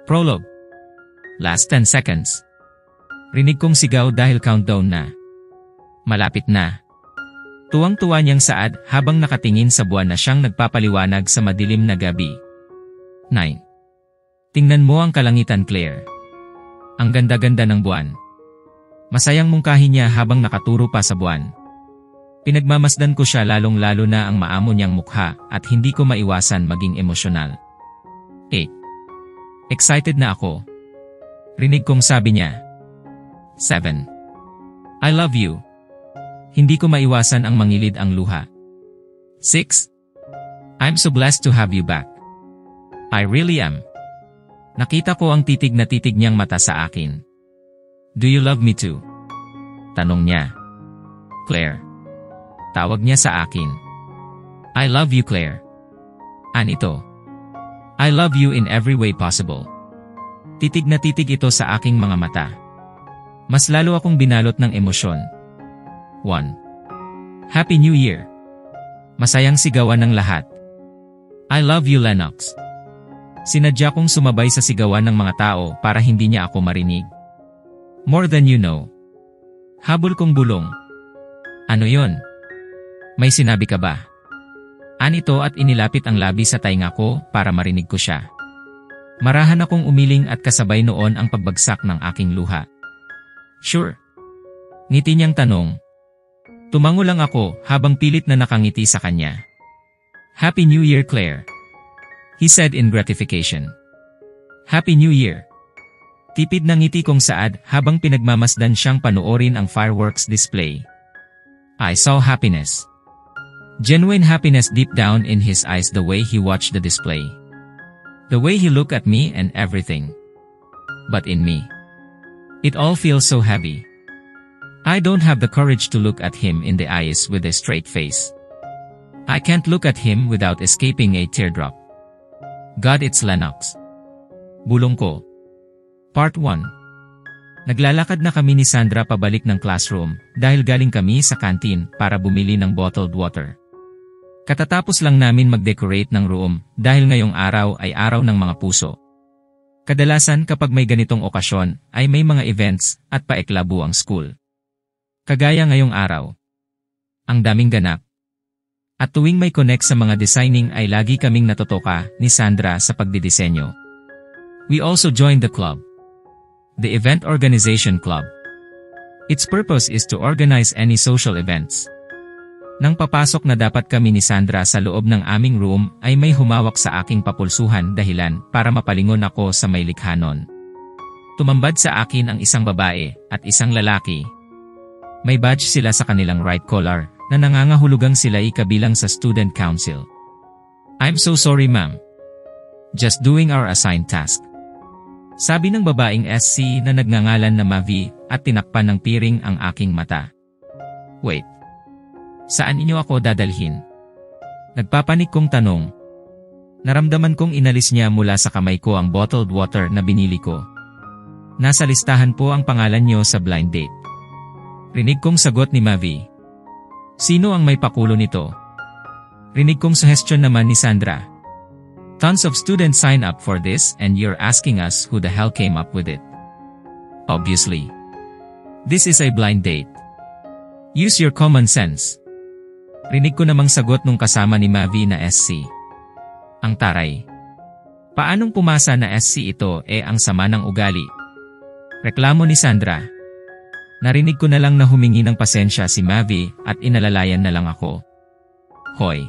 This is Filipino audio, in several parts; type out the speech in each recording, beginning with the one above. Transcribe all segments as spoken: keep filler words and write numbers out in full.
Prologue. Last ten seconds. Rinig kong sigaw dahil countdown na. Malapit na. Tuwang-tuwa niyang saad habang nakatingin sa buwan na siyang nagpapaliwanag sa madilim na gabi. nine. Tingnan mo ang kalangitan, Claire. Ang ganda-ganda ng buwan. Masayang mungkahi niya habang nakaturo pa sa buwan. Pinagmamasdan ko siya lalong-lalo na ang maamo niyang mukha at hindi ko maiwasan maging emosyonal. eight. Excited na ako. Rinig kong sabi niya. seven. I love you. Hindi ko maiwasan ang mangilid ang luha. six. I'm so blessed to have you back. I really am. Nakita ko ang titig na titig niyang mata sa akin. Do you love me too? Tanong niya. Claire. Tawag niya sa akin. I love you, Claire. Anito. I love you in every way possible. Titig na titig ito sa aking mga mata. Mas lalo akong binalot ng emosyon. one. Happy New Year. Masayang sigawan ng lahat. I love you, Lennox. Sinadya kong sumabay sa sigawan ng mga tao para hindi niya ako marinig. More than you know. Habol kong bulong. Ano yon? May sinabi ka ba? Anito at inilapit ang labi sa tainga ko para marinig ko siya. Marahan akong umiling at kasabay noon ang pagbagsak ng aking luha. Sure. Ngiti niyang tanong. Tumango lang ako habang pilit na nakangiti sa kanya. Happy New Year, Claire. He said in gratification. Happy New Year. Tipid ng ngiti kong saad habang pinagmamasdan siyang panoorin ang fireworks display. I saw happiness. Genuine happiness deep down in his eyes the way he watched the display. The way he looked at me and everything. But in me, it all feels so heavy. I don't have the courage to look at him in the eyes with a straight face. I can't look at him without escaping a teardrop. God, it's Lennox. Bulong ko. Part one. Naglalakad na kami ni Sandra pabalik ng classroom dahil galing kami sa canteen para bumili ng bottled water. Katatapos lang namin mag-decorate ng room dahil ngayong araw ay araw ng mga puso. Kadalasan kapag may ganitong okasyon ay may mga events at paeklabo ang school. Kagaya ngayong araw. Ang daming ganap. At tuwing may connect sa mga designing ay lagi kaming natutoka ni Sandra sa pagdidisenyo. We also joined the club. The Event Organization Club. Its purpose is to organize any social events. Nang papasok na dapat kami ni Sandra sa loob ng aming room ay may humawak sa aking papulsuhan dahilan para mapalingon ako sa may likha nun. Tumambad sa akin ang isang babae at isang lalaki. May badge sila sa kanilang right collar na nangangahulugang sila ay kabilang sa student council. I'm so sorry, ma'am. Just doing our assigned task. Sabi ng babaeng S C na nagngangalan na Mavi at tinakpan ng piring ang aking mata. Wait. Saan inyo ako dadalhin? Nagpapanik kong tanong. Naramdaman kong inalis niya mula sa kamay ko ang bottled water na binili ko. Nasa listahan po ang pangalan niyo sa blind date. Rinig kong sagot ni Mavi. Sino ang may pakulo nito? Rinig kong suhestyon naman ni Sandra. Tons of students sign up for this and you're asking us who the hell came up with it. Obviously. This is a blind date. Use your common sense. Rinig ko namang sagot nung kasama ni Mavi na S C. Ang taray. Paanong pumasa na S C ito eh ang sama ng ugali? Reklamo ni Sandra. Narinig ko na lang na humingi ng pasensya si Mavi at inalalayan na lang ako. Hoy!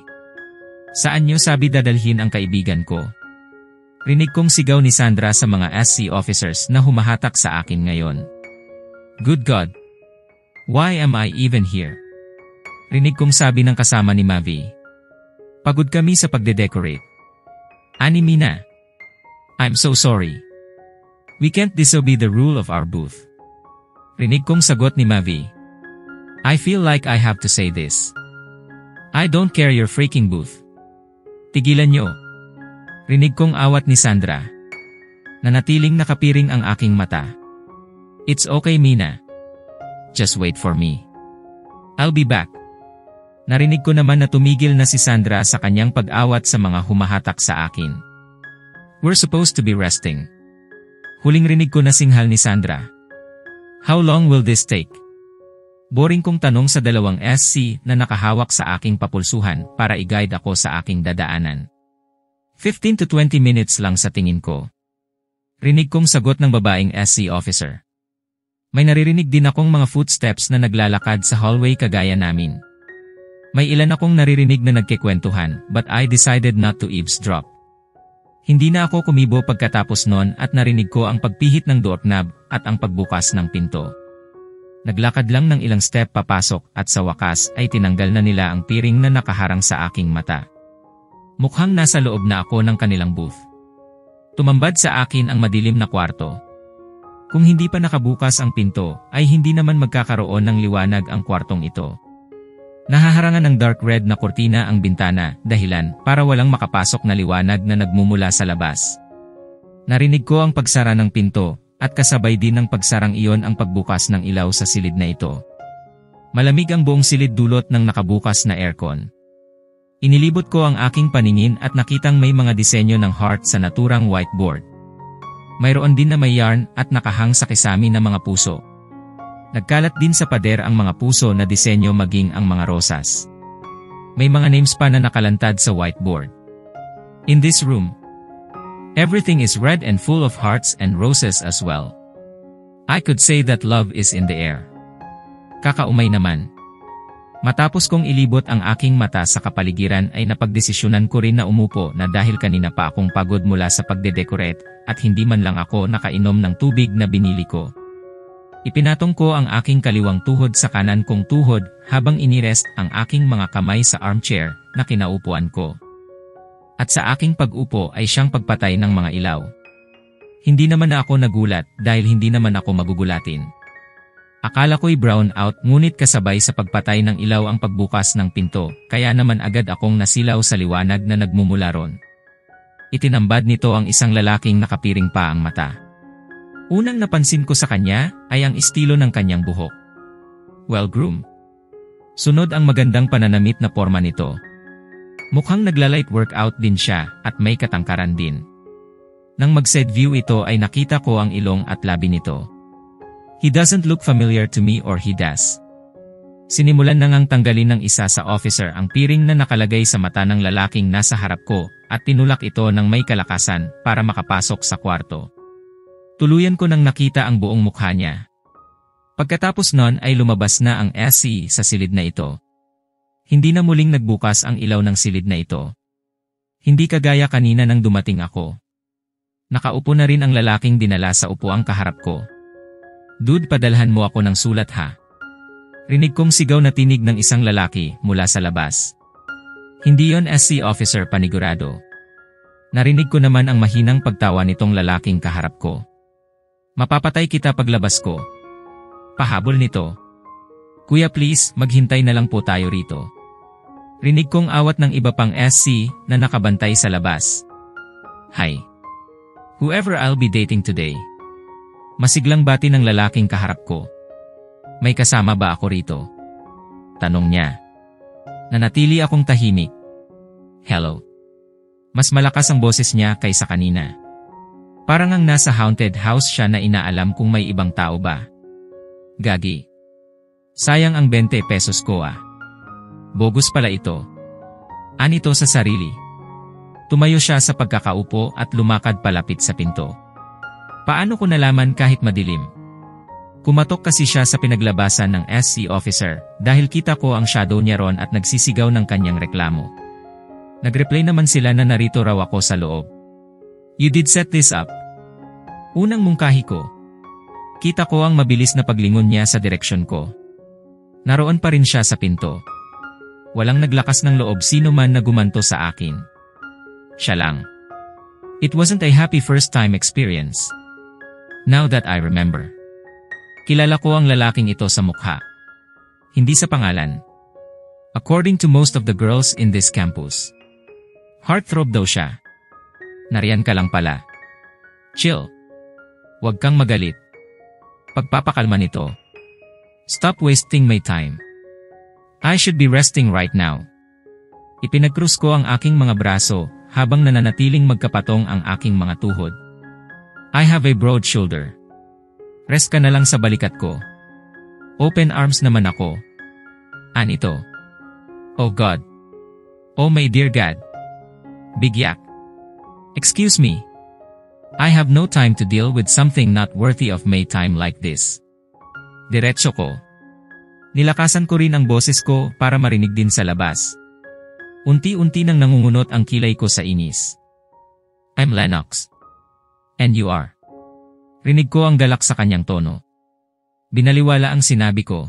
Saan niyo sabi dadalhin ang kaibigan ko? Rinig kong sigaw ni Sandra sa mga S C officers na humahatak sa akin ngayon. Good God! Why am I even here? Rinig kong sabi ng kasama ni Mavi. Pagod kami sa pagde-decorate. Ani Mina. I'm so sorry. We can't disobey the rule of our booth. Rinig kong sagot ni Mavi. I feel like I have to say this. I don't care your freaking booth. Tigilan nyo. Rinig kong awat ni Sandra. Nanatiling nakapiring ang aking mata. It's okay, Mina. Just wait for me. I'll be back. Narinig ko naman na tumigil na si Sandra sa kanyang pag-awat sa mga humahatak sa akin. We're supposed to be resting. Huling rinig ko na singhal ni Sandra. How long will this take? Boring kong tanong sa dalawang S C na nakahawak sa aking papulsuhan para i-guide ako sa aking dadaanan. fifteen to twenty minutes lang sa tingin ko. Rinig kong sagot ng babaeng S C officer. May naririnig din akong mga footsteps na naglalakad sa hallway kagaya namin. May ilan akong naririnig na nagkikwentuhan, but I decided not to eavesdrop. Hindi na ako kumibo pagkatapos nun at narinig ko ang pagpihit ng doorknob at ang pagbukas ng pinto. Naglakad lang ng ilang step papasok at sa wakas ay tinanggal na nila ang piring na nakaharang sa aking mata. Mukhang nasa loob na ako ng kanilang booth. Tumambad sa akin ang madilim na kwarto. Kung hindi pa nakabukas ang pinto, ay hindi naman magkakaroon ng liwanag ang kwartong ito. Nahaharangan ng dark red na kurtina ang bintana, dahilan para walang makapasok na liwanag na nagmumula sa labas. Narinig ko ang pagsara ng pinto, at kasabay din ng pagsarang iyon ang pagbukas ng ilaw sa silid na ito. Malamig ang buong silid dulot ng nakabukas na aircon. Inilibot ko ang aking paningin at nakitang may mga disenyo ng heart sa naturang whiteboard. Mayroon din na may yarn at nakahang sa kisami na mga puso. Nagkalat din sa pader ang mga puso na disenyo maging ang mga rosas. May mga names pa na nakalantad sa whiteboard. In this room, everything is red and full of hearts and roses as well. I could say that love is in the air. Kakaumay naman. Matapos kong ilibot ang aking mata sa kapaligiran ay napagdesisyonan ko rin na umupo na dahil kanina pa akong pagod mula sa pagde-decorate at hindi man lang ako nakainom ng tubig na binili ko. Ipinatong ko ang aking kaliwang tuhod sa kanan kong tuhod habang inirest ang aking mga kamay sa armchair na kinaupuan ko. At sa aking pag-upo ay siyang pagpatay ng mga ilaw. Hindi naman na ako nagulat dahil hindi naman ako magugulatin. Akala ko'y brown out ngunit kasabay sa pagpatay ng ilaw ang pagbukas ng pinto, kaya naman agad akong nasilaw sa liwanag na nagmumula ron. Itinambad nito ang isang lalaking nakapiring pa ang mata. Unang napansin ko sa kanya ay ang estilo ng kanyang buhok. Well-groomed. Sunod ang magandang pananamit na porma nito. Mukhang nagla-light workout din siya at may katangkaran din. Nang mag-side view ito ay nakita ko ang ilong at labi nito. He doesn't look familiar to me or he does. Sinimulan na ngang tanggalin ng isa sa officer ang piring na nakalagay sa mata ng lalaking nasa harap ko at tinulak ito ng may kalakasan para makapasok sa kwarto. Tuluyan ko nang nakita ang buong mukha niya. Pagkatapos nun ay lumabas na ang S C sa silid na ito. Hindi na muling nagbukas ang ilaw ng silid na ito. Hindi kagaya kanina nang dumating ako. Nakaupo na rin ang lalaking dinala sa upuang kaharap ko. Dude, padalhan mo ako ng sulat ha. Rinig kong sigaw na tinig ng isang lalaki mula sa labas. Hindi yon S C officer, panigurado. Narinig ko naman ang mahinang pagtawa nitong lalaking kaharap ko. Mapapatay kita paglabas ko. Pahabol nito. Kuya please, maghintay na lang po tayo rito. Rinig kong awat ng iba pang S C na nakabantay sa labas. Hi. Whoever I'll be dating today. Masiglang bati ng lalaking kaharap ko. May kasama ba ako rito? Tanong niya. Nanatili akong tahimik. Hello. Mas malakas ang boses niya kaysa kanina. Parang ang nasa haunted house siya na inaalam kung may ibang tao ba. Gagi. Sayang ang twenty pesos ko ah. Bogus pala ito. Anito sa sarili. Tumayo siya sa pagkakaupo at lumakad palapit sa pinto. Paano ko nalaman kahit madilim? Kumatok kasi siya sa pinaglabasan ng S C officer dahil kita ko ang shadow niya ron at nagsisigaw ng kanyang reklamo. Nagreply naman sila na narito raw ako sa loob. You did set this up. Unang mungkahi ko. Kita ko ang mabilis na paglingon niya sa direksyon ko. Naroon pa rin siya sa pinto. Walang naglakas ng loob sino man na gumanto sa akin. Siya lang. It wasn't a happy first time experience. Now that I remember. Kilala ko ang lalaking ito sa mukha. Hindi sa pangalan. According to most of the girls in this campus. Heartthrob daw siya. Nariyan ka lang pala. Chill. Huwag kang magalit. Pagpapakalma nito. Stop wasting my time. I should be resting right now. Ipinagkrus ko ang aking mga braso habang nananatiling magkapatong ang aking mga tuhod. I have a broad shoulder. Rest ka na lang sa balikat ko. Open arms naman ako. Anito. Oh God. Oh my dear God. Big yak. Excuse me. I have no time to deal with something not worthy of my time like this. Diretso ko. Nilakasan ko rin ang boses ko para marinig din sa labas. Unti-unti nang nangungunot ang kilay ko sa inis. I'm Lennox. And you are. Rinig ko ang galak sa kanyang tono. Binaliwala ang sinabi ko.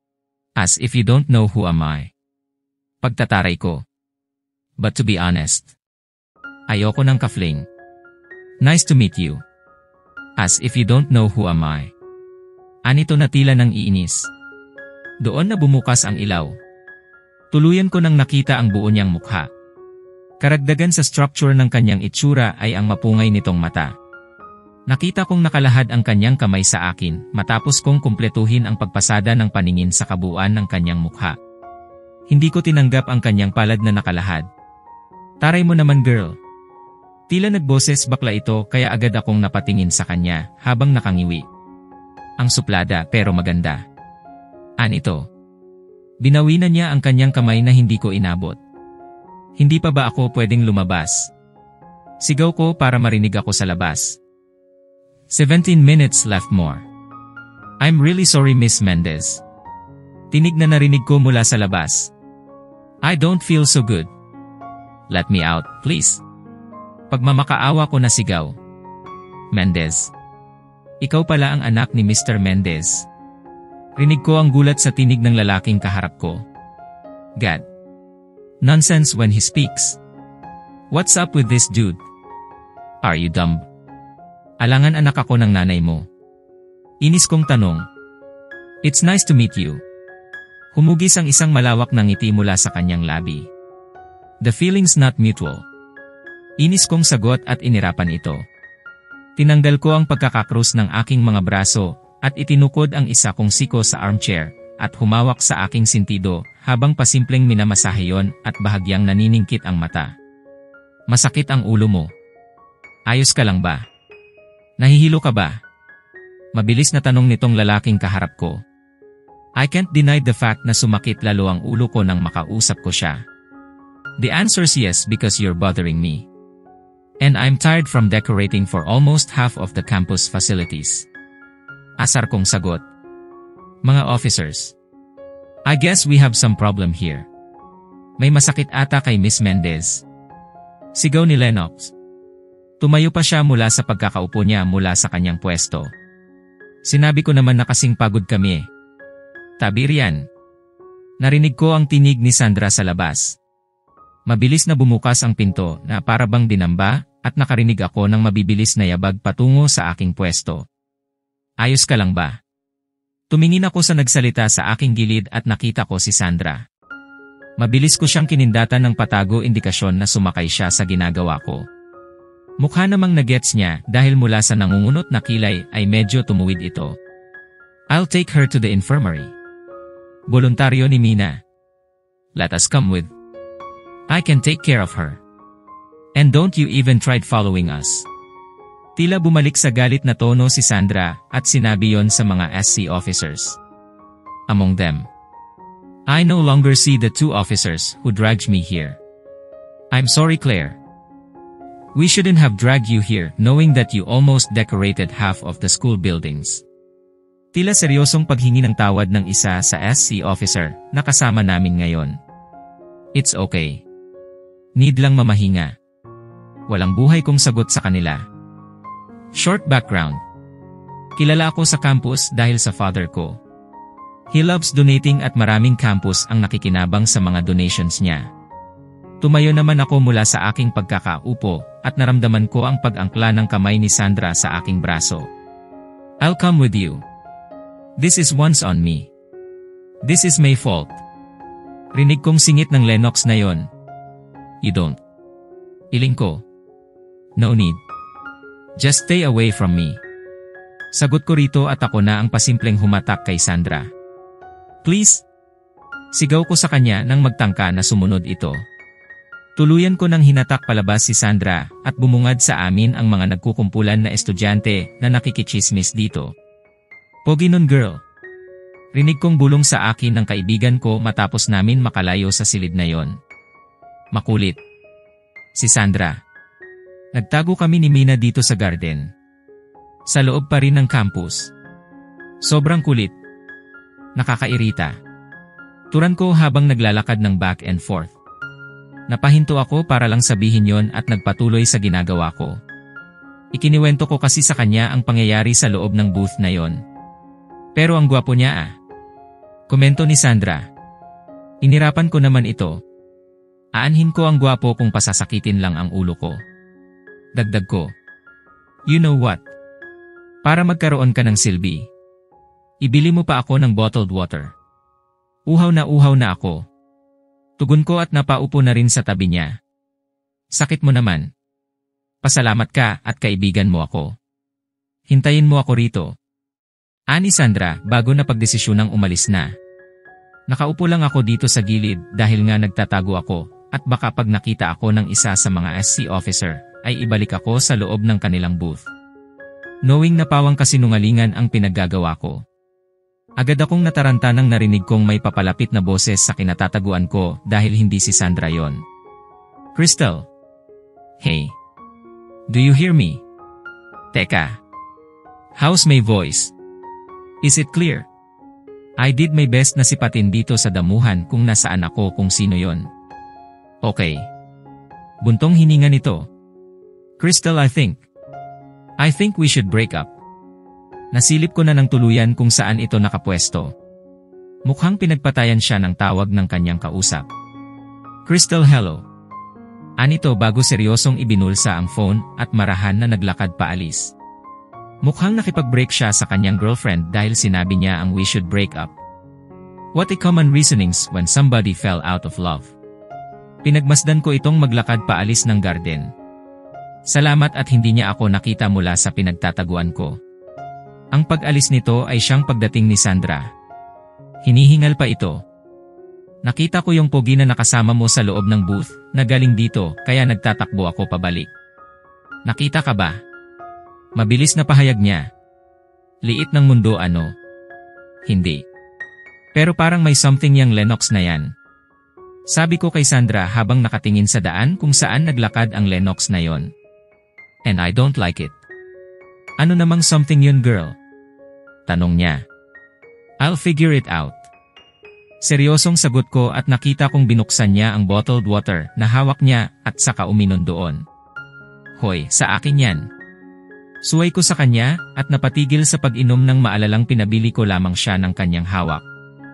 As if you don't know who am I. Pagtataray ko. But to be honest, ayoko ng kafling. Nice to meet you. As if you don't know who am I. Anito na tila ng iinis. Doon na bumukas ang ilaw. Tuluyan ko nang nakita ang buo niyang mukha. Karagdagan sa structure ng kanyang itsura ay ang mapungay nitong mata. Nakita kong nakalahad ang kanyang kamay sa akin matapos kong kumpletuhin ang pagpasada ng paningin sa kabuuan ng kanyang mukha. Hindi ko tinanggap ang kanyang palad na nakalahad. Taray mo naman girl. Tila nagboses bakla ito kaya agad akong napatingin sa kanya habang nakangiwi. Ang suplada pero maganda. Anito. Binawi na niya ang kanyang kamay na hindi ko inabot. Hindi pa ba ako pwedeng lumabas? Sigaw ko para marinig ako sa labas. seventeen minutes left more. I'm really sorry Miss Mendez. Tinig na narinig ko mula sa labas. I don't feel so good. Let me out, please. Pagmamakaawa ko na sigaw. Mendez. Ikaw pala ang anak ni Mister Mendez. Rinig ko ang gulat sa tinig ng lalaking kaharap ko. God. Nonsense when he speaks. What's up with this dude? Are you dumb? Alangan anak ako ng nanay mo. Inis kong tanong. It's nice to meet you. Humugis ang isang malawak na ngiti mula sa kanyang labi. The feeling's not mutual. Inis kong sagot at inirapan ito. Tinanggal ko ang pagkakakrus ng aking mga braso at itinukod ang isa kong siko sa armchair at humawak sa aking sintido habang pasimpleng minamasahe yon at bahagyang naniningkit ang mata. Masakit ang ulo mo. Ayos ka lang ba? Nahihilo ka ba? Mabilis na tanong nitong lalaking kaharap ko. I can't deny the fact na sumakit lalo ang ulo ko nang makausap ko siya. The answer's yes because you're bothering me. And I'm tired from decorating for almost half of the campus facilities. Asar kong sagot. Mga officers. I guess we have some problem here. May masakit ata kay Miss Mendez. Sigaw ni Lennox. Tumayo pa siya mula sa pagkakaupo niya mula sa kanyang pwesto. Sinabi ko naman na kasing pagod kami eh. Tabi riyan. Narinig ko ang tinig ni Sandra sa labas. Mabilis na bumukas ang pinto na para bang dinamba at nakarinig ako ng mabibilis na yabag patungo sa aking pwesto. Ayos ka lang ba? Tumingin ako sa nagsalita sa aking gilid at nakita ko si Sandra. Mabilis ko siyang kinindatan ng patago indikasyon na sumakay siya sa ginagawa ko. Mukha namang nagets niya dahil mula sa nangungunot na kilay ay medyo tumuwid ito. I'll take her to the infirmary. Voluntaryo ni Mina. Let us come with. I can take care of her. And don't you even try following us. Tila bumalik sa galit na tono si Sandra at sinabi yon sa mga S C officers. Among them. I no longer see the two officers who dragged me here. I'm sorry Claire. We shouldn't have dragged you here knowing that you almost decorated half of the school buildings. Tila seryosong paghingi ng tawad ng isa sa S C officer na kasama namin ngayon. It's okay. Need lang mamahinga. Walang buhay kong sagot sa kanila. Short background. Kilala ako sa campus dahil sa father ko. He loves donating at maraming campus ang nakikinabang sa mga donations niya. Tumayo naman ako mula sa aking pagkakaupo at naramdaman ko ang pag-angkla ng kamay ni Sandra sa aking braso. I'll come with you. This is once on me. This is my fault. Rinig kong singit ng Lennox na yon. You don't. Iling ko. No need. Just stay away from me. Sagot ko rito at ako na ang pasimpleng humatak kay Sandra. Please? Sigaw ko sa kanya nang magtangka na sumunod ito. Tuluyan ko nang hinatak palabas si Sandra at bumungad sa amin ang mga nagkukumpulan na estudyante na nakikichismis dito. Pogi nun girl. Rinig kong bulong sa akin ng kaibigan ko matapos namin makalayo sa silid na yon. Makulit. Si Sandra. Nagtago kami ni Mina dito sa garden. Sa loob pa rin ng campus. Sobrang kulit. Nakakairita. Turan ko habang naglalakad ng back and forth. Napahinto ako para lang sabihin yon at nagpatuloy sa ginagawa ko. Ikiniwento ko kasi sa kanya ang pangyayari sa loob ng booth na yon. Pero ang gwapo niya ah. Komento ni Sandra. Inirapan ko naman ito. Aanhin ko ang gwapo kung pasasakitin lang ang ulo ko. Dagdag ko. You know what? Para magkaroon ka ng silbi. Ibili mo pa ako ng bottled water. Uhaw na uhaw na ako. Tugon ko at napaupo na rin sa tabi niya. Sakit mo naman. Pasalamat ka at kaibigan mo ako. Hintayin mo ako rito. Ani Sandra bago na pagdesisyonang umalis na. Nakaupo lang ako dito sa gilid dahil nga nagtatago ako at baka pag nakita ako ng isa sa mga S C officer ay ibalik ako sa loob ng kanilang booth. Knowing na pawang kasinungalingan ang pinaggagawa ko. Agad akong nataranta nang narinig kong may papalapit na boses sa kinatataguan ko dahil hindi si Sandra yon. Crystal. Hey. Do you hear me? Teka. How's my voice? Is it clear? I did my best na sipatin dito sa damuhan kung nasaan ako kung sino yon. Okay. Buntong hininga nito. Crystal, I think. I think we should break up. Nasilip ko na ng tuluyan kung saan ito nakapwesto. Mukhang pinagpatayan siya ng tawag ng kanyang kausap. Crystal, hello. Anito bago seryosong ibinulsa ang phone at marahan na naglakad paalis. Mukhang nakipag-break siya sa kanyang girlfriend dahil sinabi niya ang we should break up. What a common reasonings when somebody fell out of love. Pinagmasdan ko itong maglakad paalis ng garden. Salamat at hindi niya ako nakita mula sa pinagtataguan ko. Ang pag-alis nito ay siyang pagdating ni Sandra. Hinihingal pa ito. Nakita ko yung pogi na nakasama mo sa loob ng booth na galing dito kaya nagtatakbo ako pabalik. Nakita ka ba? Mabilis na pahayag niya. Liit ng mundo ano? Hindi. Pero parang may something yang Lennox na yan. Sabi ko kay Sandra habang nakatingin sa daan kung saan naglakad ang Lennox na yon. And I don't like it. Ano namang something yun girl? Tanong niya. I'll figure it out. Seryosong sagot ko at nakita kong binuksan niya ang bottled water na hawak niya at saka uminom doon. Hoy, sa akin yan. Suway ko sa kanya at napatigil sa pag-inom ng maalalang pinabili ko lamang siya ng kanyang hawak.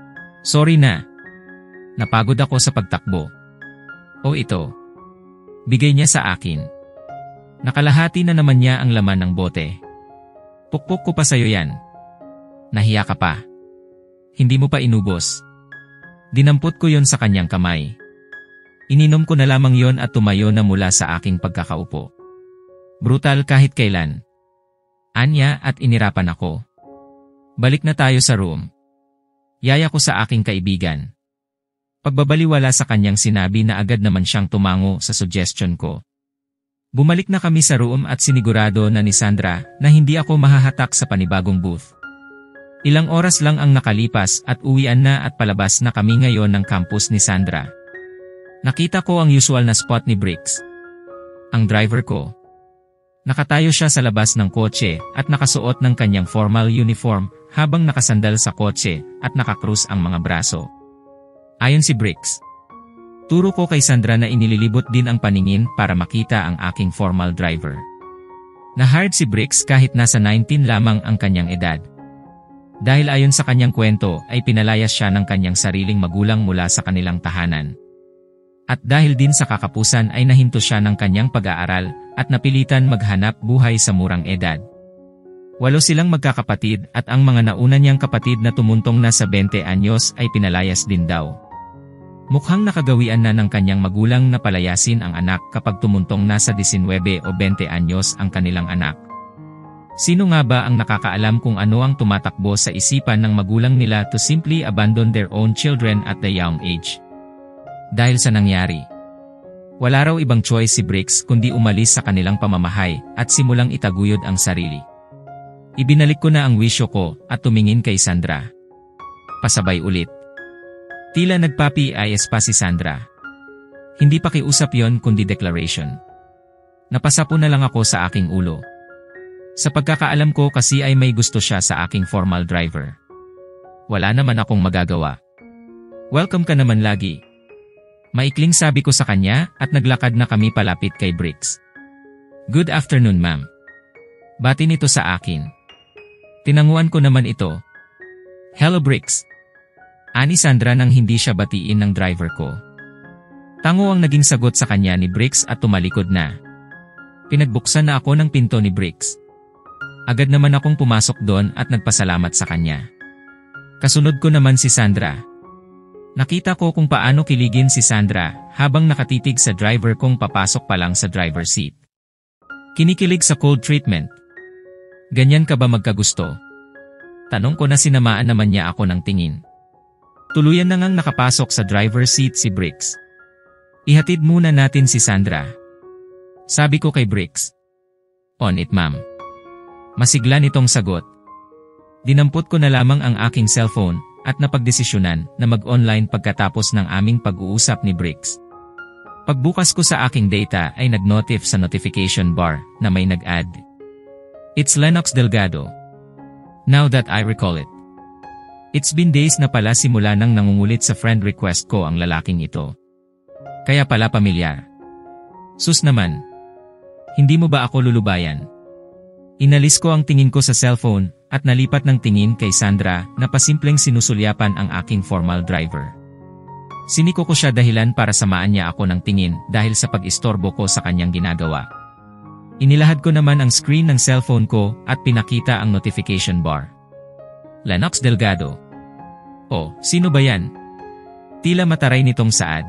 Sorry na. Napagod ako sa pagtakbo. O ito. Bigay niya sa akin. Nakalahati na naman niya ang laman ng bote. Pukpok ko pa sa'yo yan. Nahiya ka pa. Hindi mo pa inubos. Dinampot ko yon sa kanyang kamay. Ininom ko na lamang yon at tumayo na mula sa aking pagkakaupo. Brutal kahit kailan. Anya at inirapan ako. Balik na tayo sa room. Yaya ko sa aking kaibigan. Pagbabaliwala sa kanyang sinabi na agad naman siyang tumango sa suggestion ko. Bumalik na kami sa room at sinigurado na ni Sandra na hindi ako mahahatak sa panibagong booth. Ilang oras lang ang nakalipas at uwian na at palabas na kami ngayon ng campus ni Sandra. Nakita ko ang usual na spot ni Bricks. Ang driver ko. Nakatayo siya sa labas ng kotse at nakasuot ng kanyang formal uniform habang nakasandal sa kotse at nakakrus ang mga braso. Ayon si Bricks. Turo ko kay Sandra na inililibot din ang paningin para makita ang aking formal driver. Na-hired si Bricks kahit nasa nineteen lamang ang kanyang edad. Dahil ayon sa kanyang kwento ay pinalayas siya ng kanyang sariling magulang mula sa kanilang tahanan. At dahil din sa kakapusan ay nahinto siya ng kanyang pag-aaral at napilitan maghanap buhay sa murang edad. Walo silang magkakapatid at ang mga nauna niyang kapatid na tumuntong na sa twenty anyos ay pinalayas din daw. Mukhang nakagawian na ng kanyang magulang na palayasin ang anak kapag tumuntong nasa nineteen o twenty anyos ang kanilang anak. Sino nga ba ang nakakaalam kung ano ang tumatakbo sa isipan ng magulang nila to simply abandon their own children at the young age? Dahil sa nangyari. Wala raw ibang choice si Bricks kundi umalis sa kanilang pamamahay at simulang itaguyod ang sarili. Ibinalik ko na ang wisyo ko at tumingin kay Sandra. Pasabay ulit. Tila nagpapi-I S pa si Sandra. Hindi pa kiusap yon kundi declaration. Napasapo na lang ako sa aking ulo. Sa pagkakaalam ko kasi ay may gusto siya sa aking formal driver. Wala naman akong magagawa. Welcome ka naman lagi. Maikling sabi ko sa kanya at naglakad na kami palapit kay Bricks. Good afternoon ma'am. Bati nito sa akin. Tinanguan ko naman ito. Hello Bricks. Ani Sandra nang hindi siya batiin ng driver ko. Tango ang naging sagot sa kanya ni Bricks at tumalikod na. Pinagbuksan na ako ng pinto ni Bricks. Agad naman akong pumasok doon at nagpasalamat sa kanya. Kasunod ko naman si Sandra. Nakita ko kung paano kiligin si Sandra habang nakatitig sa driver kong papasok pa lang sa driver seat. Kinikilig sa cold treatment. Ganyan ka ba magkagusto? Tanong ko na sinamaan naman niya ako ng tingin. Tuluyan na ngang nakapasok sa driver seat si Bricks. Ihatid muna natin si Sandra. Sabi ko kay Bricks. On it ma'am. Masigla nitong sagot. Dinampot ko na lamang ang aking cellphone at napagdesisyonan na mag-online pagkatapos ng aming pag-uusap ni Bricks. Pagbukas ko sa aking data ay nag-notif sa notification bar na may nag-add. It's Lennox Delgado. Now that I recall it. It's been days na pala simula nang nangungulit sa friend request ko ang lalaking ito. Kaya pala pamilyar. Sus naman. Hindi mo ba ako lulubayan? Inalis ko ang tingin ko sa cellphone at nalipat ng tingin kay Sandra na pasimpleng sinusulyapan ang aking formal driver. Siniko ko siya dahilan para samaan niya ako ng tingin dahil sa pag-istorbo ko sa kanyang ginagawa. Inilahad ko naman ang screen ng cellphone ko at pinakita ang notification bar. Lennox Delgado. Oh, sino ba yan? Tila mataray nitong saad.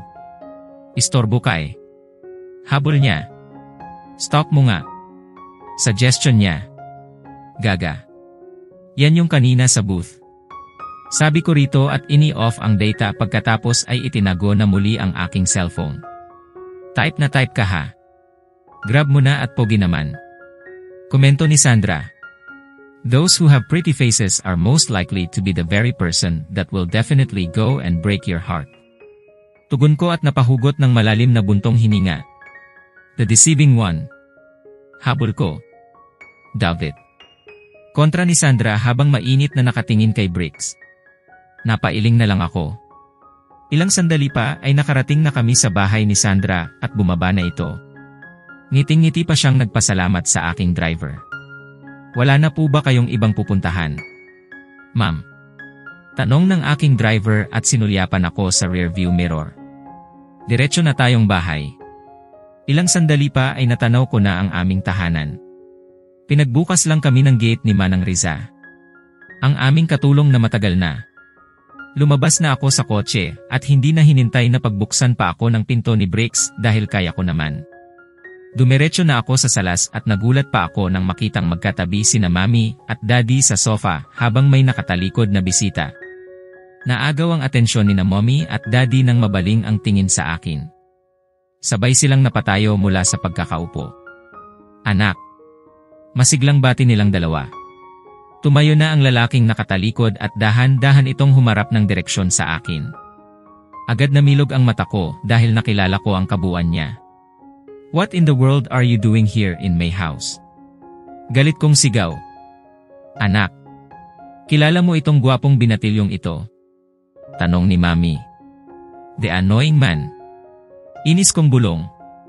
Istorbo ka eh. Habol niya. Stalk mo nga. Suggestion niya. Gaga. Yan yung kanina sa booth. Sabi ko rito at ini-off ang data pagkatapos ay itinago na muli ang aking cellphone. Type na type ka ha. Grab mo na at pogi naman. Komento ni Sandra. Those who have pretty faces are most likely to be the very person that will definitely go and break your heart. Tugon ko at napahugot ng malalim na buntong hininga. The deceiving one. Habol ko. Doubt it. Kontra ni Sandra habang mainit na nakatingin kay Bricks. Napailing na lang ako. Ilang sandali pa ay nakarating na kami sa bahay ni Sandra at bumaba na ito. Ngiting-ngiti pa siyang nagpasalamat sa aking driver. Wala na po ba kayong ibang pupuntahan? Ma'am. Tanong ng aking driver at sinulyapan ako sa rearview mirror. Diretso na tayong bahay. Ilang sandali pa ay natanaw ko na ang aming tahanan. Pinagbukas lang kami ng gate ni Manang Riza. Ang aming katulong na matagal na. Lumabas na ako sa kotse at hindi na hinintay na pagbuksan pa ako ng pinto ni Bricks dahil kaya ko naman. Dumiretso na ako sa salas at nagulat pa ako nang makitang magkatabi sina Mami at Daddy sa sofa habang may nakatalikod na bisita. Naagaw ang atensyon ni na Mommy at Daddy nang mabaling ang tingin sa akin. Sabay silang napatayo mula sa pagkakaupo. Anak. Masiglang bati nilang dalawa. Tumayo na ang lalaking nakatalikod at dahan-dahan itong humarap ng direksyon sa akin. Agad namilog ang mata ko dahil nakilala ko ang kabuuan niya. What in the world are you doing here in my house? Galit kong sigaw. Anak. Kilala mo itong gwapong binatilyong ito? Tanong ni Mami. The annoying man. Inis kong bulong.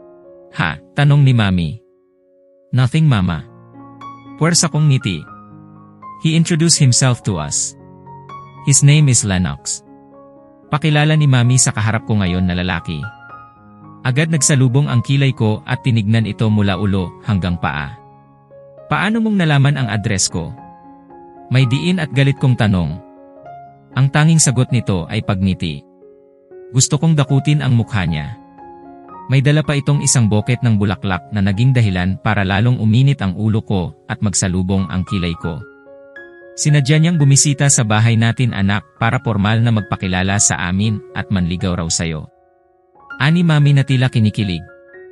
Ha? Tanong ni Mami. Nothing mama. Puwersa kong ngiti. He introduced himself to us. His name is Lennox. Pakilala ni Mami sa kaharap ko ngayon na lalaki. Agad nagsalubong ang kilay ko at tinignan ito mula ulo hanggang paa. Paano mong nalaman ang address ko? May diin at galit kong tanong. Ang tanging sagot nito ay pagngiti. Gusto kong dakutin ang mukha niya. May dala pa itong isang boket ng bulaklak na naging dahilan para lalong uminit ang ulo ko at magsalubong ang kilay ko. Sinadya niyang bumisita sa bahay natin anak para formal na magpakilala sa amin at manligaw raw sayo. Ani Mami na tila kinikilig.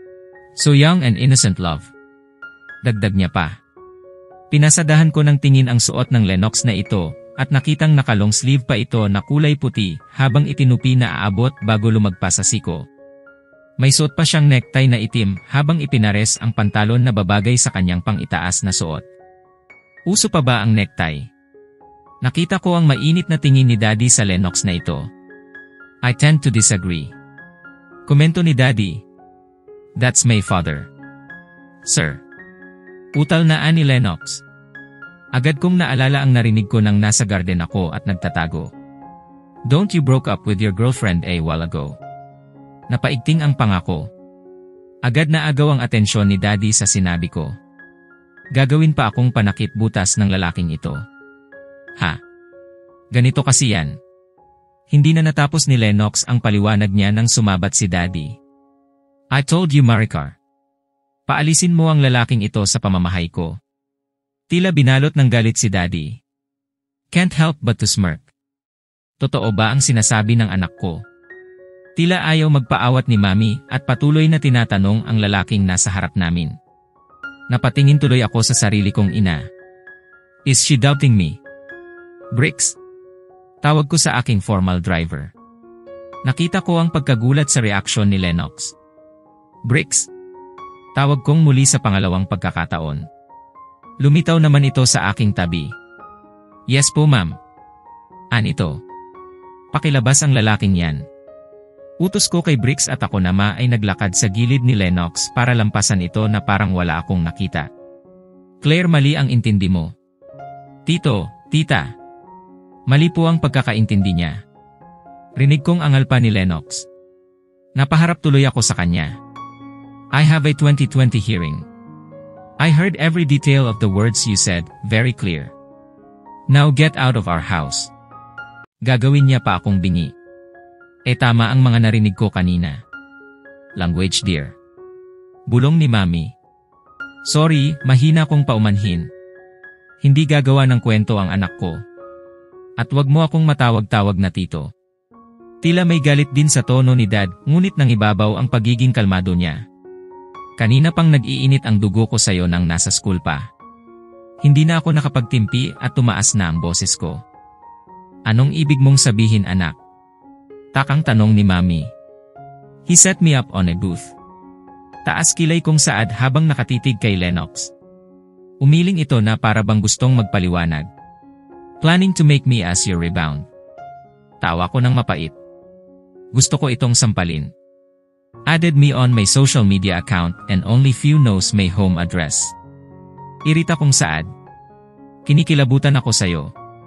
So young and innocent love. Dagdag niya pa. Pinasadahan ko ng tingin ang suot ng Lennox na ito at nakitang nakalong sleeve pa ito na kulay puti habang itinupi na aabot bago lumagpas sa siko. May suot pa siyang necktie na itim habang ipinares ang pantalon na babagay sa kanyang pang-itaas na suot. Uso pa ba ang necktie? Nakita ko ang mainit na tingin ni Daddy sa Lennox na ito. I tend to disagree. Komento ni Daddy. That's my father. Sir. Utal na ani Lennox. Agad kong naalala ang narinig ko nang nasa garden ako at nagtatago. Don't you broke up with your girlfriend a while ago? Napaigting ang pangako. Agad na agaw ang atensyon ni Daddy sa sinabi ko. Gagawin pa akong panakip butas ng lalaking ito. Ha? Ganito kasi yan. Hindi na natapos ni Lennox ang paliwanag niya nang sumabat si Daddy. I told you Maricar. Paalisin mo ang lalaking ito sa pamamahay ko. Tila binalot ng galit si Daddy. Can't help but to smirk. Totoo ba ang sinasabi ng anak ko? Tila ayaw magpaawat ni Mami at patuloy na tinatanong ang lalaking nasa harap namin. Napatingin tuloy ako sa sarili kong ina. Is she doubting me? Bricks? Tawag ko sa aking formal driver. Nakita ko ang pagkagulat sa reaksyon ni Lennox. Bricks? Tawag kong muli sa pangalawang pagkakataon. Lumitaw naman ito sa aking tabi. Yes po ma'am. Anito? Pakilabas ang lalaking yan. Utos ko kay Bricks at ako nama ay naglakad sa gilid ni Lennox para lampasan ito na parang wala akong nakita. Claire, mali ang intindi mo. Tito, tita. Mali po ang pagkakaintindi niya. Rinig kong angal pa ni Lennox. Napaharap tuloy ako sa kanya. I have a twenty twenty hearing. I heard every detail of the words you said, very clear. Now get out of our house. Gagawin niya pa akong bingi. E tama ang mga narinig ko kanina. Language dear. Bulong ni Mami. Sorry, mahina kong paumanhin. Hindi gagawa ng kwento ang anak ko. At wag mo akong matawag-tawag na tito. Tila may galit din sa tono ni Dad, ngunit nang ibabaw ang pagiging kalmado niya. Kanina pang nag-iinit ang dugo ko sa'yo nang nasa school pa. Hindi na ako nakapagtimpi at tumaas na ang boses ko. Anong ibig mong sabihin anak? Takang tanong ni Mami. He set me up on a booth. Taas kilay kong saad habang nakatitig kay Lennox. Umiling ito na para bang gustong magpaliwanag. Planning to make me as your rebound. Tawa ko ng mapait. Gusto ko itong sampalin. Added me on my social media account and only few knows my home address. Irita kong saad. Kinikilabutan ako sa'yo.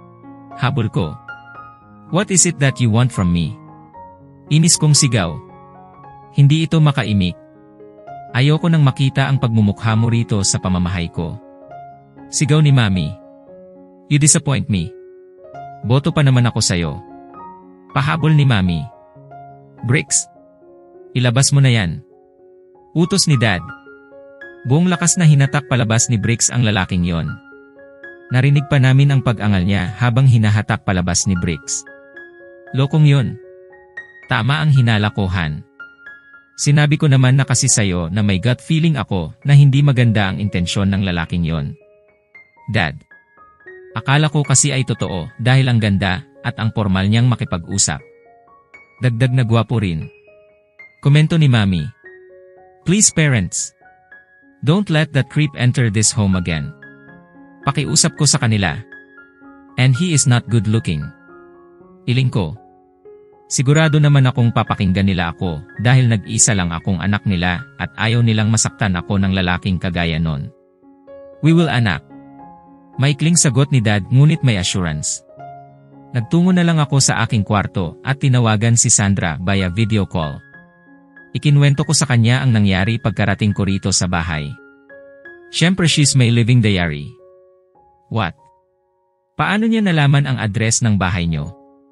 Habol ko. What is it that you want from me? Inis kong sigaw. Hindi ito makaimik. Ayoko nang makita ang pagmumukha mo rito sa pamamahay ko. Sigaw ni Mami. You disappoint me. Boto pa naman ako sa'yo. Pahabol ni Mami. Bricks. Ilabas mo na yan. Utos ni Dad. Buong lakas na hinatak palabas ni Bricks ang lalaking yon. Narinig pa namin ang pag-angal niya habang hinahatak palabas ni Bricks. Lokong yon. Tama ang hinala ko, Han. Sinabi ko naman na kasi sa'yo na may gut feeling ako na hindi maganda ang intensyon ng lalaking yon. Dad. Akala ko kasi ay totoo dahil ang ganda at ang formal niyang makipag-usap. Dagdag na gwapo rin. Komento ni Mami. Please parents. Don't let that creep enter this home again. Pakiusap ko sa kanila. And he is not good looking. Iling ko. Sigurado naman akong papakinggan nila ako dahil nag-isa lang akong anak nila at ayaw nilang masaktan ako ng lalaking kagaya nun. We will anak. Maikling sagot ni Dad ngunit may assurance. Nagtungo na lang ako sa aking kwarto at tinawagan si Sandra via video call. Ikinwento ko sa kanya ang nangyari pagkarating ko rito sa bahay. Siyempre she's my living diary. What? Paano niya nalaman ang address ng bahay niyo?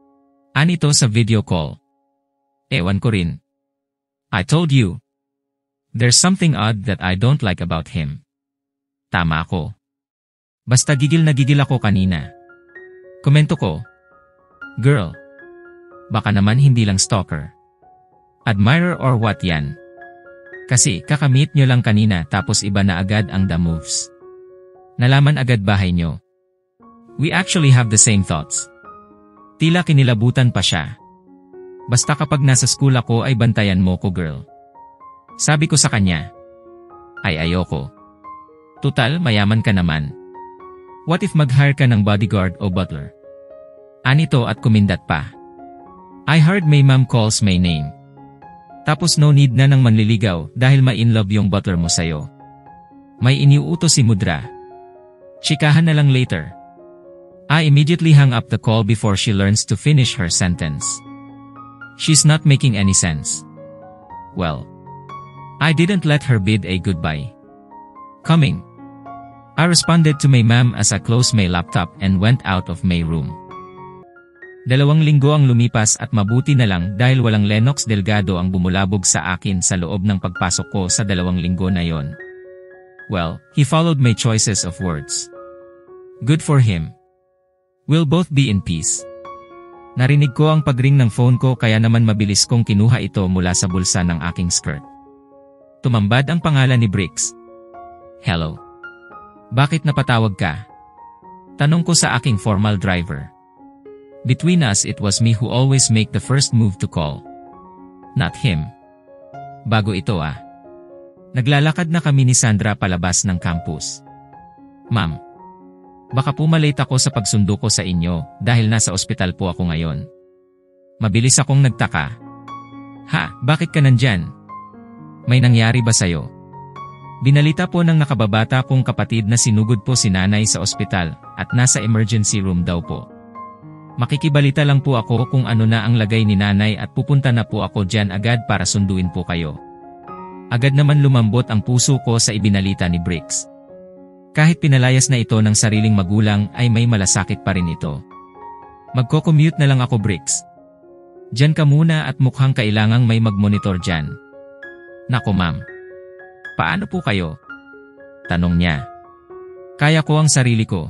Anito sa video call. Ewan ko rin. I told you. There's something odd that I don't like about him. Tama ako. Basta gigil na gigil ako kanina. Komento ko. Girl. Baka naman hindi lang stalker. Admirer or what yan? Kasi kakamit nyo lang kanina tapos iba na agad ang the moves. Nalaman agad bahay nyo. We actually have the same thoughts. Tila kinilabutan pa siya. Basta kapag nasa school ako ay bantayan mo ko girl. Sabi ko sa kanya. Ay ayoko. Tutal mayaman ka naman. What if mag-hire ka ng bodyguard o butler? Anito at kumindat pa. I heard may mom calls my name. Tapos no need na ng manliligaw dahil ma-in-love yung butler mo sayo. May iniuutos si Mudra. Chikahan na lang later. I immediately hung up the call before she learns to finish her sentence. She's not making any sense. Well, I didn't let her bid a goodbye. Coming. I responded to my ma'am as I closed my laptop and went out of my room. Dalawang linggo ang lumipas at mabuti na lang dahil walang Lennox Delgado ang bumulabog sa akin sa loob ng pagpasok ko sa dalawang linggo na yon. Well, he followed my choices of words. Good for him. We'll both be in peace. Narinig ko ang pagring ng phone ko kaya naman mabilis kong kinuha ito mula sa bulsa ng aking skirt. Tumambad ang pangalan ni Briggs. Hello. Bakit napatawag ka? Tanong ko sa aking formal driver. Between us it was me who always make the first move to call. Not him. Bago ito ah. Naglalakad na kami ni Sandra palabas ng campus. Ma'am. Baka pumalate ako sa pagsundo ko sa inyo dahil nasa ospital po ako ngayon. Mabilis akong nagtaka. Ha, bakit ka nandyan? May nangyari ba sayo? Binalita po ng nakababata kong kapatid na sinugod po si nanay sa ospital at nasa emergency room daw po. Makikibalita lang po ako kung ano na ang lagay ni nanay at pupunta na po ako dyan agad para sunduin po kayo. Agad naman lumambot ang puso ko sa ibinalita ni Briggs. Kahit pinalayas na ito ng sariling magulang ay may malasakit pa rin ito. Magko-commute na lang ako Briggs. Dyan ka muna at mukhang kailangang may mag-monitor dyan. Nako ma'am. Paano po kayo? Tanong niya. Kaya ko ang sarili ko.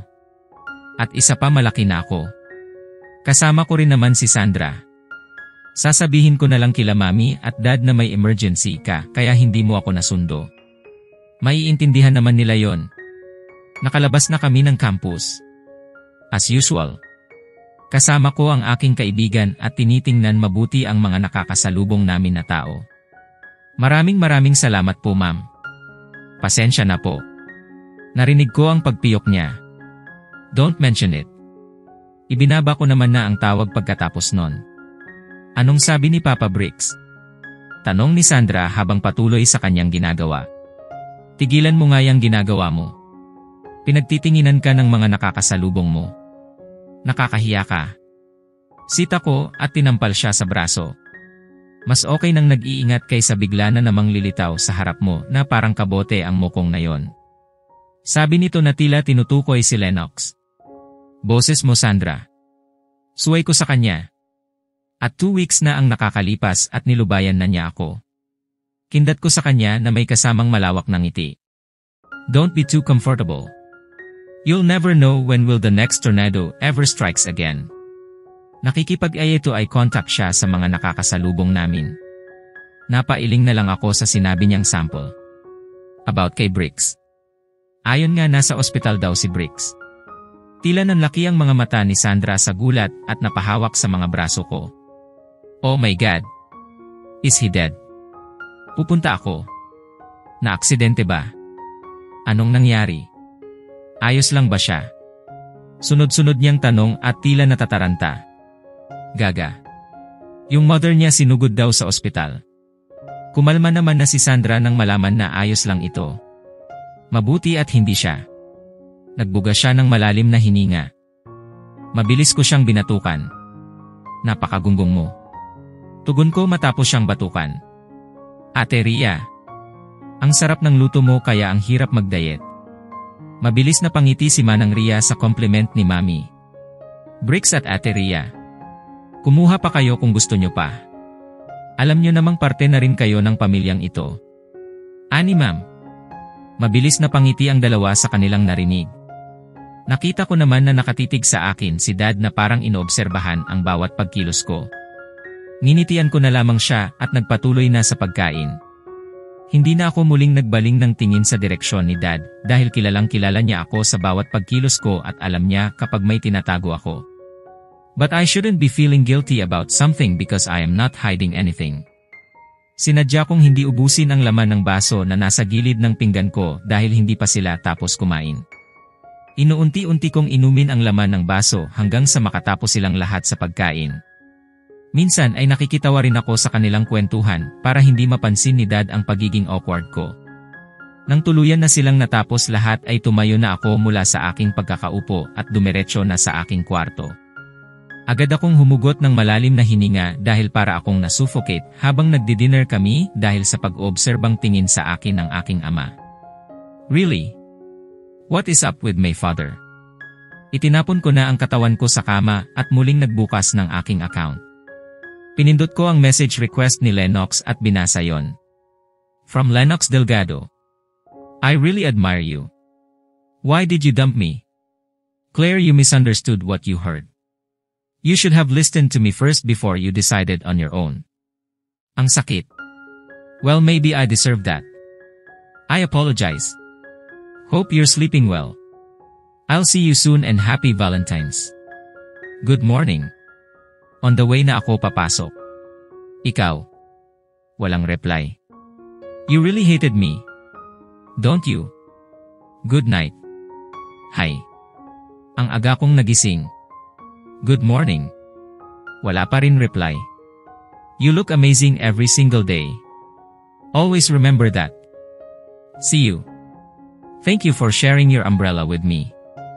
At isa pa malaki na ako. Kasama ko rin naman si Sandra. Sasabihin ko na lang kila mami at dad na may emergency ka kaya hindi mo ako nasundo. Maiintindihan naman nila yon. Nakalabas na kami ng campus. As usual. Kasama ko ang aking kaibigan at tinitingnan mabuti ang mga nakakasalubong namin na tao. Maraming maraming salamat po ma'am. Pasensya na po. Narinig ko ang pagpiyok niya. Don't mention it. Ibinaba ko naman na ang tawag pagkatapos nun. Anong sabi ni Papa Briggs? Tanong ni Sandra habang patuloy sa kanyang ginagawa. Tigilan mo nga yung ginagawa mo. Pinagtitinginan ka ng mga nakakasalubong mo. Nakakahiya ka. Sita ko at tinampal siya sa braso. Mas okay nang nag-iingat kaysa bigla na namang lilitaw sa harap mo na parang kabote ang mukong na yon. Sabi nito na tila tinutukoy si Lennox. Boses mo Sandra. Suway ko sa kanya. At two weeks na ang nakakalipas at nilubayan na niya ako. Kindat ko sa kanya na may kasamang malawak na ngiti. Don't be too comfortable. You'll never know when will the next tornado ever strikes again. Nakikipag-eye to eye contact siya sa mga nakakasalubong namin. Napailing na lang ako sa sinabi niyang sample. About kay Briggs. Ayon nga nasa ospital daw si Briggs. Tila nanlaki ang mga mata ni Sandra sa gulat at napahawak sa mga braso ko. Oh my God! Is he dead? Pupunta ako. Na-aksidente ba? Anong nangyari? Ayos lang ba siya? Sunod-sunod niyang tanong at tila natataranta. Gaga. Yung mother niya sinugod daw sa ospital. Kumalma naman na si Sandra nang malaman na ayos lang ito. Mabuti at hindi siya. Nagbuga siya ng malalim na hininga. Mabilis ko siyang binatukan. Napakagunggong mo. Tugon ko matapos siyang batukan. Ate Ria. Ang sarap ng luto mo kaya ang hirap mag-diet. Mabilis na pangiti si Manang Ria sa compliment ni Mami. Briggs at Ate Ria. Kumuha pa kayo kung gusto nyo pa. Alam nyo namang parte na rin kayo ng pamilyang ito. Ani ma'am. Mabilis na pangiti ang dalawa sa kanilang narinig. Nakita ko naman na nakatitig sa akin si Dad na parang inoobserbahan ang bawat pagkilos ko. Nginitian ko na lamang siya at nagpatuloy na sa pagkain. Hindi na ako muling nagbaling ng tingin sa direksyon ni Dad dahil kilalang kilala niya ako sa bawat pagkilos ko at alam niya kapag may tinatago ako. But I shouldn't be feeling guilty about something because I am not hiding anything. Sinadya kong hindi ubusin ang laman ng baso na nasa gilid ng pinggan ko dahil hindi pa sila tapos kumain. Inuunti-unti kong inumin ang laman ng baso hanggang sa makatapos silang lahat sa pagkain. Minsan ay nakikitawa rin ako sa kanilang kwentuhan para hindi mapansin ni Dad ang pagiging awkward ko. Nang tuluyan na silang natapos lahat ay tumayo na ako mula sa aking pagkakaupo at dumiretso na sa aking kwarto. Agad akong humugot ng malalim na hininga dahil para akong nasuffocate habang nagdi-dinner kami dahil sa pag-oobserbang tingin sa akin ng aking ama. Really? What is up with my father? Itinapon ko na ang katawan ko sa kama at muling nagbukas ng aking account. Pinindot ko ang message request ni Lennox at binasa yon. From Lennox Delgado. I really admire you. Why did you dump me? Claire, you misunderstood what you heard. You should have listened to me first before you decided on your own. Ang sakit. Well, maybe I deserve that. I apologize. Hope you're sleeping well. I'll see you soon and happy Valentine's. Good morning. On the way na ako papasok. Ikaw. Walang reply. You really hated me. Don't you? Good night. Hi. Ang aga kong nagising. Good morning. Wala pa rin reply. You look amazing every single day. Always remember that. See you. Thank you for sharing your umbrella with me.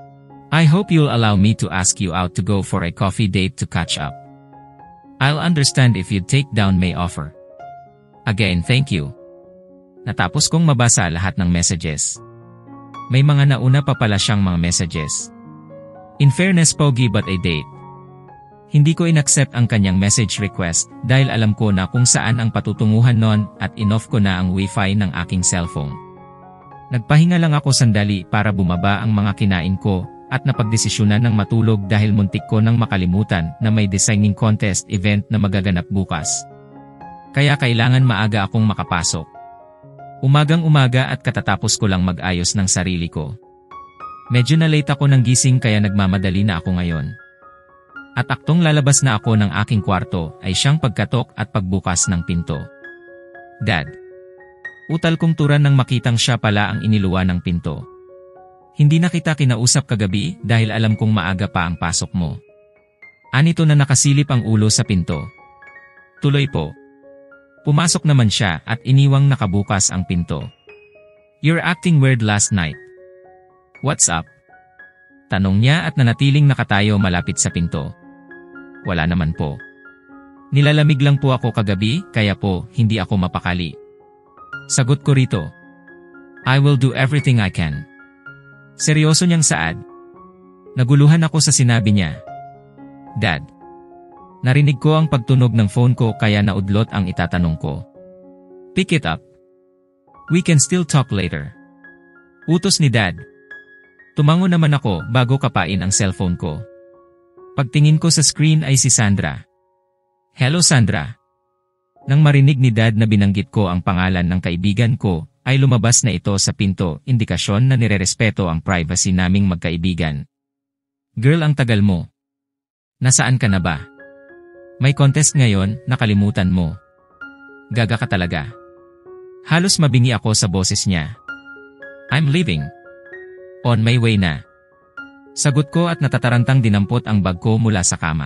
I hope you'll allow me to ask you out to go for a coffee date to catch up. I'll understand if you'd take down my offer. Again, thank you. Natapos kong mabasa lahat ng messages. May mga nauna pa pala siyang mga messages. In fairness, pogi but a date. Hindi ko inaccept ang kanyang message request dahil alam ko na kung saan ang patutunguhan nun at in-off ko na ang wifi ng aking cellphone. Nagpahinga lang ako sandali para bumaba ang mga kinain ko at napagdesisyonan ng matulog dahil muntik ko nang makalimutan na may designing contest event na magaganap bukas. Kaya kailangan maaga akong makapasok. Umagang umaga at katatapos ko lang mag-ayos ng sarili ko. Medyo na late ako ng gising kaya nagmamadali na ako ngayon. At aktong lalabas na ako ng aking kwarto ay siyang pagkatok at pagbukas ng pinto. Dad. Utal kong turan nang makitang siya pala ang iniluwa ng pinto. Hindi na kita kinausap kagabi dahil alam kong maaga pa ang pasok mo. Anito na nakasilip ang ulo sa pinto. Tuloy po. Pumasok naman siya at iniwang nakabukas ang pinto. You're acting weird last night. What's up? Tanong niya at nanatiling nakatayo malapit sa pinto. Wala naman po. Nilalamig lang po ako kagabi kaya po hindi ako mapakali. Sagot ko rito. I will do everything I can. Seryoso niyang saad. Naguluhan ako sa sinabi niya. Dad. Narinig ko ang pagtunog ng phone ko kaya naudlot ang itatanong ko. Pick it up. We can still talk later. Utos ni Dad. Tumango naman ako bago kapain ang cellphone ko. Pagtingin ko sa screen ay si Sandra. Hello Sandra. Nang marinig ni Dad na binanggit ko ang pangalan ng kaibigan ko, ay lumabas na ito sa pinto, indikasyon na nirerespeto ang privacy naming magkaibigan. Girl, ang tagal mo. Nasaan ka na ba? May contest ngayon, nakalimutan mo. Gaga ka talaga. Halos mabingi ako sa boses niya. I'm leaving. On my way na. Sagot ko at natatarantang dinampot ang bag ko mula sa kama.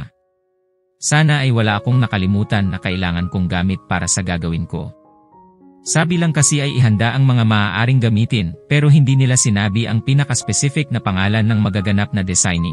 Sana ay wala akong nakalimutan na kailangan kong gamit para sa gagawin ko. Sabi lang kasi ay ihanda ang mga maaaring gamitin pero hindi nila sinabi ang pinaka-specific na pangalan ng magaganap na designing.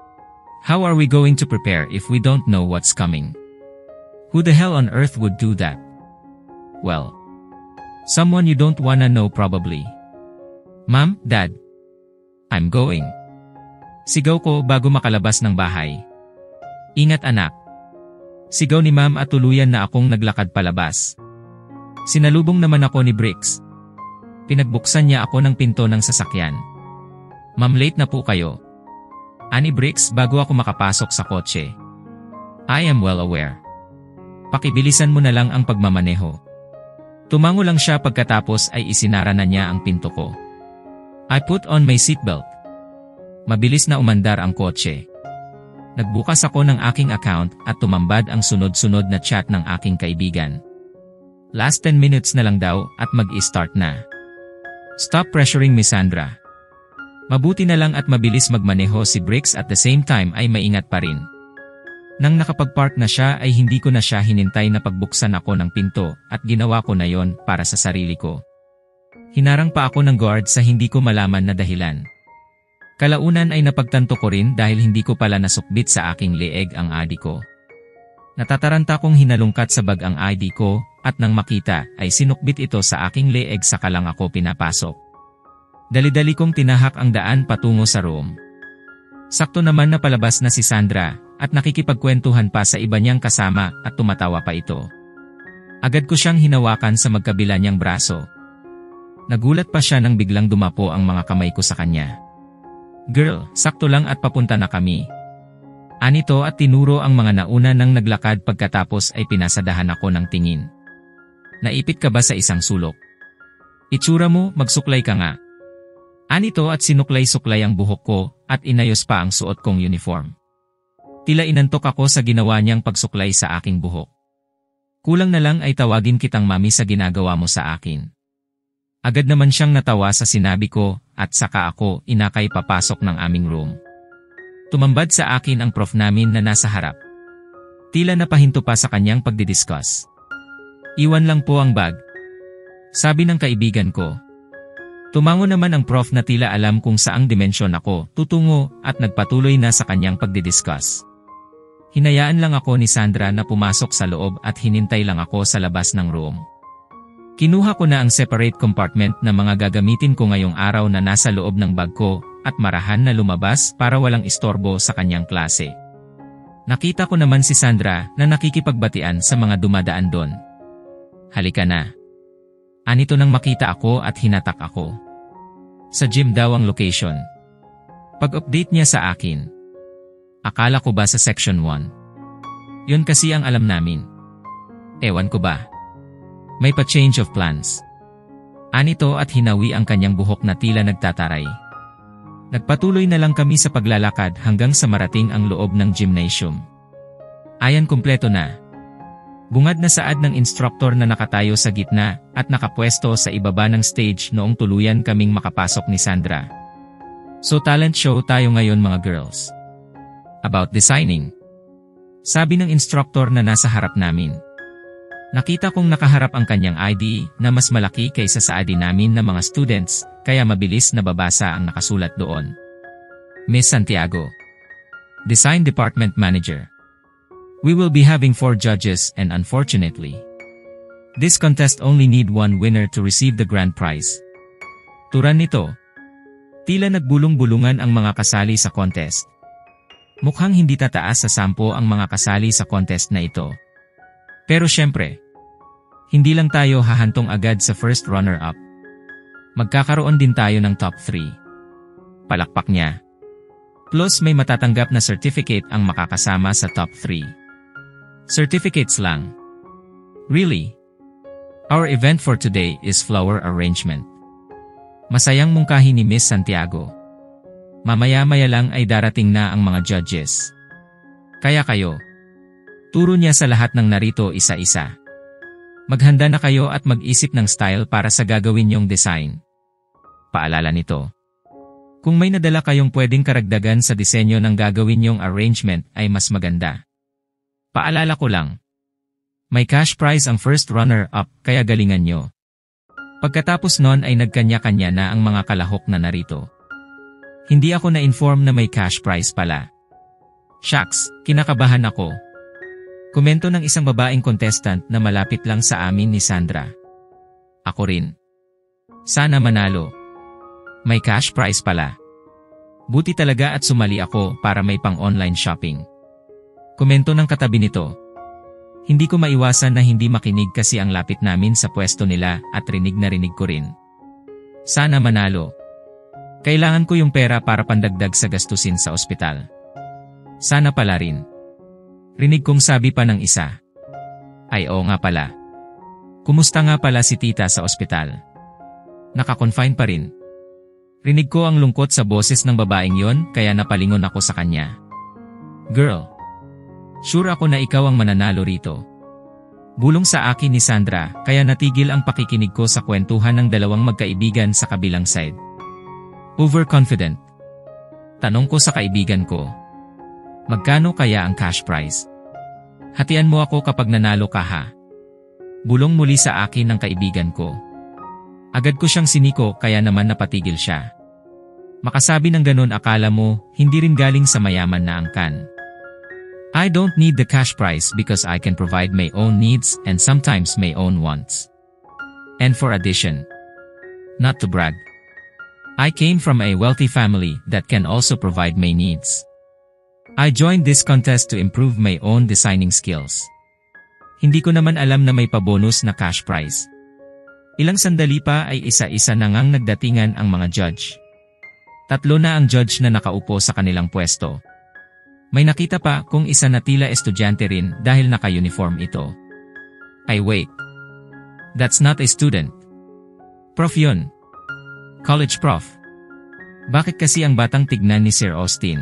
How are we going to prepare if we don't know what's coming? Who the hell on earth would do that? Well, someone you don't wanna know probably. Mom, Dad. I'm going. Sigaw ko bago makalabas ng bahay. Ingat anak. Sigaw ni Ma'am at tuluyan na akong naglakad palabas. Sinalubong naman ako ni Bricks. Pinagbuksan niya ako ng pinto ng sasakyan. Ma'am, late na po kayo. Ani Bricks bago ako makapasok sa kotse. I am well aware. Pakibilisan mo na lang ang pagmamaneho. Tumango lang siya pagkatapos ay isinara na niya ang pinto ko. I put on my seatbelt. Mabilis na umandar ang kotse. Nagbukas ako ng aking account at tumambad ang sunod-sunod na chat ng aking kaibigan. Last ten minutes na lang daw at mag-i-start na. Stop pressuring me, Sandra. Mabuti na lang at mabilis magmaneho si Briggs at the same time ay maingat pa rin. Nang nakapag-park na siya ay hindi ko na siya hinintay na pagbuksan ako ng pinto at ginawa ko na yon para sa sarili ko. Hinarang pa ako ng guard sa hindi ko malaman na dahilan. Kalaunan ay napagtanto ko rin dahil hindi ko pala nasukbit sa aking leeg ang I D ko. Natataranta kong hinalungkat sa bag ang I D ko at nang makita ay sinukbit ito sa aking leeg saka lang ako pinapasok. Dali-dali kong tinahak ang daan patungo sa room. Sakto naman na palabas na si Sandra at nakikipagkwentuhan pa sa iba niyang kasama at tumatawa pa ito. Agad ko siyang hinawakan sa magkabila niyang braso. Nagulat pa siya nang biglang dumapo ang mga kamay ko sa kanya. Girl, sakto lang at papunta na kami. Anito at tinuro ang mga nauna nang naglakad pagkatapos ay pinasadahan ako ng tingin. Naipit ka ba sa isang sulok? Itsura mo, magsuklay ka nga. Anito at sinuklay-suklay ang buhok ko at inayos pa ang suot kong uniform. Tila inantok ako sa ginawa niyang pagsuklay sa aking buhok. Kulang na lang ay tawagin kitang mami sa ginagawa mo sa akin. Agad naman siyang natawa sa sinabi ko at saka ako inakay papasok ng aming room. Tumambad sa akin ang prof namin na nasa harap. Tila napahinto pa sa kanyang pagdidiscuss. Iwan lang po ang bag. Sabi ng kaibigan ko. Tumango naman ang prof na tila alam kung saang dimensyon ako tutungo at nagpatuloy na sa kanyang pagdidiscuss. Hinayaan lang ako ni Sandra na pumasok sa loob at hinintay lang ako sa labas ng room. Kinuha ko na ang separate compartment na mga gagamitin ko ngayong araw na nasa loob ng bag ko at marahan na lumabas para walang istorbo sa kanyang klase. Nakita ko naman si Sandra na nakikipagbatian sa mga dumadaan doon. Halika na. Anito nang makita ako at hinatak ako. Sa gym daw ang location. Pag-update niya sa akin. Akala ko ba sa section one? Yun kasi ang alam namin. Ewan ko ba? May pa-change of plans. Anito at hinawi ang kanyang buhok na tila nagtataray. Nagpatuloy na lang kami sa paglalakad hanggang sa marating ang loob ng gymnasium. Ayan, kumpleto na. Bungad na saad ng instructor na nakatayo sa gitna at nakapwesto sa ibaba ng stage noong tuluyan kaming makapasok ni Sandra. So talent show tayo ngayon mga girls. About designing. Sabi ng instructor na nasa harap namin. Nakita kong nakaharap ang kanyang I D na mas malaki kaysa sa I D namin na mga students, kaya mabilis na babasa ang nakasulat doon. Miss Santiago. Design Department Manager. We will be having four judges and unfortunately, this contest only need one winner to receive the grand prize. Turan nito. Tila nagbulong-bulungan ang mga kasali sa contest. Mukhang hindi tataas sa sampo ang mga kasali sa contest na ito. Pero syempre, hindi lang tayo hahantong agad sa first runner-up. Magkakaroon din tayo ng top three. Palakpak niya. Plus may matatanggap na certificate ang makakasama sa top three. Certificates lang. Really? Our event for today is flower arrangement. Masayang mungkahi ni Miss Santiago. Mamaya-maya lang ay darating na ang mga judges. Kaya kayo. Turo niya sa lahat ng narito isa-isa. Maghanda na kayo at mag-isip ng style para sa gagawin niyong design. Paalala nito. Kung may nadala kayong pwedeng karagdagan sa disenyo ng gagawin niyong arrangement ay mas maganda. Paalala ko lang. May cash prize ang first runner-up kaya galingan niyo. Pagkatapos nun ay nagkanya-kanya na ang mga kalahok na narito. Hindi ako na-inform na may cash prize pala. Shucks, kinakabahan ako. Komento ng isang babaeng contestant na malapit lang sa amin ni Sandra. Ako rin. Sana manalo. May cash prize pala. Buti talaga at sumali ako para may pang-online shopping. Komento ng katabi nito. Hindi ko maiwasan na hindi makinig kasi ang lapit namin sa pwesto nila at rinig na rinig ko rin. Sana manalo. Kailangan ko yung pera para pandagdag sa gastusin sa ospital. Sana pala rin. Rinig kong sabi pa ng isa. Ay oo nga pala. Kumusta nga pala si tita sa ospital? Naka-confine pa rin. Rinig ko ang lungkot sa boses ng babaeng yon kaya napalingon ako sa kanya. Girl. Sure ako na ikaw ang mananalo rito. Bulong sa akin ni Sandra kaya natigil ang pakikinig ko sa kwentuhan ng dalawang magkaibigan sa kabilang side. Overconfident. Tanong ko sa kaibigan ko. Magkano kaya ang cash prize? Hatian mo ako kapag nanalo ka ha. Bulong muli sa akin ng kaibigan ko. Agad ko siyang siniko kaya naman napatigil siya. Makasabi ng ganun akala mo hindi rin galing sa mayaman na angkan. I don't need the cash prize because I can provide my own needs and sometimes my own wants. And for addition, not to brag, I came from a wealthy family that can also provide my needs. I joined this contest to improve my own designing skills. Hindi ko naman alam na may pabonus na cash prize. Ilang sandali pa ay isa-isa na ngang nagdatingan ang mga judge. Tatlo na ang judge na nakaupo sa kanilang pwesto. May nakita pa kung isa na tila estudyante rin dahil naka-uniform ito. Ay wait. That's not a student. Prof yun. College prof. Bakit kasi ang batang tignan ni Sir Austin?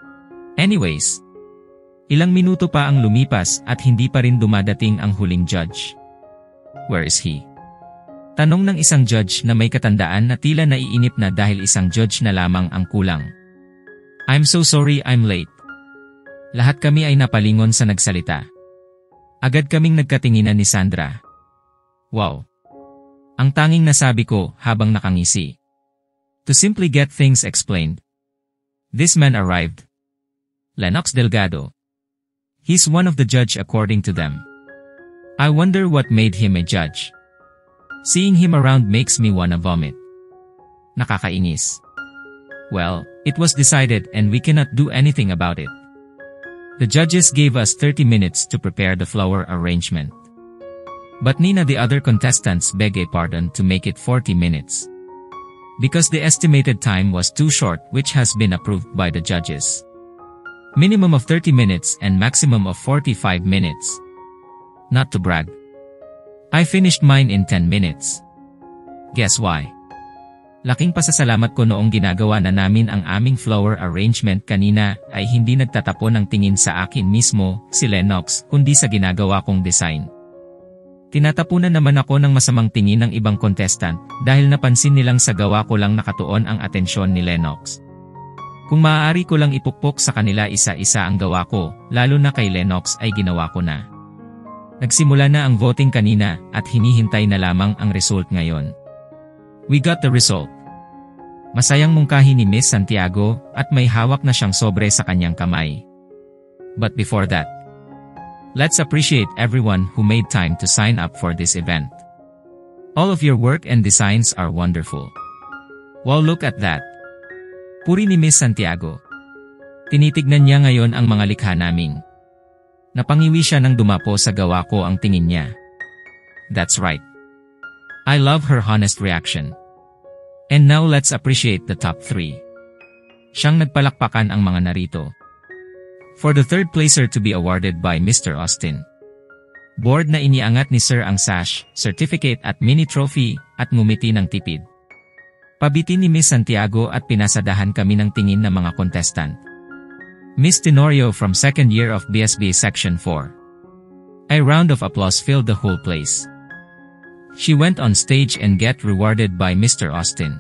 Anyways. Ilang minuto pa ang lumipas at hindi pa rin dumadating ang huling judge. Where is he? Tanong ng isang judge na may katandaan na tila naiinip na dahil isang judge na lamang ang kulang. I'm so sorry I'm late. Lahat kami ay napalingon sa nagsalita. Agad kaming nagkatinginan ni Sandra. Wow! Ang tanging nasabi ko habang nakangisi. To simply get things explained. This man arrived. Lennox Delgado. He's one of the judge according to them. I wonder what made him a judge. Seeing him around makes me wanna vomit. Nakakainis. Well, it was decided and we cannot do anything about it. The judges gave us thirty minutes to prepare the flower arrangement. But Nina the other contestants beg a pardon to make it forty minutes. Because the estimated time was too short which has been approved by the judges. Minimum of thirty minutes and maximum of forty-five minutes. Not to brag. I finished mine in ten minutes. Guess why? Laking pasasalamat ko noong ginagawa na namin ang aming flower arrangement kanina ay hindi nagtatapon ng tingin sa akin mismo, si Lennox, kundi sa ginagawa kong design. Tinatapunan naman ako ng masamang tingin ng ibang contestant dahil napansin nilang sa gawa ko lang nakatuon ang atensyon ni Lennox. Kung maaari ko lang ipukpok sa kanila isa-isa ang gawa ko, lalo na kay Lennox ay ginawa ko na. Nagsimula na ang voting kanina at hinihintay na lamang ang result ngayon. We got the result. Masayang mungkahi ni Miss Santiago at may hawak na siyang sobre sa kanyang kamay. But before that, let's appreciate everyone who made time to sign up for this event. All of your work and designs are wonderful. Wow, look at that. Puri ni Miss Santiago. Tinitignan niya ngayon ang mga likha naming. Napangiwi siya nang dumapo sa gawa ko ang tingin niya. That's right. I love her honest reaction. And now let's appreciate the top three. Siyang nagpalakpakan ang mga narito. For the third placer to be awarded by Mister Austin. Board na iniangat ni Sir ang sash, certificate at mini trophy at ngumiti ng tipid. Pabiti ni Miss Santiago at pinasadahan kami ng tingin ng mga contestant. Miss Tenorio from second year of B S B Section four. A round of applause filled the whole place. She went on stage and get rewarded by Mister Austin.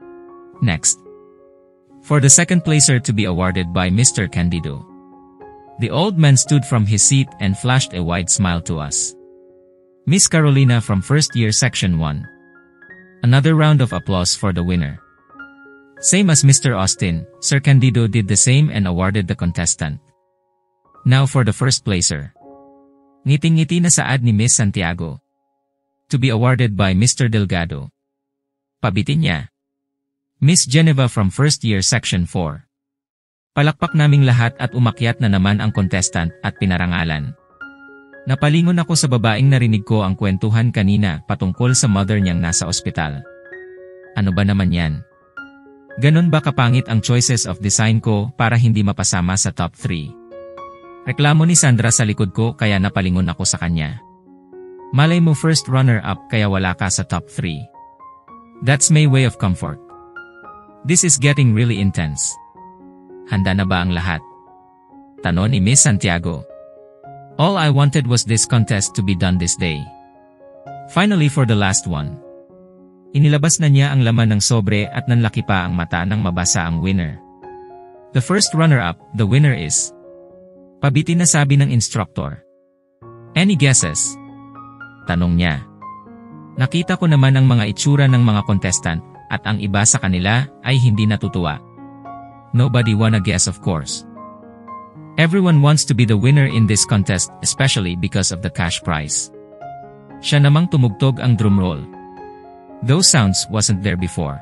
Next. For the second placer to be awarded by Mister Candido. The old man stood from his seat and flashed a wide smile to us. Miss Carolina from first year Section one. Another round of applause for the winner. Same as Mister Austin, Sir Candido did the same and awarded the contestant. Now for the first placer. Ngiting-ngiti na saad ni Miss Santiago. To be awarded by Mister Delgado. Pabitin niya. Miss Geneva from first year Section four. Palakpak naming lahat at umakyat na naman ang contestant at pinarangalan. Napalingon ako sa babaeng narinig ko ang kwentuhan kanina patungkol sa mother niyang nasa ospital. Ano ba naman yan? Ganon ba kapangit ang choices of design ko para hindi mapasama sa top three? Reklamo ni Sandra sa likod ko kaya napalingon ako sa kanya. Malay mo first runner-up kaya wala ka sa top three. That's my way of comfort. This is getting really intense. Handa na ba ang lahat? Tanong ni Miss Santiago. All I wanted was this contest to be done this day. Finally for the last one. Inilabas na niya ang laman ng sobre at nanlaki pa ang mata nang mabasa ang winner. The first runner-up, the winner is... Pabitin na sabi ng instructor. Any guesses? Tanong niya. Nakita ko naman ang mga itsura ng mga contestant at ang iba sa kanila ay hindi natutuwa. Nobody wanna guess of course. Everyone wants to be the winner in this contest especially because of the cash prize. Siya namang tumugtog ang drumroll. Those sounds wasn't there before.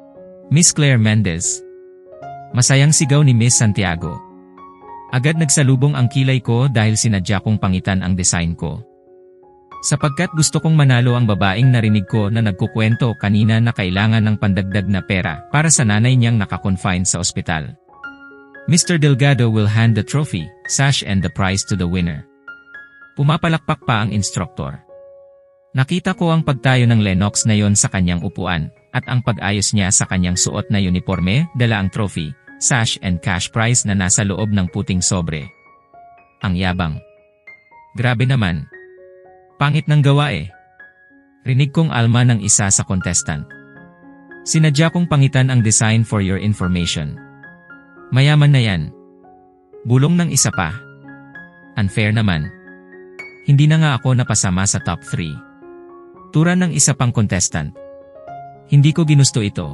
Miss Claire Mendez. Masayang sigaw ni Miss Santiago. Agad nagsalubong ang kilay ko dahil sinadya kong pangitan ang design ko. Sapagkat gusto kong manalo ang babaeng narinig ko na nagkukwento kanina na kailangan ng pandagdag na pera para sa nanay niyang nakakonfine sa ospital. Mister Delgado will hand the trophy, sash and the prize to the winner. Pumapalakpak pa ang instructor. Nakita ko ang pagtayo ng Lennox na yon sa kanyang upuan at ang pag-ayos niya sa kanyang suot na uniforme, dala ang trophy, sash and cash prize na nasa loob ng puting sobre. Ang yabang. Grabe naman. Pangit ng gawa eh. Rinig kong alma ng isa sa contestant. Sinadya kong pangitan ang design for your information. Mayaman na yan. Bulong ng isa pa. Unfair naman. Hindi na nga ako napasama sa top three. Tura ng isa pang contestant. Hindi ko ginusto ito.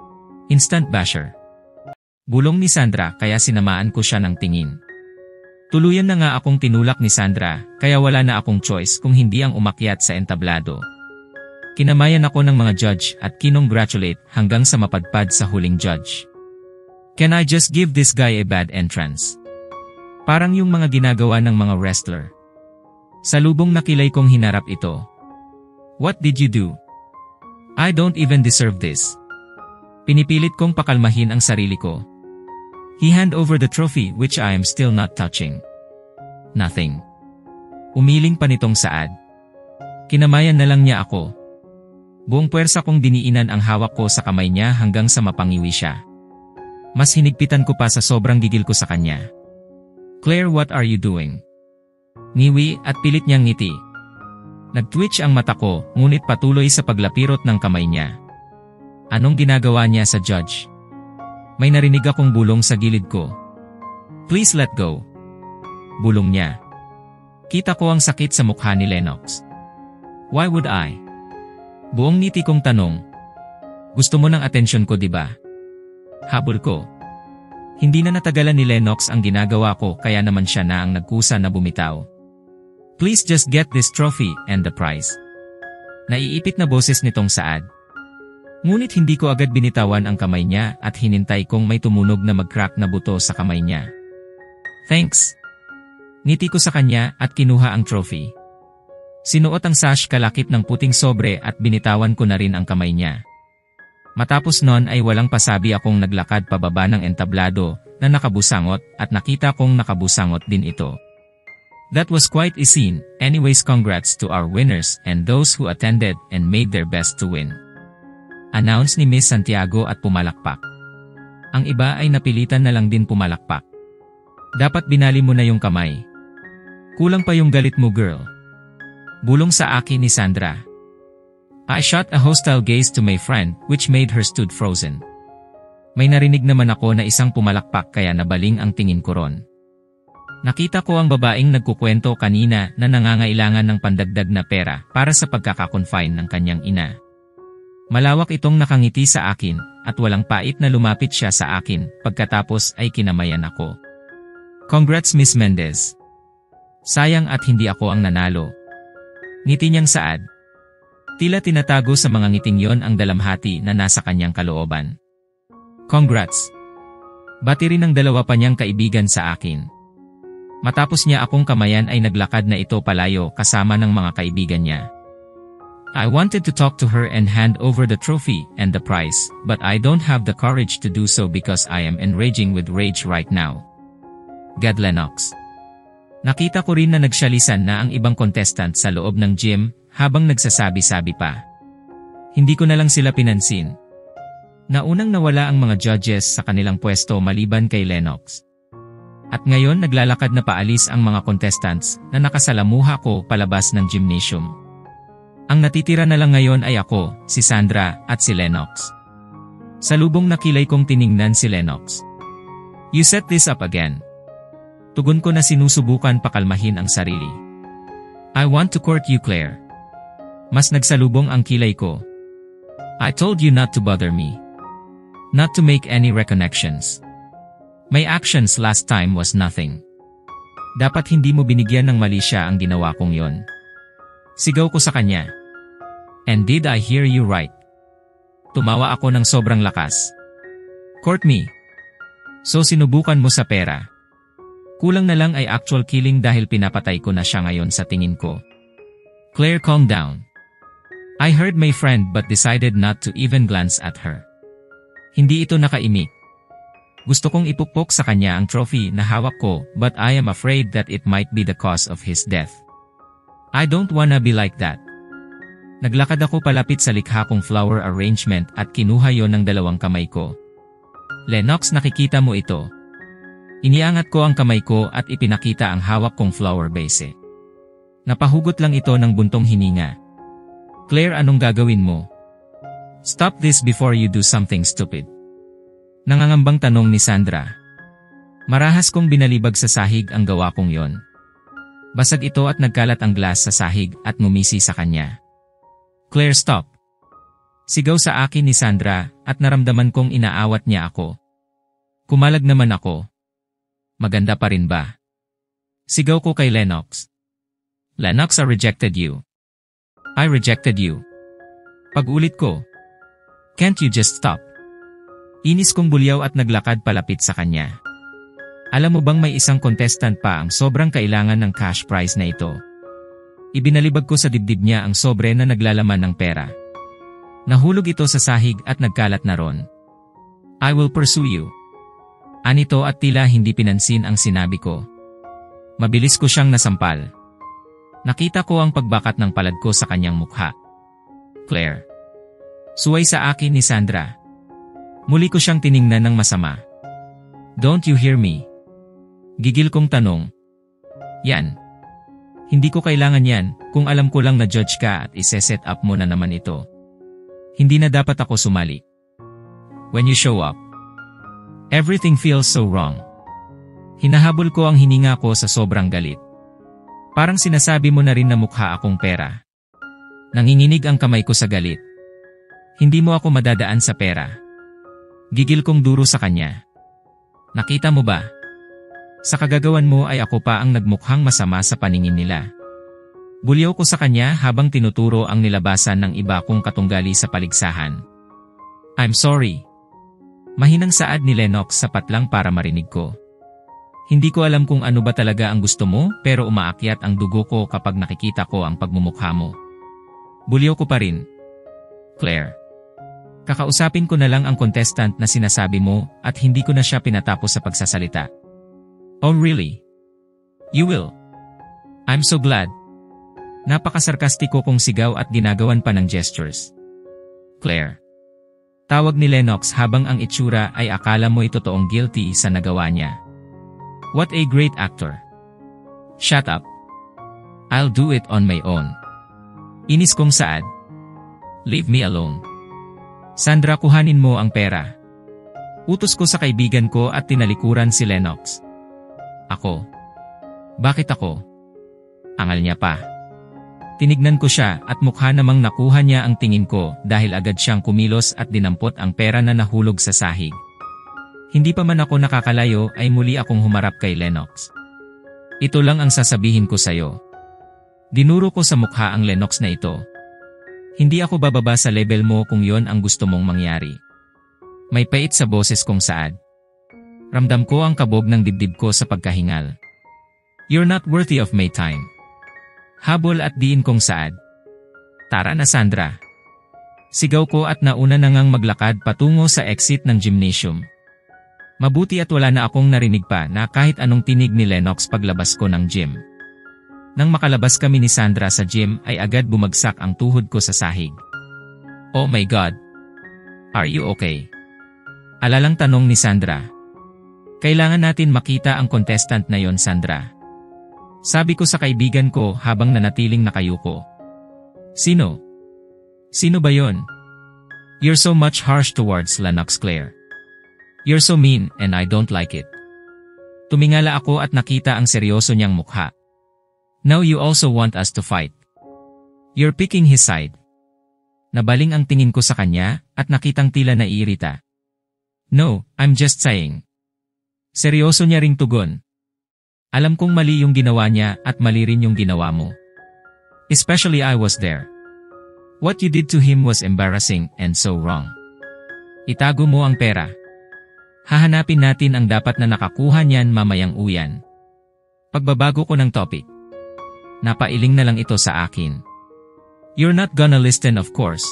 Instant basher. Bulong ni Sandra kaya sinamaan ko siya ng tingin. Tuluyan na nga akong tinulak ni Sandra, kaya wala na akong choice kung hindi ang umakyat sa entablado. Kinamayan ako ng mga judge at kinongratulate hanggang sa mapadpad sa huling judge. Can I just give this guy a bad entrance? Parang yung mga ginagawa ng mga wrestler. Salubong nakilay kong hinarap ito. What did you do? I don't even deserve this. Pinipilit kong pakalmahin ang sarili ko. He hand over the trophy which I am still not touching. Nothing. Umiling pa nitong saad. Kinamayan na lang niya ako. Buong puwersa kong diniinan ang hawak ko sa kamay niya hanggang sa mapangiwi siya. Mas hinigpitan ko pa sa sobrang gigil ko sa kanya. Claire, what are you doing? Ngiwi at pilit niyang ngiti. Nag-twitch ang mata ko ngunit patuloy sa paglapirot ng kamay niya. Anong ginagawa niya sa judge? May narinig akong bulong sa gilid ko. Please let go. Bulong niya. Kita ko ang sakit sa mukha ni Lennox. Why would I? Buong ngiti kong tanong. Gusto mo ng atensyon ko diba? Habol ko. Hindi na natagalan ni Lennox ang ginagawa ko kaya naman siya na ang nagkusa na bumitaw. Please just get this trophy and the prize. Naiipit na boses nitong saad. Ngunit hindi ko agad binitawan ang kamay niya at hinintay kong may tumunog na mag-crack na buto sa kamay niya. Thanks. Ngiti ko sa kanya at kinuha ang trophy. Sinuot ang sash kalakip ng puting sobre at binitawan ko na rin ang kamay niya. Matapos nun ay walang pasabi akong naglakad pababa ng entablado na nakabusangot at nakita kong nakabusangot din ito. That was quite a scene. Anyways, congrats to our winners and those who attended and made their best to win. Announce ni Miss Santiago at pumalakpak. Ang iba ay napilitan na lang din pumalakpak. Dapat binali mo na yung kamay. Kulang pa yung galit mo, girl. Bulong sa akin ni Sandra. I shot a hostile gaze to my friend which made her stood frozen. May narinig naman ako na isang pumalakpak kaya nabaling ang tingin ko ron. Nakita ko ang babaeng nagkukwento kanina na nangangailangan ng pandagdag na pera para sa pagkakakonfine ng kanyang ina. Malawak itong nakangiti sa akin at walang pait na lumapit siya sa akin pagkatapos ay kinamayan ako. Congrats Miss Mendez. Sayang at hindi ako ang nanalo. Ngiti niyang saad. Tila tinatago sa mga ngiting yon ang dalamhati na nasa kanyang kalooban. Congrats. Bati rin ng dalawa pa niyang kaibigan sa akin. Matapos niya akong kamayan ay naglakad na ito palayo kasama ng mga kaibigan niya. I wanted to talk to her and hand over the trophy and the prize, but I don't have the courage to do so because I am enraging with rage right now. God Lennox. Nakita ko rin na nagsyalisan na ang ibang contestant sa loob ng gym habang nagsasabi-sabi pa. Hindi ko na lang sila pinansin. Naunang nawala ang mga judges sa kanilang pwesto maliban kay Lennox. At ngayon naglalakad na paalis ang mga contestants na nakasalamuha ko palabas ng gymnasium. Ang natitira na lang ngayon ay ako, si Sandra, at si Lennox. Salubong na kilay kong tiningnan si Lennox. You set this up again. Tugon ko na sinusubukan pakalmahin ang sarili. I want to court you, Claire. Mas nagsalubong ang kilay ko. I told you not to bother me. Not to make any reconnections. My actions last time was nothing. Dapat hindi mo binigyan ng mali siya ang ginawa kong yon. Sigaw ko sa kanya. And did I hear you right? Tumawa ako ng sobrang lakas. Court me. So sinubukan mo sa pera. Kulang na lang ay actual killing dahil pinapatay ko na siya ngayon sa tingin ko. Claire, calm down. I heard my friend but decided not to even glance at her. Hindi ito nakaimik. Gusto kong ipukpok sa kanya ang trophy na hawak ko but I am afraid that it might be the cause of his death. I don't wanna be like that. Naglakad ako palapit sa likha kong flower arrangement at kinuha yon ng dalawang kamay ko. Lennox, nakikita mo ito. Iniangat ko ang kamay ko at ipinakita ang hawak kong flower vase. Napahugot lang ito ng buntong hininga. Claire, anong gagawin mo? Stop this before you do something stupid. Nangangambang tanong ni Sandra. Marahas kong binalibag sa sahig ang gawa kong yon. Basag ito at nagkalat ang glass sa sahig at ngumisi sa kanya. Claire, stop. Sigaw sa akin ni Sandra at naramdaman kong inaawat niya ako. Kumalag naman ako. Maganda pa rin ba? Sigaw ko kay Lennox. Lennox, I rejected you. I rejected you. Pag-ulit ko. Can't you just stop? Inis kong bulyaw at naglakad palapit sa kanya. Alam mo bang may isang contestant pa ang sobrang kailangan ng cash prize na ito? Ibinalibag ko sa dibdib niya ang sobre na naglalaman ng pera. Nahulog ito sa sahig at nagkalat na ron. I will pursue you. Anito at tila hindi pinansin ang sinabi ko. Mabilis ko siyang nasampal. Nakita ko ang pagbakat ng palad ko sa kanyang mukha. Claire. Suway sa akin ni Sandra. Muli ko siyang tiningnan ng masama. Don't you hear me? Gigil kong tanong. Yan. Hindi ko kailangan yan kung alam ko lang na judge ka at ise-set up mo na naman ito. Hindi na dapat ako sumali. When you show up, everything feels so wrong. Hinahabol ko ang hininga ko sa sobrang galit. Parang sinasabi mo na rin na mukha akong pera. Nanginginig ang kamay ko sa galit. Hindi mo ako madadaan sa pera. Gigil kong duro sa kanya. Nakita mo ba? Sa kagagawan mo ay ako pa ang nagmukhang masama sa paningin nila. Bulyaw ko sa kanya habang tinuturo ang nilabasan ng iba kong katunggali sa paligsahan. I'm sorry. Mahinang saad ni Lennox sapat lang para marinig ko. Hindi ko alam kung ano ba talaga ang gusto mo pero umaakyat ang dugo ko kapag nakikita ko ang pagmumukha mo. Bulyaw ko pa rin. Claire. Kakausapin ko na lang ang contestant na sinasabi mo at hindi ko na siya pinatapos sa pagsasalita. Oh really? You will? I'm so glad. Napakasarkastiko kong sigaw at ginagawan pa ng gestures. Claire. Tawag ni Lennox habang ang itsura ay akala mo ay totoong guilty sa nagawa niya. What a great actor. Shut up. I'll do it on my own. Inis kong saad. Leave me alone. Sandra, kuhanin mo ang pera. Utos ko sa kaibigan ko at tinalikuran si Lennox. Ako. Bakit ako? Angal niya pa. Tinignan ko siya at mukha namang nakuha niya ang tingin ko dahil agad siyang kumilos at dinampot ang pera na nahulog sa sahig. Hindi pa man ako nakakalayo ay muli akong humarap kay Lennox. Ito lang ang sasabihin ko sa'yo. Dinuro ko sa mukha ang Lennox na ito. Hindi ako bababa sa level mo kung yon ang gusto mong mangyari. May pait sa boses kong saad. Ramdam ko ang kabog ng dibdib ko sa pagkahingal. You're not worthy of my time. Habol at diin kong saad. Tara na Sandra. Sigaw ko at nauna na ngang maglakad patungo sa exit ng gymnasium. Mabuti at wala na akong narinig pa na kahit anong tinig ni Lennox paglabas ko ng gym. Nang makalabas kami ni Sandra sa gym ay agad bumagsak ang tuhod ko sa sahig. Oh my God! Are you okay? Alalang tanong ni Sandra. Kailangan natin makita ang contestant na yon, Sandra. Sabi ko sa kaibigan ko habang nanatiling nakayuko. Sino? Sino ba yon? You're so much harsh towards Lennox, Claire. You're so mean and I don't like it. Tumingala ako at nakita ang seryoso niyang mukha. Now you also want us to fight. You're picking his side. Nabaling ang tingin ko sa kanya at nakitang tila naiirita. No, I'm just saying. Seryoso niya ring tugon. Alam kong mali yung ginawa niya at mali rin yung ginawa mo. Especially I was there. What you did to him was embarrassing and so wrong. Itago mo ang pera. Hahanapin natin ang dapat na nakakuha niyan mamayang uyan. Pagbabago ko ng topic. Napailing na lang ito sa akin. You're not gonna listen, of course.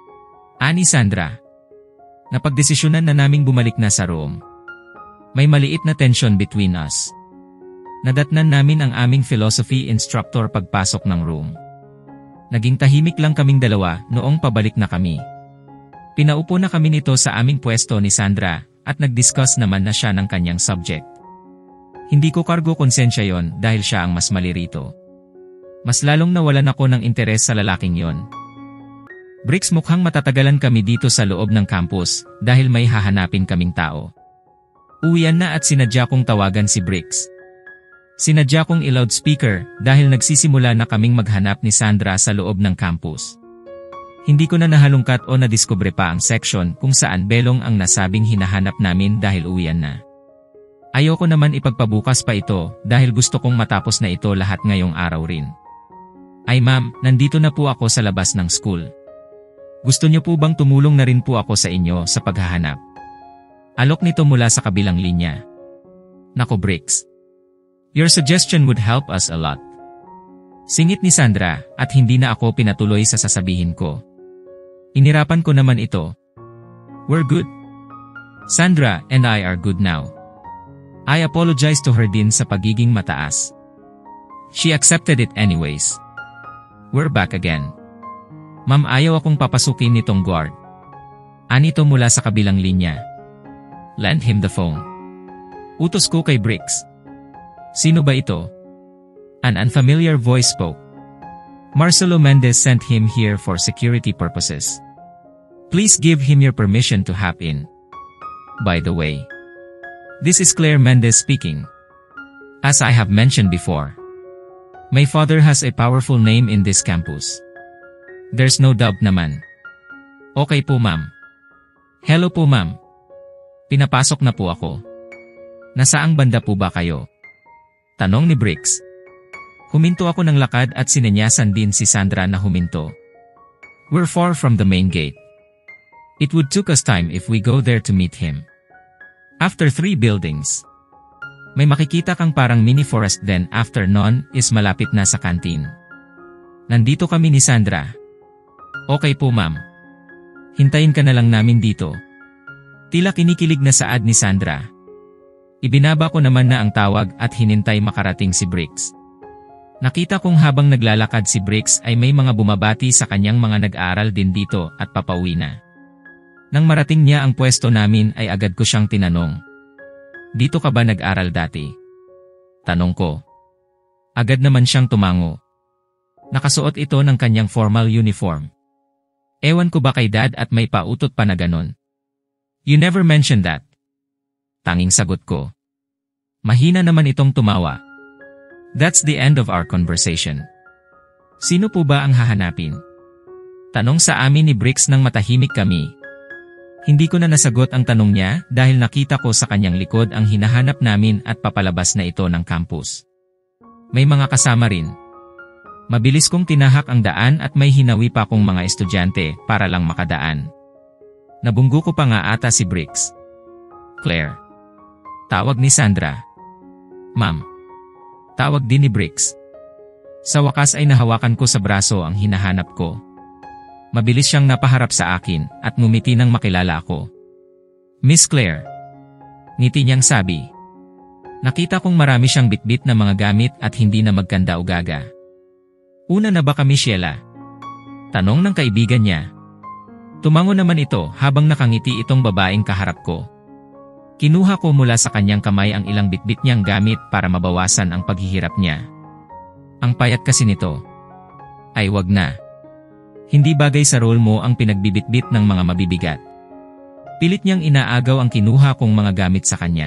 Ani Sandra. Napagdesisyonan na naming bumalik na sa room. May maliit na tension between us. Nadatnan namin ang aming philosophy instructor pagpasok ng room. Naging tahimik lang kaming dalawa noong pabalik na kami. Pinaupo na kami nito sa aming pwesto ni Sandra at nag-discuss naman na siya ng kanyang subject. Hindi ko kargo konsensya yon dahil siya ang mas mali rito. Mas lalong nawalan ako ng interes sa lalaking yon. Bricks, mukhang matatagalan kami dito sa loob ng campus dahil may hahanapin kaming tao. Uwian na at sinadya kong tawagan si Bricks. Sinadya kong i-loudspeaker dahil nagsisimula na kaming maghanap ni Sandra sa loob ng campus. Hindi ko na nahalungkat o nadiskubre pa ang section kung saan belong ang nasabing hinahanap namin dahil uwian na. Ayoko naman ipagpabukas pa ito dahil gusto kong matapos na ito lahat ngayong araw rin. Ay ma'am, nandito na po ako sa labas ng school. Gusto niyo po bang tumulong na rin po ako sa inyo sa paghahanap? Alok nito mula sa kabilang linya. Nako Bricks. Your suggestion would help us a lot. Singit ni Sandra at hindi na ako pinatuloy sa sasabihin ko. Inirapan ko naman ito. We're good. Sandra and I are good now. I apologize to her din sa pagiging mataas. She accepted it anyways. We're back again. Ma'am, ayaw akong papasukin nitong guard. Anito mula sa kabilang linya. Lend him the phone. Utos ko kay Bricks. Sino ba ito? An unfamiliar voice spoke. Marcelo Mendez sent him here for security purposes. Please give him your permission to hop in. By the way, this is Claire Mendez speaking. As I have mentioned before, my father has a powerful name in this campus. There's no doubt naman. Okay po ma'am. Hello po ma'am. Pinapasok na po ako. Nasaang banda po ba kayo? Tanong ni Bricks. Huminto ako ng lakad at sinenyasan din si Sandra na huminto. We're far from the main gate. It would took us time if we go there to meet him. After three buildings. May makikita kang parang mini forest, then after none is malapit na sa kantin. Nandito kami ni Sandra. Okay po ma'am. Hintayin ka na lang namin dito. Tila kinikilig na saad ni Sandra. Ibinaba ko naman na ang tawag at hinintay makarating si Bricks. Nakita kong habang naglalakad si Bricks ay may mga bumabati sa kanyang mga nag-aaral din dito at papauwi na. Nang marating niya ang pwesto namin ay agad ko siyang tinanong. Dito ka ba nag-aral dati? Tanong ko. Agad naman siyang tumango. Nakasuot ito ng kanyang formal uniform. Ewan ko ba kay dad at may pautot pa na ganon. You never mentioned that. Tanging sagot ko. Mahina naman itong tumawa. That's the end of our conversation. Sino po ba ang hahanapin? Tanong sa amin ni Bricks nang matahimik kami. Hindi ko na nasagot ang tanong niya dahil nakita ko sa kanyang likod ang hinahanap namin at papalabas na ito ng campus. May mga kasama rin. Mabilis kong tinahak ang daan at may hinawi pa kong mga estudyante para lang makadaan. Nabunggo ko pa nga ata si Bricks. Claire. Tawag ni Sandra. Ma'am. Tawag din ni Bricks. Sa wakas ay nahawakan ko sa braso ang hinahanap ko. Mabilis siyang napaharap sa akin at ngumiti nang makilala ako. Miss Claire. Ngiti niyang sabi. Nakita kong marami siyang bitbit na mga gamit at hindi na magkanda o gaga. Una na ba kami, Sheila? Tanong ng kaibigan niya. Tumango naman ito habang nakangiti itong babaeng kaharap ko. Kinuha ko mula sa kanyang kamay ang ilang bitbit niyang gamit para mabawasan ang paghihirap niya. Ang payat kasi nito. Ay wag na. Hindi bagay sa role mo ang pinagbibitbit ng mga mabibigat. Pilit niyang inaagaw ang kinuha kong mga gamit sa kanya.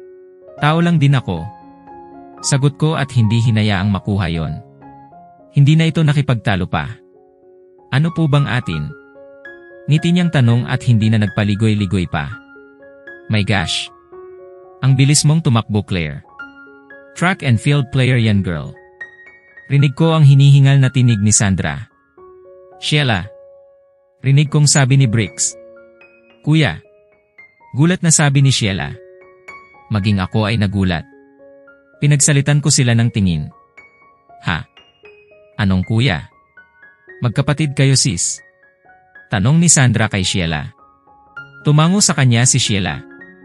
Tao lang din ako. Sagot ko at hindi hinayaang makuha yon. Hindi na ito nakipagtalo pa. Ano po bang atin? Ngiti niyang tanong at hindi na nagpaligoy-ligoy pa. My gosh. Ang bilis mong tumakbo, Claire. Track and field player yan, girl. Rinig ko ang hinihingal na tinig ni Sandra. Sheila. Rinig kong sabi ni Briggs. Kuya. Gulat na sabi ni Sheila. Maging ako ay nagulat. Pinagsalitan ko sila ng tingin. Ha? Anong kuya? Magkapatid kayo, sis? Tanong ni Sandra kay Sheila. Tumango sa kanya si Sheila.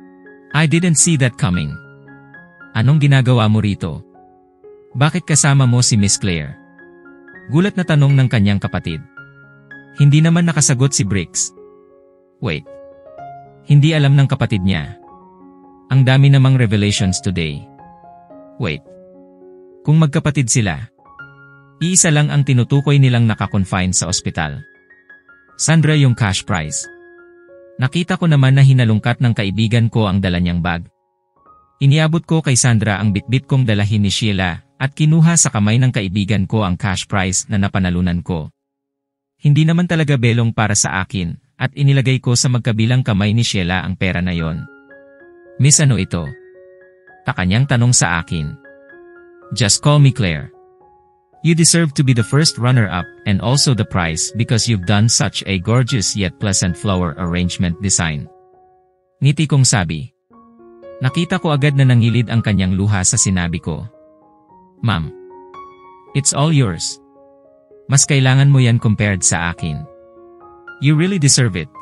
I didn't see that coming. Anong ginagawa mo rito? Bakit kasama mo si Miss Claire? Gulat na tanong ng kanyang kapatid. Hindi naman nakasagot si Briggs. Wait. Hindi alam ng kapatid niya. Ang dami namang revelations today. Wait. Kung magkapatid sila, iisa lang ang tinutukoy nilang nakakonfine sa ospital. Sandra yung cash prize. Nakita ko naman na hinalungkat ng kaibigan ko ang dala niyang bag. Iniabot ko kay Sandra ang bitbit kong dalahin ni Sheila at kinuha sa kamay ng kaibigan ko ang cash prize na napanalunan ko. Hindi naman talaga belong para sa akin at inilagay ko sa magkabilang kamay ni Sheila ang pera na yon. Miss, ano ito? Takanyang tanong sa akin. Just call me Claire. You deserve to be the first runner-up and also the prize because you've done such a gorgeous yet pleasant flower arrangement design. Ngiti kong sabi. Nakita ko agad na nangilid ang kanyang luha sa sinabi ko. Ma'am, it's all yours. Mas kailangan mo yan compared sa akin. You really deserve it.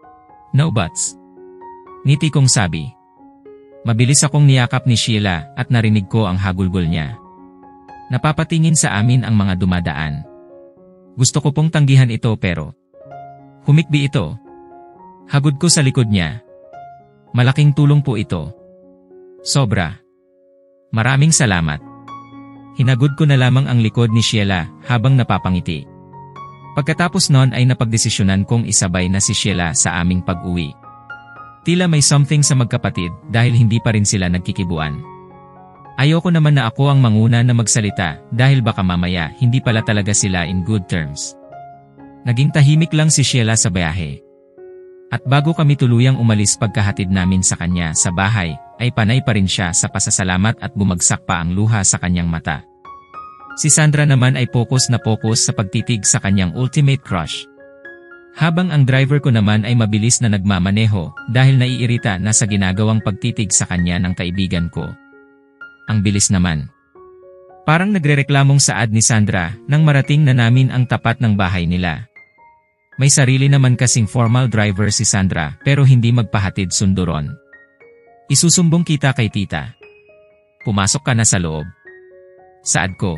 No buts. Ngiti kong sabi. Mabilis akong niyakap ni Sheila at narinig ko ang hagulgol niya. Napapatingin sa amin ang mga dumadaan. Gusto ko pong tanggihan ito pero humikbi ito. Hagod ko sa likod niya. Malaking tulong po ito. Sobra. Maraming salamat. Hinagod ko na lamang ang likod ni Sheila habang napapangiti. Pagkatapos nun ay napagdesisyonan kong isabay na si Sheila sa aming pag-uwi. Tila may something sa magkapatid dahil hindi pa rin sila nagkikibuan. Ayoko naman na ako ang manguna na magsalita dahil baka mamaya hindi pala talaga sila in good terms. Naging tahimik lang si Sheila sa biyahe. At bago kami tuluyang umalis pagkahatid namin sa kanya sa bahay, ay panay pa rin siya sa pasasalamat at bumagsak pa ang luha sa kanyang mata. Si Sandra naman ay focus na focus sa pagtitig sa kanyang ultimate crush. Habang ang driver ko naman ay mabilis na nagmamaneho dahil naiirita na sa ginagawang pagtitig sa kanya ng kaibigan ko. Ang bilis naman. Parang nagrereklamong saad ni Sandra nang marating na namin ang tapat ng bahay nila. May sarili naman kasing formal driver si Sandra pero hindi magpahatid sunduron. Isusumbong kita kay tita. Pumasok ka na sa loob. Saad ko.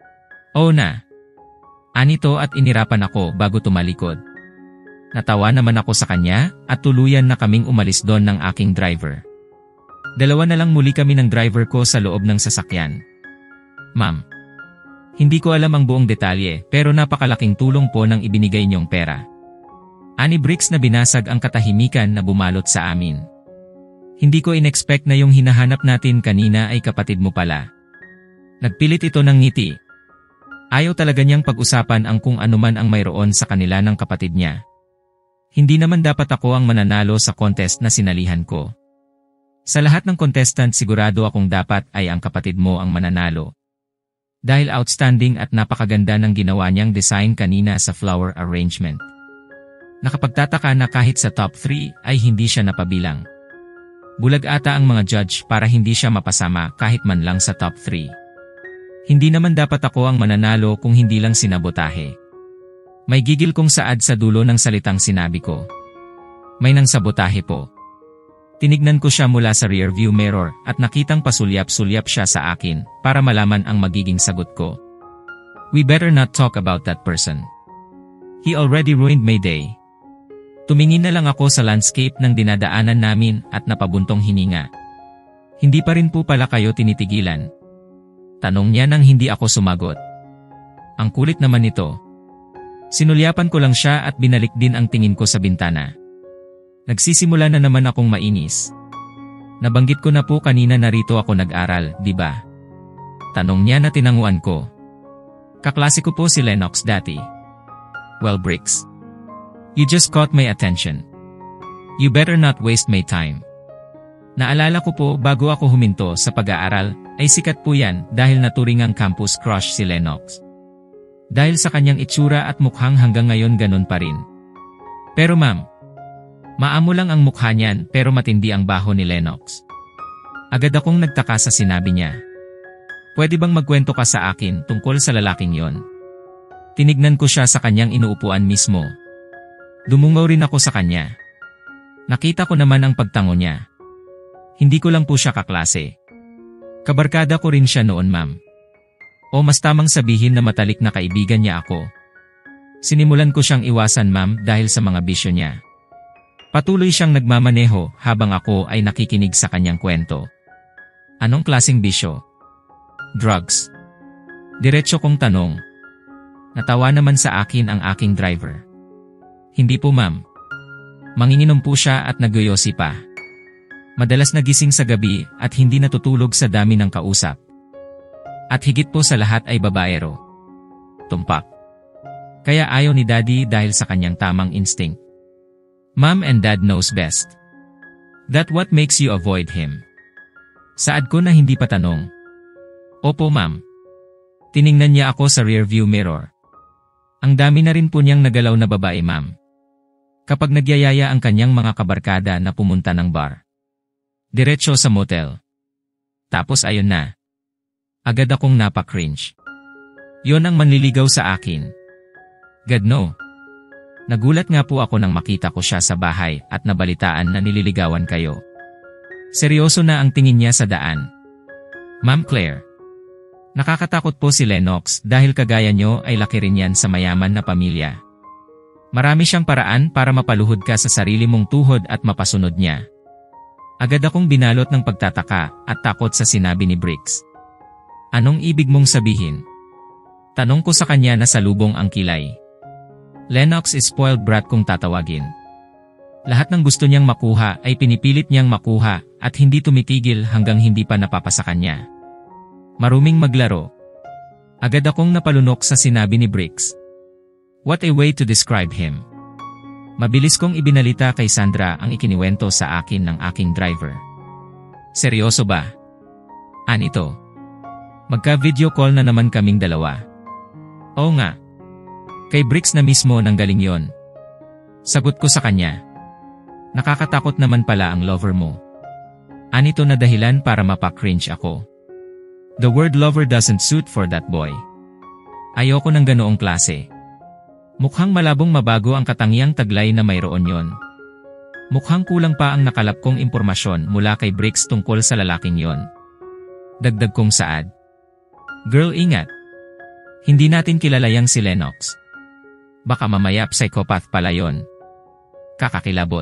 Oo na. Anito at inirapan ako bago tumalikod. Natawa naman ako sa kanya at tuluyan na kaming umalis doon ng aking driver. Dalawa na lang muli kami ng driver ko sa loob ng sasakyan. Ma'am, hindi ko alam ang buong detalye pero napakalaking tulong po ng ibinigay niyong pera. Ani Briggs na binasag ang katahimikan na bumalot sa amin. Hindi ko in-expect na yung hinahanap natin kanina ay kapatid mo pala. Nagpilit ito ng ngiti. Ayaw talaga niyang pag-usapan ang kung anuman ang mayroon sa kanila ng kapatid niya. Hindi naman dapat ako ang mananalo sa contest na sinalihan ko. Sa lahat ng contestant sigurado akong dapat ay ang kapatid mo ang mananalo. Dahil outstanding at napakaganda ng ginawa niyang design kanina sa flower arrangement. Nakapagtataka na kahit sa top three ay hindi siya napabilang. Bulag ata ang mga judge para hindi siya mapasama kahit man lang sa top three. Hindi naman dapat ako ang mananalo kung hindi lang sinabotahe. May gigil kong saad sa dulo ng salitang sinabi ko. May nang sabotahe po. Tinignan ko siya mula sa rearview mirror at nakitang pasulyap-sulyap siya sa akin para malaman ang magiging sagot ko. We better not talk about that person. He already ruined my day. Tumingin na lang ako sa landscape ng dinadaanan namin at napabuntong hininga. Hindi pa rin po pala kayo tinitigilan? Tanong niya nang hindi ako sumagot. Ang kulit naman nito. Sinulyapan ko lang siya at binalik din ang tingin ko sa bintana. Nagsisimula na naman akong mainis. Nabanggit ko na po kanina na rito ako nag-aral, di ba? Tanong niya na tinanguan ko. Kaklase ko po si Lennox dati. Well, Bricks. You just caught my attention. You better not waste my time. Naalala ko po bago ako huminto sa pag-aaral, ay sikat po yan dahil naturingang campus crush si Lennox. Dahil sa kanyang itsura at mukhang hanggang ngayon ganun pa rin. Pero ma'am, maamo lang ang mukha niyan pero matindi ang baho ni Lennox. Agad akong nagtaka sa sinabi niya. Pwede bang magkwento ka sa akin tungkol sa lalaking yon? Tinignan ko siya sa kanyang inuupuan mismo. Dumungaw rin ako sa kanya. Nakita ko naman ang pagtango niya. Hindi ko lang po siya kaklase. Kabarkada ko rin siya noon, ma'am. O mas tamang sabihin na matalik na kaibigan niya ako. Sinimulan ko siyang iwasan, ma'am, dahil sa mga bisyo niya. Patuloy siyang nagmamaneho habang ako ay nakikinig sa kanyang kwento. Anong klaseng bisyo? Drugs. Diretso kong tanong. Natawa naman sa akin ang aking driver. Hindi po, ma'am. Manginginom po siya at nagyoyosi pa. Madalas nagising sa gabi at hindi natutulog sa dami ng kausap. At higit po sa lahat ay babaero. Tumpak. Kaya ayaw ni Daddy dahil sa kanyang tamang instinct. Mom and Dad knows best. That what makes you avoid him. Saad ko na hindi pa tanong. Opo, ma'am. Tiningnan niya ako sa rearview mirror. Ang dami na rin po niyang nagalaw na babae, ma'am. Kapag nagyayaya ang kanyang mga kabarkada na pumunta ng bar. Diretso sa motel. Tapos ayun na. Agad akong napaka-cringe. Yon ang manliligaw sa akin. God no. Nagulat nga po ako nang makita ko siya sa bahay at nabalitaan na nililigawan kayo. Seryoso na ang tingin niya sa daan. Ma'am Claire. Nakakatakot po si Lennox dahil kagaya nyo ay laki rin yan sa mayaman na pamilya. Marami siyang paraan para mapaluhod ka sa sarili mong tuhod at mapasunod niya. Agad akong binalot ng pagtataka at takot sa sinabi ni Bricks. Anong ibig mong sabihin? Tanong ko sa kanya na salubong ang kilay. Lennox is spoiled brat kung tatawagin. Lahat ng gusto niyang makuha ay pinipilit niyang makuha at hindi tumitigil hanggang hindi pa napapasa kanya. Maruming maglaro. Agad akong napalunok sa sinabi ni Bricks. What a way to describe him. Mabilis kong ibinalita kay Sandra ang ikiniwento sa akin ng aking driver. Seryoso ba? Anito? Magka-video call na naman kaming dalawa. Oo nga. Kay Bricks na mismo nang galing yon. Sagot ko sa kanya. Nakakatakot naman pala ang lover mo. Anito na dahilan para mapa-cringe ako. The word lover doesn't suit for that boy. Ayoko ng ganoong klase. Mukhang malabong mabago ang katangiang taglay na mayroon yon. Mukhang kulang pa ang nakalap kong impormasyon mula kay Bricks tungkol sa lalaking yon. Dagdag kong saad. Girl, ingat. Hindi natin kilala yang si Lennox. Baka mamaya psychopath pala yon. Kakakilabot.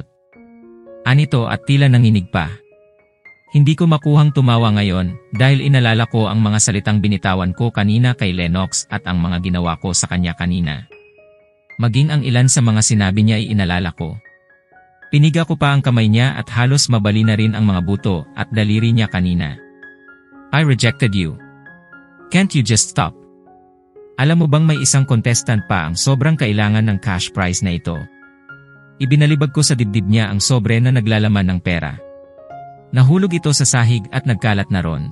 Anito at tila nanginig pa. Hindi ko makuhang tumawa ngayon dahil inalala ko ang mga salitang binitawan ko kanina kay Lennox at ang mga ginawa ko sa kanya kanina. Maging ang ilan sa mga sinabi niya ay inalala ko. Piniga ko pa ang kamay niya at halos mabali na rin ang mga buto at daliri niya kanina. I rejected you. Can't you just stop? Alam mo bang may isang contestant pa ang sobrang kailangan ng cash prize na ito? Ibinalibag ko sa dibdib niya ang sobre na naglalaman ng pera. Nahulog ito sa sahig at nagkalat na ron.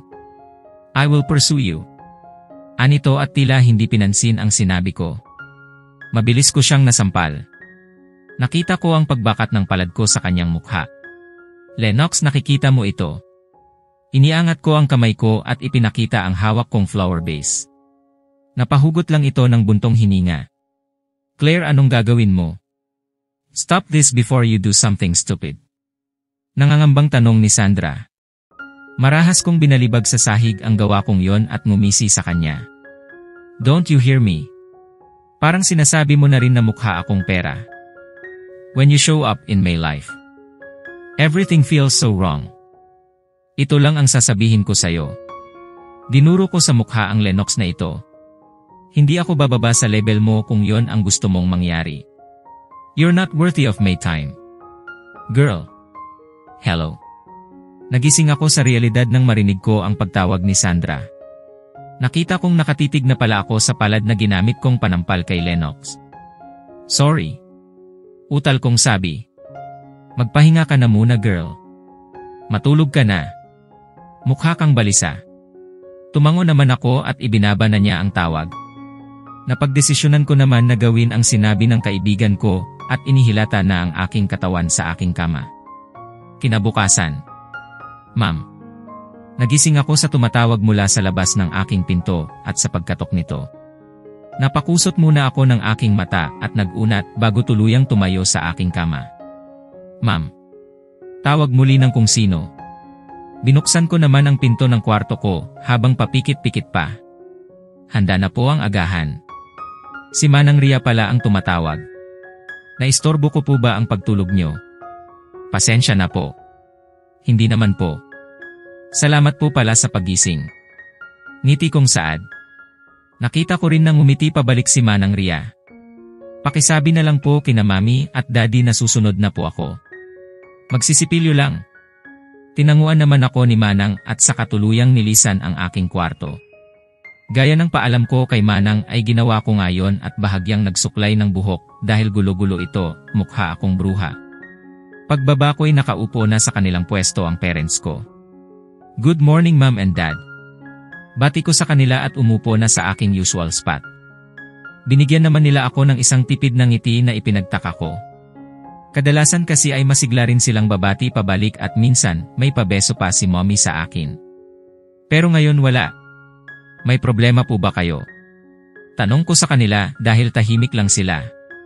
I will pursue you. Anito at tila hindi pinansin ang sinabi ko. Mabilis ko siyang nasampal. Nakita ko ang pagbakat ng palad ko sa kanyang mukha. Lennox, nakikita mo ito. Iniangat ko ang kamay ko at ipinakita ang hawak kong flower vase. Napahugot lang ito ng buntong hininga. Claire, anong gagawin mo? Stop this before you do something stupid. Nangangambang tanong ni Sandra. Marahas kong binalibag sa sahig ang gawa kong yon at ngumisi sa kanya. Don't you hear me? Parang sinasabi mo na rin na mukha akong pera. When you show up in my life, everything feels so wrong. Ito lang ang sasabihin ko sa'yo. Dinuro ko sa mukha ang Lennox na ito. Hindi ako bababa sa level mo kung yon ang gusto mong mangyari. You're not worthy of my time. Girl. Hello. Nagising ako sa realidad nang marinig ko ang pagtawag ni Sandra. Nakita kong nakatitig na pala ako sa palad na ginamit kong panampal kay Lennox. Sorry. Utal kong sabi. Magpahinga ka na muna, girl. Matulog ka na. Mukha kang balisa. Tumango naman ako at ibinaba na niya ang tawag. Napagdesisyonan ko naman na gawin ang sinabi ng kaibigan ko at inihilata na ang aking katawan sa aking kama. Kinabukasan. Ma'am. Nagising ako sa tumatawag mula sa labas ng aking pinto at sa pagkatok nito. Napakusot muna ako ng aking mata at nag-unat bago tuluyang tumayo sa aking kama. Ma'am. Tawag muli ng kung sino. Binuksan ko naman ang pinto ng kwarto ko habang papikit-pikit pa. Handa na po ang agahan. Si Manang Ria pala ang tumatawag. Naistorbo ko po ba ang pagtulog nyo? Pasensya na po. Hindi naman po. Salamat po pala sa pagising. Ngiti kong saad. Nakita ko rin nang ngumiti pabalik si Manang Ria. Pakisabi na lang po kina Mami at Daddy na susunod na po ako. Magsisipilyo lang. Tinanguan naman ako ni Manang at sa katuluyang nilisan ang aking kwarto. Gaya ng paalam ko kay Manang ay ginawa ko ngayon at bahagyang nagsuklay ng buhok dahil gulo-gulo ito, mukha akong bruha. Pagbaba ko'y nakaupo na sa kanilang pwesto ang parents ko. Good morning Mom and Dad. Bati ko sa kanila at umupo na sa aking usual spot. Binigyan naman nila ako ng isang tipid na ngiti na ipinagtaka ko. Kadalasan kasi ay masigla rin silang babati pabalik at minsan may pabeso pa si Mommy sa akin. Pero ngayon wala. May problema po ba kayo? Tanong ko sa kanila dahil tahimik lang sila.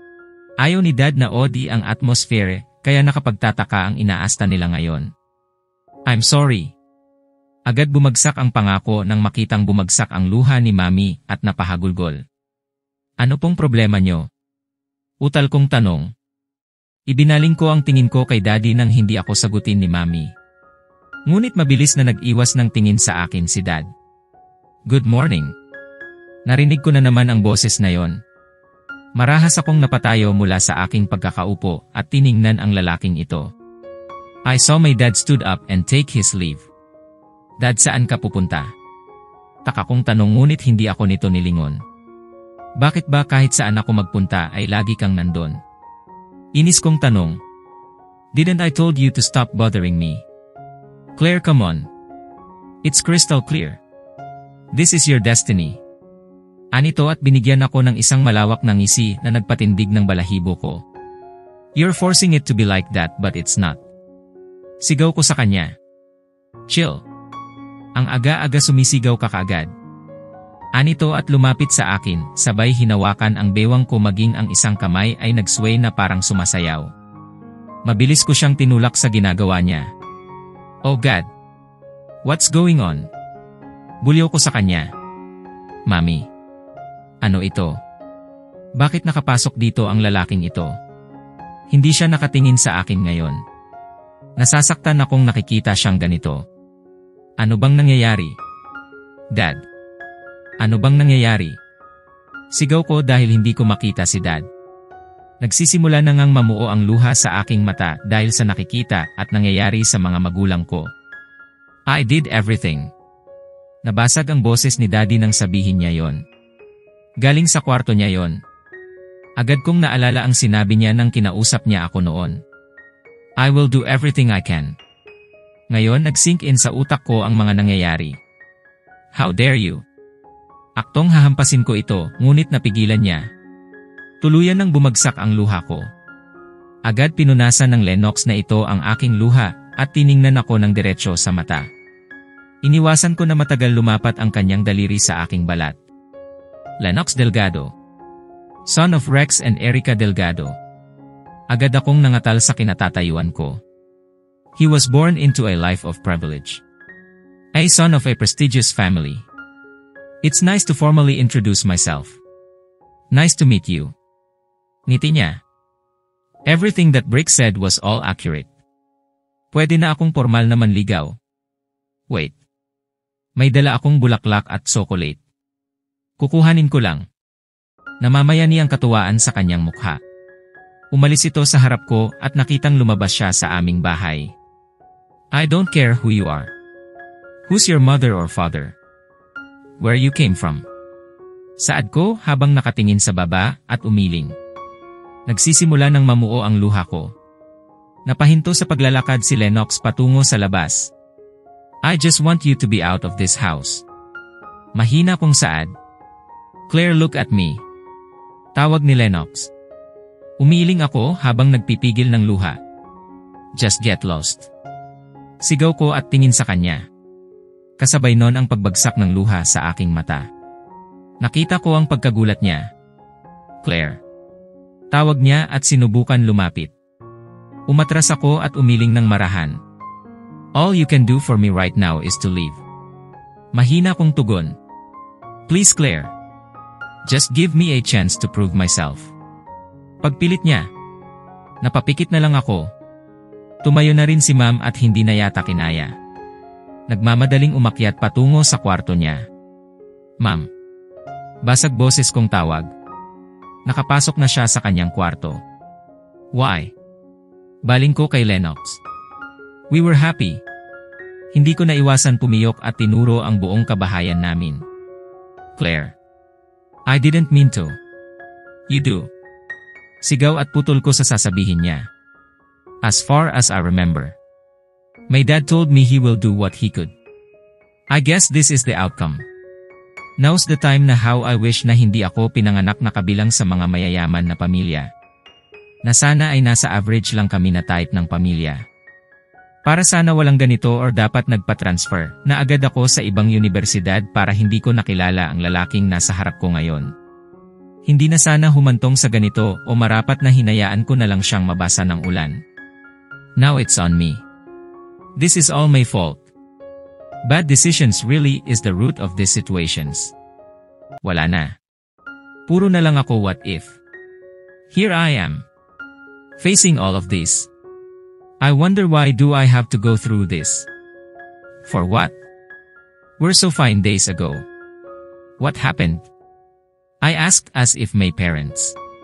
Ayaw ni Dad na odi ang atmosphere kaya nakapagtataka ang inaasta nila ngayon. I'm sorry. Agad bumagsak ang pangako nang makitang bumagsak ang luha ni Mami at napahagulgol. Ano pong problema nyo? Utal kong tanong. Ibinaling ko ang tingin ko kay Daddy nang hindi ako sagutin ni Mami. Ngunit mabilis na nag-iwas ng tingin sa akin si Dad. Good morning. Narinig ko na naman ang boses na yon. Marahas akong napatayo mula sa aking pagkakaupo at tiningnan ang lalaking ito. I saw my dad stood up and take his leave. Dad, saan ka pupunta? Taka kong tanong ngunit hindi ako nito nilingon. Bakit ba kahit saan ako magpunta ay lagi kang nandun? Inis kong tanong. Didn't I told you to stop bothering me? Claire, come on. It's crystal clear. This is your destiny. Anito at binigyan ako ng isang malawak na ngisi na nagpatindig ng balahibo ko. You're forcing it to be like that but it's not. Sigaw ko sa kanya. Chill. Ang aga-aga sumisigaw ka kaagad. Anito at lumapit sa akin, sabay hinawakan ang bewang ko maging ang isang kamay ay nagsway na parang sumasayaw. Mabilis ko siyang tinulak sa ginagawa niya. Oh God! What's going on? Bulyo ko sa kanya. Mami. Ano ito? Bakit nakapasok dito ang lalaking ito? Hindi siya nakatingin sa akin ngayon. Nasasaktan akong nakikita siyang ganito. Ano bang nangyayari? Dad. Ano bang nangyayari? Sigaw ko dahil hindi ko makita si Dad. Nagsisimula na ngang mamuo ang luha sa aking mata dahil sa nakikita at nangyayari sa mga magulang ko. I did everything. Nabasag ang boses ni Daddy nang sabihin niya yon. Galing sa kwarto niya yon. Agad kong naalala ang sinabi niya nang kinausap niya ako noon. I will do everything I can. Ngayon nag-sink in sa utak ko ang mga nangyayari. How dare you? Aktong hahampasin ko ito, ngunit napigilan niya. Tuluyan nang bumagsak ang luha ko. Agad pinunasan ng Lennox na ito ang aking luha at tiningnan ako ng diretsyo sa mata. Iniwasan ko na matagal lumapat ang kanyang daliri sa aking balat. Lennox Delgado. Son of Rex and Erica Delgado. Agad akong nangatal sa kinatatayuan ko. He was born into a life of privilege. A son of a prestigious family. It's nice to formally introduce myself. Nice to meet you. Ngiti niya. Everything that Brick said was all accurate. Pwede na akong formal na manligaw. Wait. May dala akong bulaklak at chocolate. Kukuhanin ko lang. Namamayani ang katuwaan sa kanyang mukha. Umalis ito sa harap ko at nakitang lumabas siya sa aming bahay. I don't care who you are. Who's your mother or father? Where you came from? Saad ko habang nakatingin sa baba at umiling. Nagsisimula ng mamuo ang luha ko. Napahinto sa paglalakad si Lennox patungo sa labas. I just want you to be out of this house. Mahina kong saad. Claire, look at me. Tawag ni Lennox. Umiling ako habang nagpipigil ng luha. Just get lost. Sigaw ko at tingin sa kanya. Kasabay nun ang pagbagsak ng luha sa aking mata. Nakita ko ang pagkagulat niya. Claire. Tawag niya at sinubukan lumapit. Umatras ako at umiling ng marahan. All you can do for me right now is to leave. Mahina kong tugon. Please, Claire. Just give me a chance to prove myself. Pagpilit niya. Napapikit na lang ako. Tumayo na rin si Ma'am at hindi na yata kinaya. Nagmamadaling umakyat patungo sa kwarto niya. Ma'am. Basag boses kong tawag. Nakapasok na siya sa kanyang kwarto. Why? Baling ko kay Lennox. We were happy. Hindi ko naiwasan pumiyok at tinuro ang buong kabahayan namin. Claire. I didn't mean to. You do. Sigaw at putol ko sa sasabihin niya. As far as I remember. My dad told me he will do what he could. I guess this is the outcome. Now's the time na how I wish na hindi ako pinanganak na kabilang sa mga mayayaman na pamilya. Na sana ay nasa average lang kami na type ng pamilya. Para sana walang ganito or dapat nagpa-transfer na agad ako sa ibang universidad para hindi ko nakilala ang lalaking nasa harap ko ngayon. Hindi na sana humantong sa ganito o marapat na hinayaan ko na lang siyang mabasa ng ulan. Now it's on me. This is all my fault. Bad decisions really is the root of these situations. Wala na. Puro na lang ako what if. Here I am. Facing all of this. I wonder why do I have to go through this? For what? We're so fine days ago. What happened? I asked as if my parents.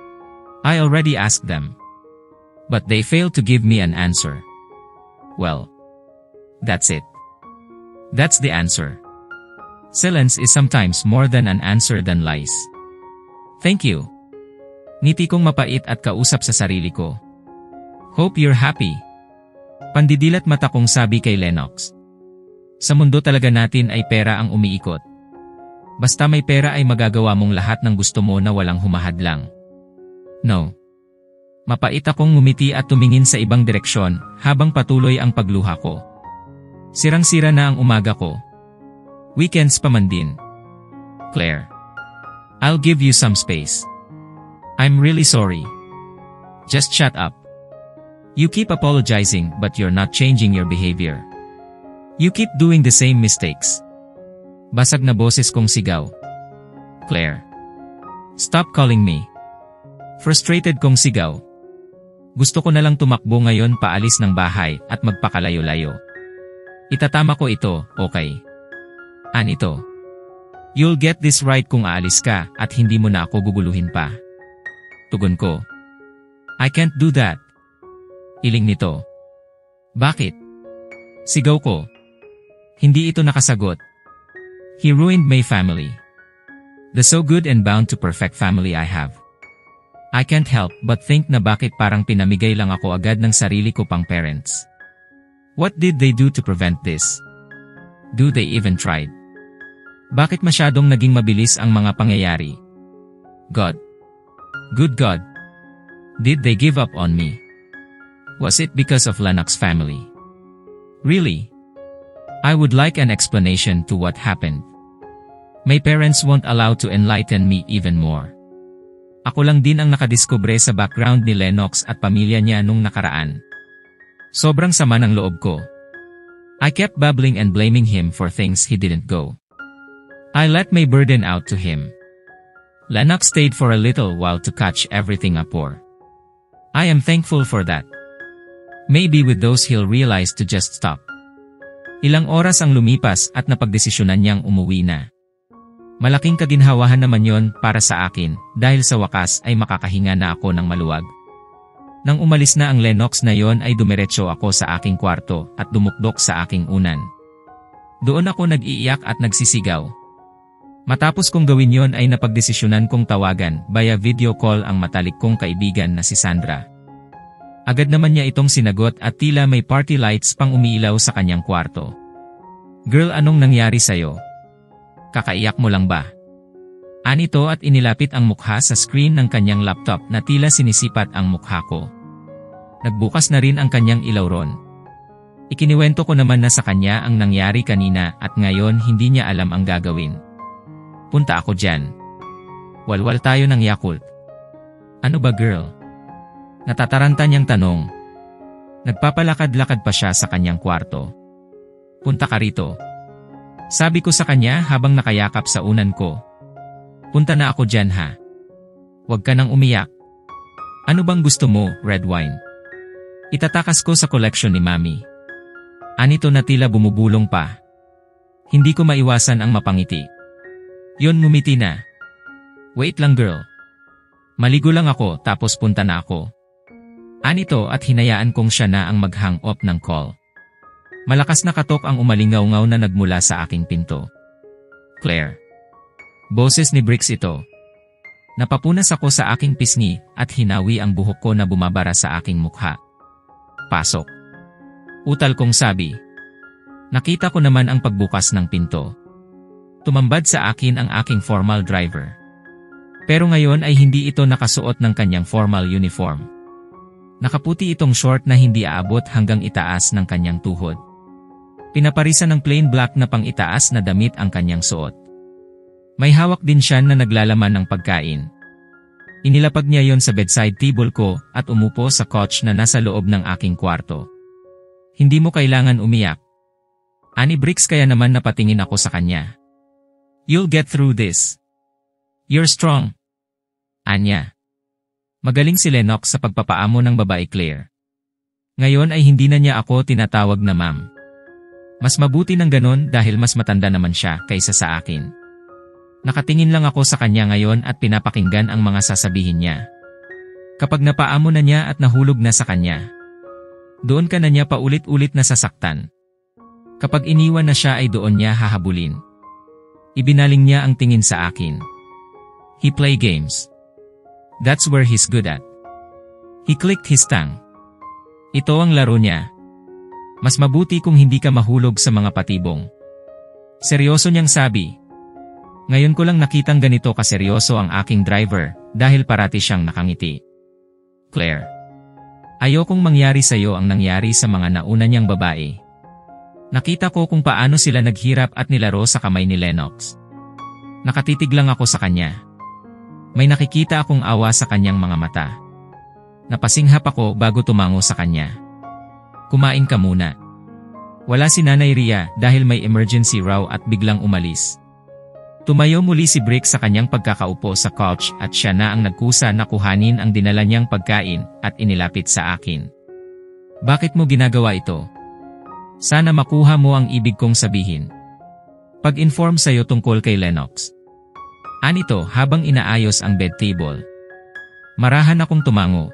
I already asked them. But they failed to give me an answer. Well, that's it. That's the answer. Silence is sometimes more than an answer than lies. Thank you. Ngiti kong mapait at kausap sa sarili ko. Hope you're happy. Pandidilat mata kong sabi kay Lennox. Sa mundo talaga natin ay pera ang umiikot. Basta may pera ay magagawa mong lahat ng gusto mo na walang humahadlang. No. Mapait akong ngumiti at tumingin sa ibang direksyon habang patuloy ang pagluha ko. Sirang-sira na ang umaga ko. Weekends pa man din. Claire. I'll give you some space. I'm really sorry. Just shut up. You keep apologizing but you're not changing your behavior. You keep doing the same mistakes. Basag na boses kong sigaw. Claire. Stop calling me. Frustrated kong sigaw. Gusto ko na lang tumakbo ngayon paalis ng bahay at magpakalayo-layo. Itatama ko ito, okay? An ito. You'll get this right kung aalis ka at hindi mo na ako guguluhin pa. Tugon ko. I can't do that. Iling nito. Bakit? Sigaw ko. Hindi ito nakasagot. He ruined my family. The so good and bound to perfect family I have. I can't help but think na bakit parang pinamigay lang ako agad ng sarili ko pang parents. What did they do to prevent this? Do they even tried? Bakit masyadong naging mabilis ang mga pangyayari? God. Good God. Did they give up on me? Was it because of Lennox family? Really? I would like an explanation to what happened. My parents won't allow to enlighten me even more. Ako lang din ang nakadiskubre sa background ni Lennox at pamilya niya nung nakaraan. Sobrang sama ng loob ko. I kept babbling and blaming him for things he didn't go. I let my burden out to him. Lennox stayed for a little while to catch everything up or. I am thankful for that. Maybe with those he'll realize to just stop. Ilang oras ang lumipas at napagdesisyonan niyang umuwi na. Malaking kaginhawahan naman yon para sa akin dahil sa wakas ay makakahinga na ako ng maluwag. Nang umalis na ang Lennox na yon ay dumiretso ako sa aking kwarto at dumukdok sa aking unan. Doon ako nag-iiyak at nagsisigaw. Matapos kong gawin yon ay napagdesisyonan kong tawagan via video call ang matalik kong kaibigan na si Sandra. Agad naman niya itong sinagot at tila may party lights pang umiilaw sa kanyang kwarto. Girl, anong nangyari sa'yo? Kakaiyak mo lang ba? Anito at inilapit ang mukha sa screen ng kanyang laptop na tila sinisipat ang mukha ko. Nagbukas na rin ang kanyang ilaw ron. Ikiniwento ko naman na sa kanya ang nangyari kanina at ngayon hindi niya alam ang gagawin. Punta ako dyan. Walwal tayo ng Yakult. Ano ba girl? Natataranta niyang tanong. Nagpapalakad-lakad pa siya sa kanyang kwarto. Punta ka rito. Sabi ko sa kanya habang nakayakap sa unan ko. Punta na ako dyan ha. Huwag ka nang umiyak. Ano bang gusto mo, red wine? Itatakas ko sa koleksyon ni Mami. Anito na tila bumubulong pa. Hindi ko maiwasan ang mapangiti. Yon ngumiti na. Wait lang girl. Maligo lang ako tapos punta na ako. Anito at hinayaan kong siya na ang mag-hang up ng call. Malakas na katok ang umalingaw-ngaw na nagmula sa aking pinto. Claire. Boses ni Bricks ito. Napapunas ako sa aking pisngi at hinawi ang buhok ko na bumabara sa aking mukha. Pasok. Utal kong sabi. Nakita ko naman ang pagbukas ng pinto. Tumambad sa akin ang aking formal driver. Pero ngayon ay hindi ito nakasuot ng kanyang formal uniform. Nakaputi itong short na hindi aabot hanggang itaas ng kanyang tuhod. Pinaparisan ng plain black na pang-itaas na damit ang kanyang suot. May hawak din siya na naglalaman ng pagkain. Inilapag niya yon sa bedside table ko at umupo sa couch na nasa loob ng aking kwarto. Hindi mo kailangan umiyak. Ani Bricks kaya naman napatingin ako sa kanya. You'll get through this. You're strong. Anya. Magaling si Lennox sa pagpapaamo ng babae Claire. Ngayon ay hindi na niya ako tinatawag na ma'am. Mas mabuti ng ganon dahil mas matanda naman siya kaysa sa akin. Nakatingin lang ako sa kanya ngayon at pinapakinggan ang mga sasabihin niya. Kapag napaamo na niya at nahulog na sa kanya, doon ka na niya paulit-ulit na sasaktan. Kapag iniwan na siya ay doon niya hahabulin. Ibinaling niya ang tingin sa akin. He play games. That's where he's good at. He clicked his tongue. Ito ang laro niya. Mas mabuti kung hindi ka mahulog sa mga patibong. Seryoso niyang sabi. Ngayon ko lang nakitang ganito kaseryoso ang aking driver dahil parati siyang nakangiti. Claire. Ayokong mangyari sa'yo ang nangyari sa mga nauna niyang babae. Nakita ko kung paano sila naghirap at nilaro sa kamay ni Lennox. Nakatitig lang ako sa kanya. May nakikita akong awa sa kanyang mga mata. Napasinghap ako bago tumango sa kanya. Kumain ka muna. Wala si Nanay Ria dahil may emergency raw at biglang umalis. Tumayo muli si Bricks sa kanyang pagkakaupo sa couch at siya na ang nagkusa na kuhanin ang dinala niyang pagkain at inilapit sa akin. Bakit mo ginagawa ito? Sana makuha mo ang ibig kong sabihin. Pag-inform sa'yo tungkol kay Lennox. Anito habang inaayos ang bed table. Marahan akong tumango.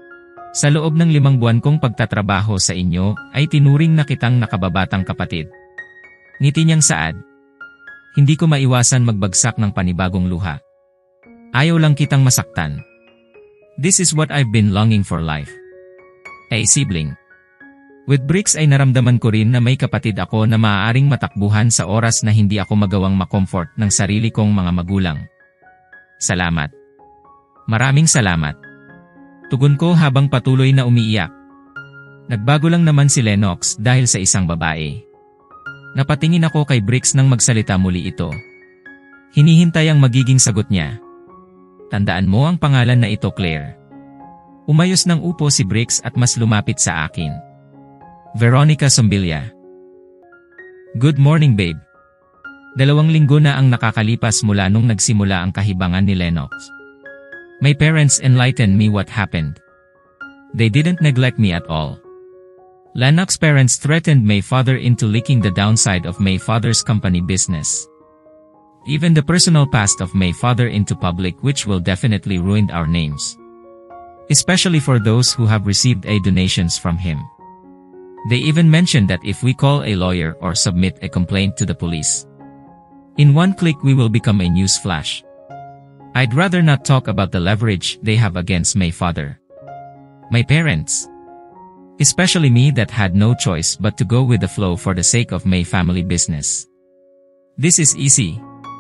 Sa loob ng limang buwan kong pagtatrabaho sa inyo ay tinuring na kitang nakababatang kapatid. Ngiti niyang saad. Hindi ko maiwasan magbagsak ng panibagong luha. Ayaw lang kitang masaktan. This is what I've been longing for life. Hey sibling. With Bricks ay naramdaman ko rin na may kapatid ako na maaaring matakbuhan sa oras na hindi ako magawang makomfort ng sarili kong mga magulang. Salamat. Maraming salamat. Tugon ko habang patuloy na umiiyak. Nagbago lang naman si Lennox dahil sa isang babae. Napatingin ako kay Bricks nang magsalita muli ito. Hinihintay ang magiging sagot niya. Tandaan mo ang pangalan na ito, Claire. Umayos ng upo si Bricks at mas lumapit sa akin. Veronica Sombilla. Good morning, babe. Dalawang linggo na ang nakakalipas mula nung nagsimula ang kahibangan ni Lennox. My parents enlightened me what happened. They didn't neglect me at all. Lennox's parents threatened my father into leaking the downside of my father's company business. Even the personal past of my father into public, which will definitely ruin our names. Especially for those who have received a donations from him. They even mentioned that if we call a lawyer or submit a complaint to the police, in one click we will become a news flash. I'd rather not talk about the leverage they have against my father. My parents. Especially me that had no choice but to go with the flow for the sake of my family business. This is easy.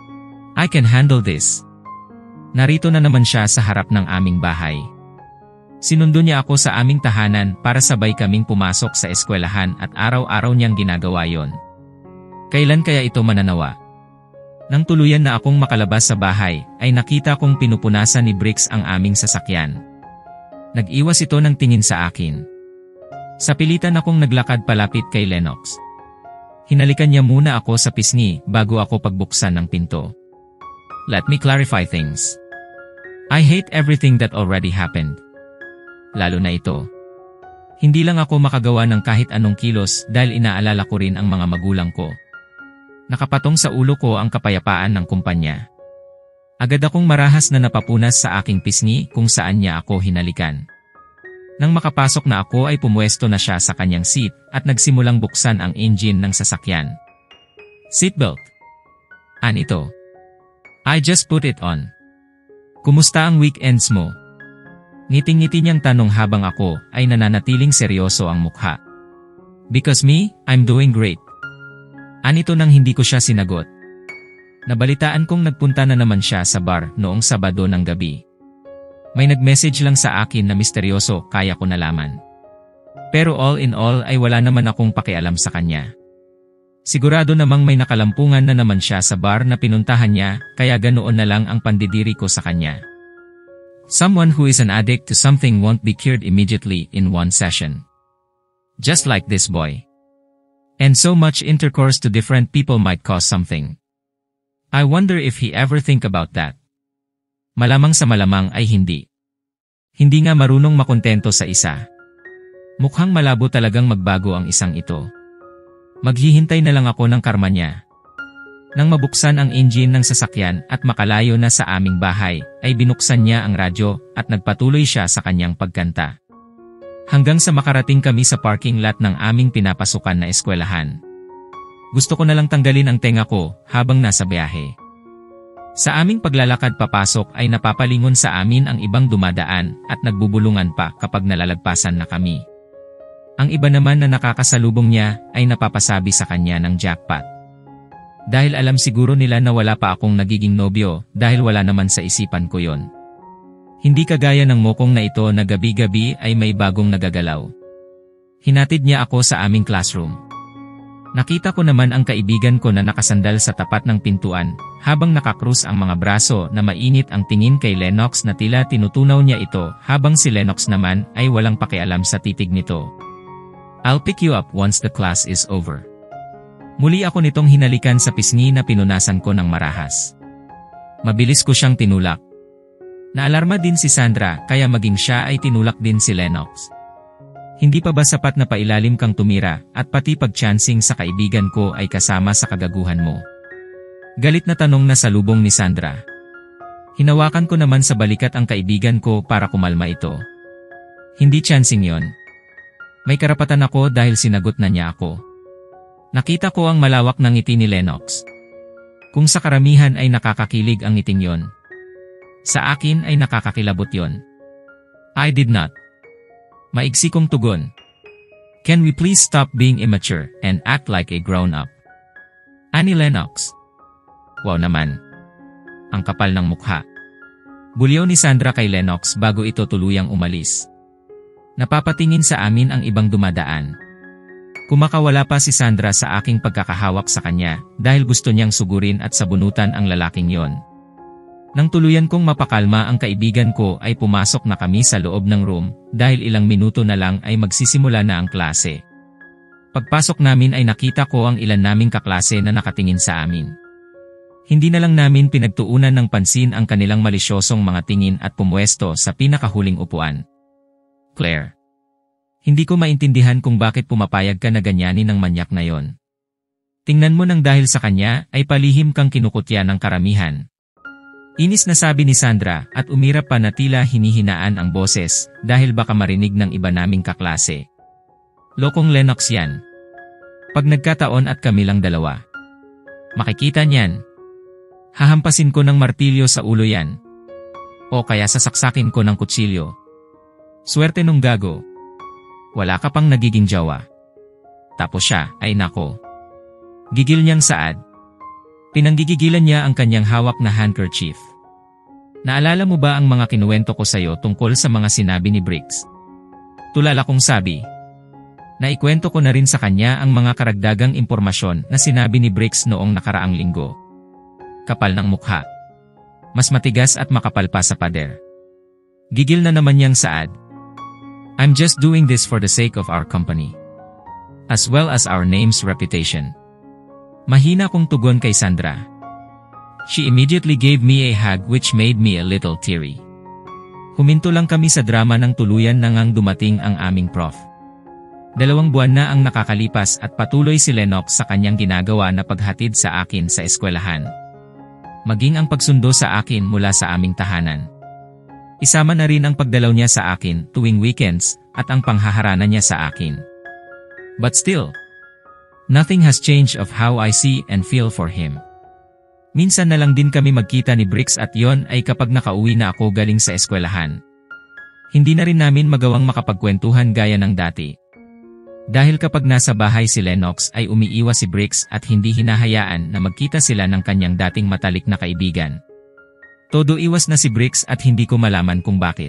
I can handle this. Narito na naman siya sa harap ng aming bahay. Sinundo niya ako sa aming tahanan para sabay kaming pumasok sa eskwelahan at araw-araw niyang ginagawa yon. Kailan kaya ito mananawa? Nang tuluyan na akong makalabas sa bahay, ay nakita kong pinupunasan ni Bricks ang aming sasakyan. Nag-iwas ito ng tingin sa akin. Sa pilitan akong naglakad palapit kay Lennox. Hinalikan niya muna ako sa pisngi bago ako pagbuksan ng pinto. Let me clarify things. I hate everything that already happened. Lalo na ito. Hindi lang ako makagawa ng kahit anong kilos dahil inaalala ko rin ang mga magulang ko. Nakapatong sa ulo ko ang kapayapaan ng kumpanya. Agad akong marahas na napapunas sa aking pisngi kung saan niya ako hinalikan. Nang makapasok na ako ay pumuesto na siya sa kanyang seat at nagsimulang buksan ang engine ng sasakyan. Seatbelt. An ito. I just put it on. Kumusta ang weekends mo? Ngiting-ngiti niyang tanong habang ako ay nananatiling seryoso ang mukha. Because me, I'm doing great. Anito nang hindi ko siya sinagot. Nabalitaan kong nagpunta na naman siya sa bar noong Sabado ng gabi. May nag-message lang sa akin na misteryoso kaya ko nalaman. Pero all in all ay wala naman akong pakialam sa kanya. Sigurado namang may nakalampungan na naman siya sa bar na pinuntahan niya kaya ganoon na lang ang pandidiri ko sa kanya. Someone who is an addict to something won't be cured immediately in one session. Just like this boy. And so much intercourse to different people might cause something. I wonder if he ever think about that. Malamang sa malamang ay hindi. Hindi nga marunong makontento sa isa. Mukhang malabo talagang magbago ang isang ito. Maghihintay na lang ako ng karma niya. Nang mabuksan ang engine ng sasakyan at makalayo na sa aming bahay, ay binuksan niya ang radyo at nagpatuloy siya sa kanyang pagkanta. Hanggang sa makarating kami sa parking lot ng aming pinapasukan na eskwelahan. Gusto ko na lang tanggalin ang tenga ko habang nasa biyahe. Sa aming paglalakad papasok ay napapalingon sa amin ang ibang dumadaan at nagbubulungan pa kapag nalalagpasan na kami. Ang iba naman na nakakasalubong niya ay napapasabi sa kanya ng jackpot. Dahil alam siguro nila na wala pa akong nagiging nobyo dahil wala naman sa isipan ko yon. Hindi kagaya ng mokong na ito na gabi-gabi ay may bagong nagagalaw. Hinatid niya ako sa aming classroom. Nakita ko naman ang kaibigan ko na nakasandal sa tapat ng pintuan habang nakakrus ang mga braso na mainit ang tingin kay Lennox na tila tinutunaw niya ito habang si Lennox naman ay walang pakialam sa titig nito. I'll pick you up once the class is over. Muli ako nitong hinalikan sa pisngi na pinunasan ko ng marahas. Mabilis ko siyang tinulak. Naalarma din si Sandra kaya maging siya ay tinulak din si Lennox. Hindi pa ba sapat na pailalim kang tumira at pati pag-chancing sa kaibigan ko ay kasama sa kagaguhan mo? Galit na tanong na salubong ni Sandra. Hinawakan ko naman sa balikat ang kaibigan ko para kumalma ito. Hindi chancing yon. May karapatan ako dahil sinagot na niya ako. Nakita ko ang malawak ng ngiti ni Lennox. Kung sa karamihan ay nakakakilig ang ngiting yon, sa akin ay nakakakilabot yon. I did not. Maigsi kong tugon. Can we please stop being immature and act like a grown-up? Ani Lennox. Wow naman. Ang kapal ng mukha. Bulyaw ni Sandra kay Lennox bago ito tuluyang umalis. Napapatingin sa amin ang ibang dumadaan. Kumakawala pa si Sandra sa aking pagkakahawak sa kanya dahil gusto niyang sugurin at sabunutan ang lalaking yon. Nang tuluyan kong mapakalma ang kaibigan ko ay pumasok na kami sa loob ng room dahil ilang minuto na lang ay magsisimula na ang klase. Pagpasok namin ay nakita ko ang ilan naming kaklase na nakatingin sa amin. Hindi na lang namin pinagtuunan ng pansin ang kanilang malisyosong mga tingin at pumwesto sa pinakahuling upuan. Claire. Hindi ko maintindihan kung bakit pumapayag ka na ganyanin ng manyak na yon. Tingnan mo nang dahil sa kanya ay palihim kang kinukutya ng karamihan. Inis na sabi ni Sandra at umirap pa na tila hinihinaan ang boses dahil baka marinig ng iba naming kaklase. Lokong Lennox yan. Pag nagkataon at kami lang dalawa. Makikita niyan. Hahampasin ko ng martilyo sa ulo yan. O kaya sasaksakin ko ng kutsilyo. Swerte nung gago. Wala ka pang nagiging jawa. Tapos siya, ay nako. Gigil niyang saad. Pinanggigigilan niya ang kanyang hawak na handkerchief. Naalala mo ba ang mga kinuwento ko sa'yo tungkol sa mga sinabi ni Briggs? Tulala kong sabi. Naikwento ko na rin sa kanya ang mga karagdagang impormasyon na sinabi ni Briggs noong nakaraang linggo. Kapal ng mukha. Mas matigas at makapal pa sa pader. Gigil na naman niyang saad. I'm just doing this for the sake of our company. As well as our name's reputation. Mahina kong tugon kay Sandra. She immediately gave me a hug which made me a little teary. Huminto lang kami sa drama ng tuluyan nang ang dumating ang aming prof. Dalawang buwan na ang nakakalipas at patuloy si Lennox sa kanyang ginagawa na paghatid sa akin sa eskwelahan. Maging ang pagsundo sa akin mula sa aming tahanan. Isama na rin ang pagdalaw niya sa akin tuwing weekends at ang panghaharana niya sa akin. But still, nothing has changed of how I see and feel for him. Minsan na lang din kami magkita ni Briggs at yon ay kapag nakauwi na ako galing sa eskwelahan. Hindi na rin namin magawang makapagkwentuhan gaya ng dati. Dahil kapag nasa bahay si Lennox ay umiiwas si Briggs at hindi hinahayaan na magkita sila ng kanyang dating matalik na kaibigan. Todo iwas na si Briggs at hindi ko malaman kung bakit.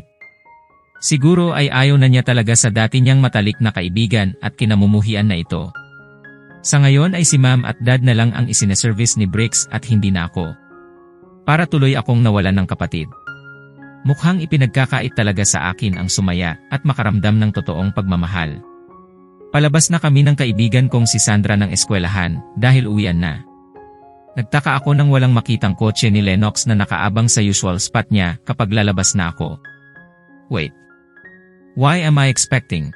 Siguro ay ayaw na niya talaga sa dati niyang matalik na kaibigan at kinamumuhian na ito. Sa ngayon ay si Ma'am at Dad na lang ang isineservice ni Briggs at hindi na ako. Para tuloy akong nawalan ng kapatid. Mukhang ipinagkakait talaga sa akin ang sumaya at makaramdam ng totoong pagmamahal. Palabas na kami ng kaibigan kong si Sandra ng eskwelahan dahil uwian na. Nagtaka ako nang walang makitang kotse ni Lennox na nakaabang sa usual spot niya kapag lalabas na ako. Wait. Why am I expecting?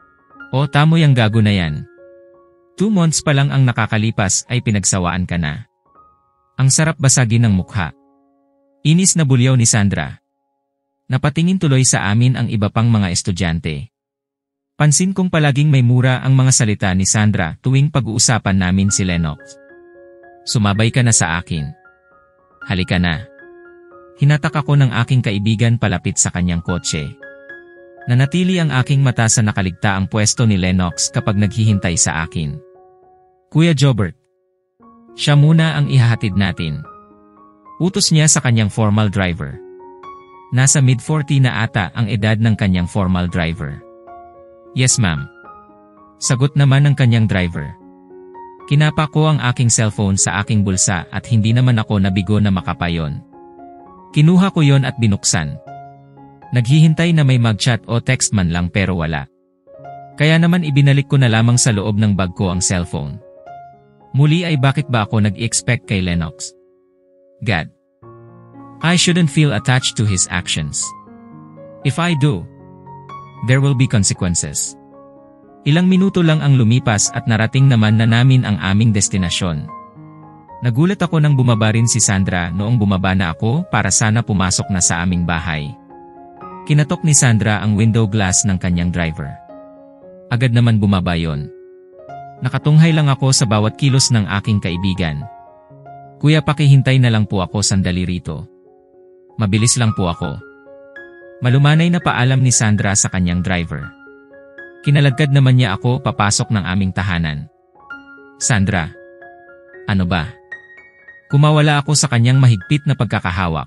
O tamo yang gago na yan. Two months pa lang ang nakakalipas ay pinagsawaan ka na. Ang sarap basagin ng mukha. Inis na bulyaw ni Sandra. Napatingin tuloy sa amin ang iba pang mga estudyante. Pansin kong palaging may mura ang mga salita ni Sandra tuwing pag-uusapan namin si Lennox. Sumabay ka na sa akin. Halika na. Hinatak ako ng aking kaibigan palapit sa kanyang kotse. Nanatili ang aking mata sa nakaligtaang pwesto ni Lennox kapag naghihintay sa akin. Kuya Jobert. Siya muna ang ihahatid natin. Utos niya sa kanyang formal driver. Nasa mid forty na ata ang edad ng kanyang formal driver. Yes ma'am. Sagot naman ng kanyang driver. Kinapa ko ang aking cellphone sa aking bulsa at hindi naman ako nabigo na makapayon. Kinuha ko yon at binuksan. Naghihintay na may mag-chat o text man lang pero wala. Kaya naman ibinalik ko na lamang sa loob ng bag ko ang cellphone. Muli ay bakit ba ako nag-expect kay Lennox? God. I shouldn't feel attached to his actions. If I do, there will be consequences. Ilang minuto lang ang lumipas at narating naman na namin ang aming destinasyon. Nagulat ako nang bumaba rin si Sandra noong bumaba na ako para sana pumasok na sa aming bahay. Kinatok ni Sandra ang window glass ng kanyang driver. Agad naman bumaba yon. Nakatunghay lang ako sa bawat kilos ng aking kaibigan. Kuya, pakihintay na lang po ako sandali rito. Mabilis lang po ako. Malumanay na paalam ni Sandra sa kanyang driver. Kinalagkad naman niya ako papasok ng aming tahanan. Sandra. Ano ba? Kumawala ako sa kanyang mahigpit na pagkakahawak.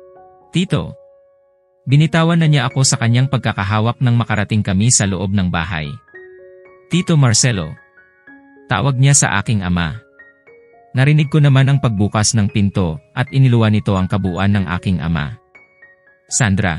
Tito. Binitawan na niya ako sa kanyang pagkakahawak nang makarating kami sa loob ng bahay. Tito Marcelo. Tawag niya sa aking ama. Narinig ko naman ang pagbukas ng pinto at iniluwan nito ang kabuuan ng aking ama. Sandra.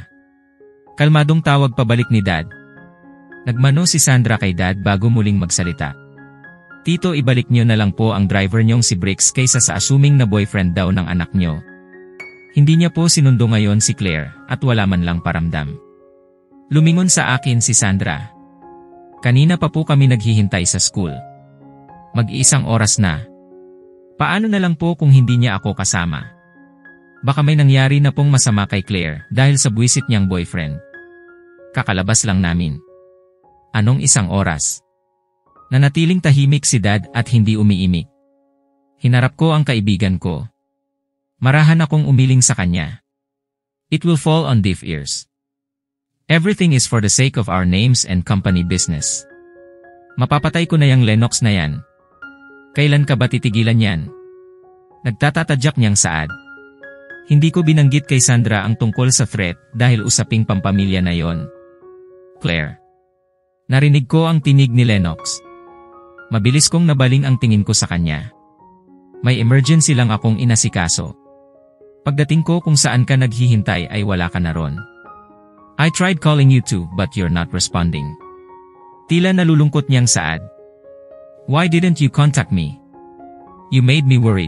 Kalmadong tawag pabalik ni Dad. Nagmano si Sandra kay Dad bago muling magsalita. Tito, ibalik niyo na lang po ang driver niyong si Bricks kaysa sa assuming na boyfriend daw ng anak niyo. Hindi niya po sinundo ngayon si Claire at wala man lang paramdam. Lumingon sa akin si Sandra. Kanina pa po kami naghihintay sa school. Mag-iisang oras na. Paano na lang po kung hindi niya ako kasama? Baka may nangyari na pong masama kay Claire dahil sa buwisit niyang boyfriend. Kakalabas lang namin. Anong isang oras? Nanatiling tahimik si Dad at hindi umiimik. Hinarap ko ang kaibigan ko. Marahan akong umiling sa kanya. It will fall on deaf ears. Everything is for the sake of our names and company business. Mapapatay ko na yung Lennox na yan. Kailan ka ba titigilan yan? Nagtatatadyak niyang saad. Hindi ko binanggit kay Sandra ang tungkol sa threat dahil usaping pampamilya na yon. Claire. Narinig ko ang tinig ni Lennox. Mabilis kong nabaling ang tingin ko sa kanya. May emergency lang akong inasikaso. Pagdating ko kung saan ka naghihintay ay wala ka na ron. I tried calling you too but you're not responding. Tila nalulungkot niyang saad. Why didn't you contact me? You made me worried.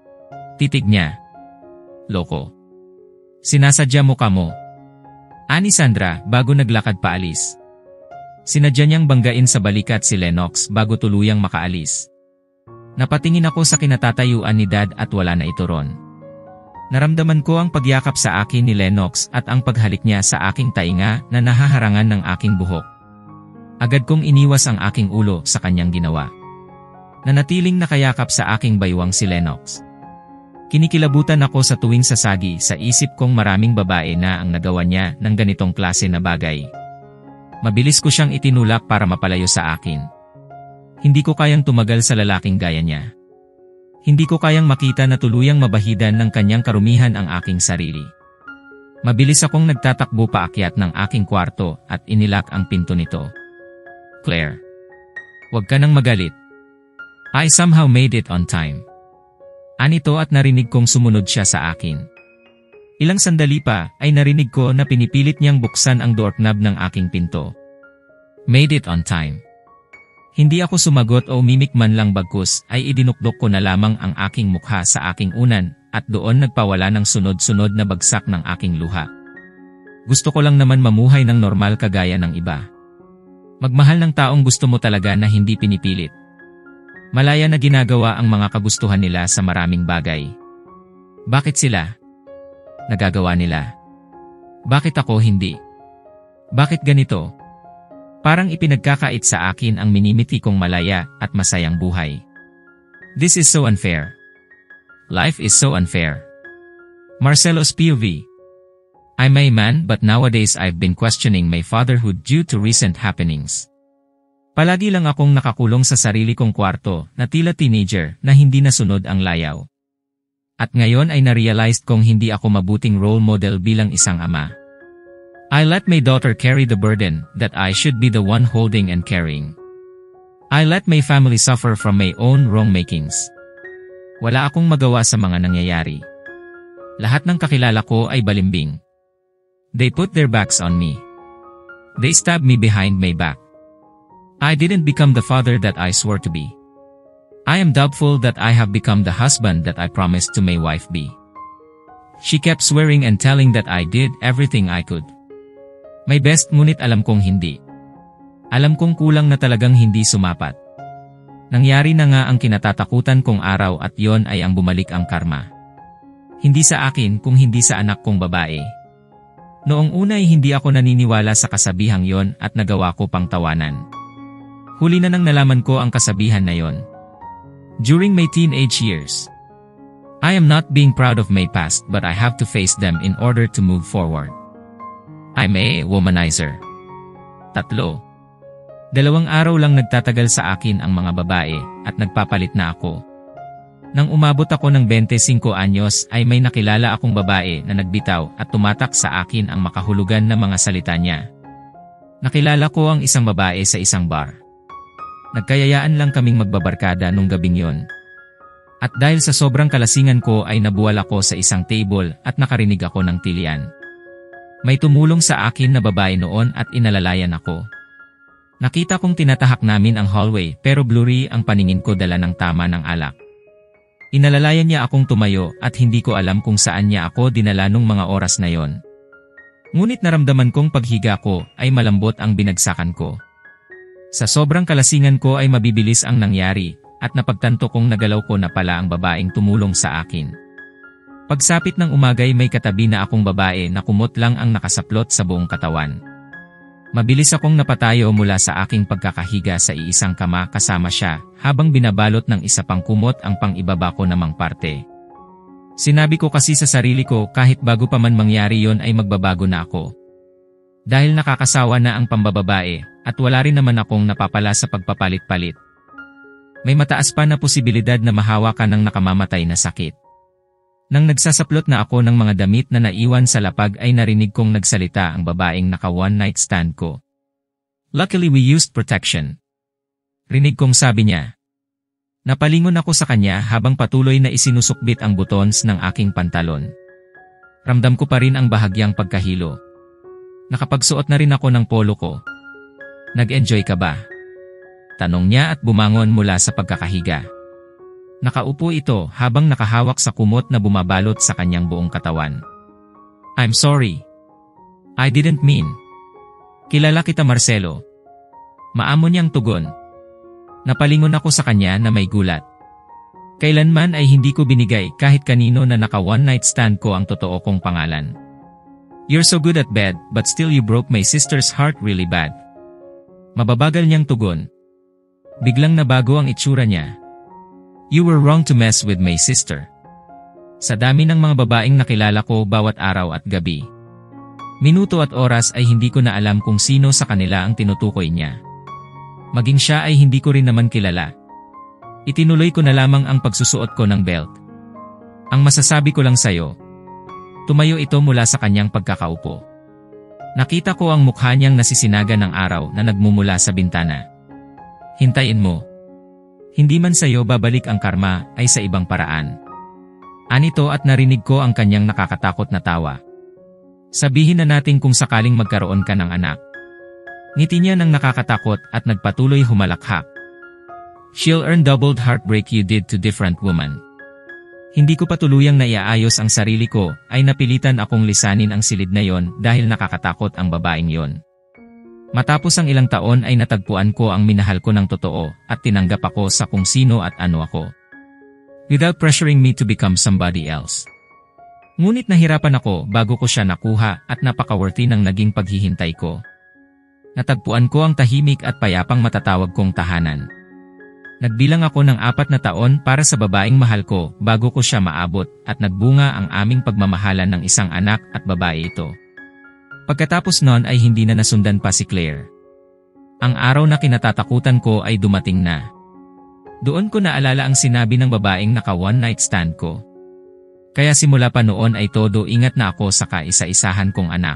Titig niya. Loko. Sinasadya mo ka mo. Ani Sandra bago naglakad paalis. Sinadya niyang banggain sa balikat si Lennox bago tuluyang makaalis. Napatingin ako sa kinatatayuan ni Dad at wala na ito ron. Naramdaman ko ang pagyakap sa akin ni Lennox at ang paghalik niya sa aking tainga na nahaharangan ng aking buhok. Agad kong iniwas ang aking ulo sa kanyang ginawa. Nanatiling nakayakap sa aking baywang si Lennox. Kinikilabutan ako sa tuwing sasagi sa isip kong maraming babae na ang nagawa niya ng ganitong klase na bagay. Mabilis ko siyang itinulak para mapalayo sa akin. Hindi ko kayang tumagal sa lalaking gaya niya. Hindi ko kayang makita na tuluyang mabahidan ng kanyang karumihan ang aking sarili. Mabilis akong nagtatakbo paakyat ng aking kwarto at inilak ang pinto nito. Claire. Huwag ka nang magalit. I somehow made it on time. Anito at narinig kong sumunod siya sa akin. Ilang sandali pa ay narinig ko na pinipilit niyang buksan ang doorknob ng aking pinto. Made it on time. Hindi ako sumagot o mimik man lang bagkus ay idinukdok ko na lamang ang aking mukha sa aking unan at doon nagpawala ng sunod-sunod na bagsak ng aking luha. Gusto ko lang naman mamuhay ng normal kagaya ng iba. Magmahal ng taong gusto mo talaga na hindi pinipilit. Malaya na ginagawa ang mga kagustuhan nila sa maraming bagay. Bakit sila? Nagagawa nila. Bakit ako hindi? Bakit ganito? Parang ipinagkakait sa akin ang minimiti kong malaya at masayang buhay. This is so unfair. Life is so unfair. Marcelo's P O V. I'm a man but nowadays I've been questioning my fatherhood due to recent happenings. Palagi lang akong nakakulong sa sarili kong kwarto na tila teenager na hindi nasunod ang layaw. At ngayon ay na-realized kong hindi ako mabuting role model bilang isang ama. I let my daughter carry the burden that I should be the one holding and carrying. I let my family suffer from my own wrongmakings. Wala akong magawa sa mga nangyayari. Lahat ng kakilala ko ay balimbing. They put their backs on me. They stabbed me behind my back. I didn't become the father that I swore to be. I am doubtful that I have become the husband that I promised to my wife be. She kept swearing and telling that I did everything I could. My best ngunit alam kong hindi. Alam kong kulang na talagang hindi sumapat. Nangyari na nga ang kinatatakutan kong araw at yon ay ang bumalik ang karma. Hindi sa akin kung hindi sa anak kong babae. Noong una ay hindi ako naniniwala sa kasabihang yon at nagawa ko pang tawanan. Huli na nang nalaman ko ang kasabihan na yon. During my teenage years, I am not being proud of my past but I have to face them in order to move forward. I'm a womanizer. Tatlo. Dalawang araw lang nagtatagal sa akin ang mga babae at nagpapalit na ako. Nang umabot ako ng twenty-five anyos ay may nakilala akong babae na nagbitaw at tumatak sa akin ang makahulugan na mga salita niya. Nakilala ko ang isang babae sa isang bar. Nagkayayaan lang kaming magbabarkada nung gabing yon. At dahil sa sobrang kalasingan ko ay nabuwal ako sa isang table at nakarinig ako ng tilian. May tumulong sa akin na babae noon at inalalayan ako. Nakita kong tinatahak namin ang hallway pero blurry ang paningin ko dala ng tama ng alak. Inalalayan niya akong tumayo at hindi ko alam kung saan niya ako dinala nung mga oras na yon. Ngunit naramdaman kong paghiga ko ay malambot ang binagsakan ko. Sa sobrang kalasingan ko ay mabibilis ang nangyari at napagtanto kong nagalaw ko na pala ang babaeng tumulong sa akin. Pagsapit ng umagay may katabi na akong babae na kumot lang ang nakasaplot sa buong katawan. Mabilis akong napatayo mula sa aking pagkakahiga sa iisang kama kasama siya habang binabalot ng isa pang kumot ang pang-ibaba ko namang parte. Sinabi ko kasi sa sarili ko kahit bago pa man mangyari yon ay magbabago na ako. Dahil nakakasawa na ang pambababae at wala rin naman akong napapala sa pagpapalit-palit. May mataas pa na posibilidad na mahawa ka ng nakamamatay na sakit. Nang nagsasaplot na ako ng mga damit na naiwan sa lapag ay narinig kong nagsalita ang babaeng naka one night stand ko. Luckily we used protection. Rinig kong sabi niya. Napalingon ako sa kanya habang patuloy na isinusukbit ang buttons ng aking pantalon. Ramdam ko pa rin ang bahagyang pagkahilo. Nakapagsuot na rin ako ng polo ko. Nag-enjoy ka ba? Tanong niya at bumangon mula sa pagkakahiga. Nakaupo ito habang nakahawak sa kumot na bumabalot sa kanyang buong katawan. I'm sorry. I didn't mean. Kilala kita Marcelo. Maamo niyang tugon. Napalingon ako sa kanya na may gulat. Kailanman ay hindi ko binigay kahit kanino na naka one night stand ko ang totoo kong pangalan. You're so good at bed but still you broke my sister's heart really bad. Mababagal niyang tugon. Biglang nabago ang itsura niya. You were wrong to mess with my sister. Sa dami ng mga babaeng nakilala ko bawat araw at gabi. Minuto at oras ay hindi ko na alam kung sino sa kanila ang tinutukoy niya. Maging siya ay hindi ko rin naman kilala. Itinuloy ko na lamang ang pagsusuot ko ng belt. Ang masasabi ko lang sayo, tumayo ito mula sa kanyang pagkakaupo. Nakita ko ang mukha niyang nasisinaga ng araw na nagmumula sa bintana. Hintayin mo. Hindi man sa'yo babalik ang karma ay sa ibang paraan. Anito at narinig ko ang kanyang nakakatakot na tawa. Sabihin na natin kung sakaling magkaroon ka ng anak. Ngiti niya ng nakakatakot at nagpatuloy humalakhak. She'll earn doubled heartbreak you did to different woman. Hindi ko pa tuluyang naiaayos ang sarili ko ay napilitan akong lisanin ang silid na yon dahil nakakatakot ang babaeng yon. Matapos ang ilang taon ay natagpuan ko ang minahal ko ng totoo at tinanggap ako sa kung sino at ano ako. Without pressuring me to become somebody else. Ngunit nahirapan ako bago ko siya nakuha at napaka-worthy ng naging paghihintay ko. Natagpuan ko ang tahimik at payapang matatawag kong tahanan. Nagbilang ako ng apat na taon para sa babaeng mahal ko bago ko siya maabot at nagbunga ang aming pagmamahalan ng isang anak at babae ito. Pagkatapos nun ay hindi na nasundan pa si Claire. Ang araw na kinatatakutan ko ay dumating na. Doon ko naalala ang sinabi ng babaeng naka one night stand ko. Kaya simula pa noon ay todo ingat na ako sa kaisa-isahan kong anak.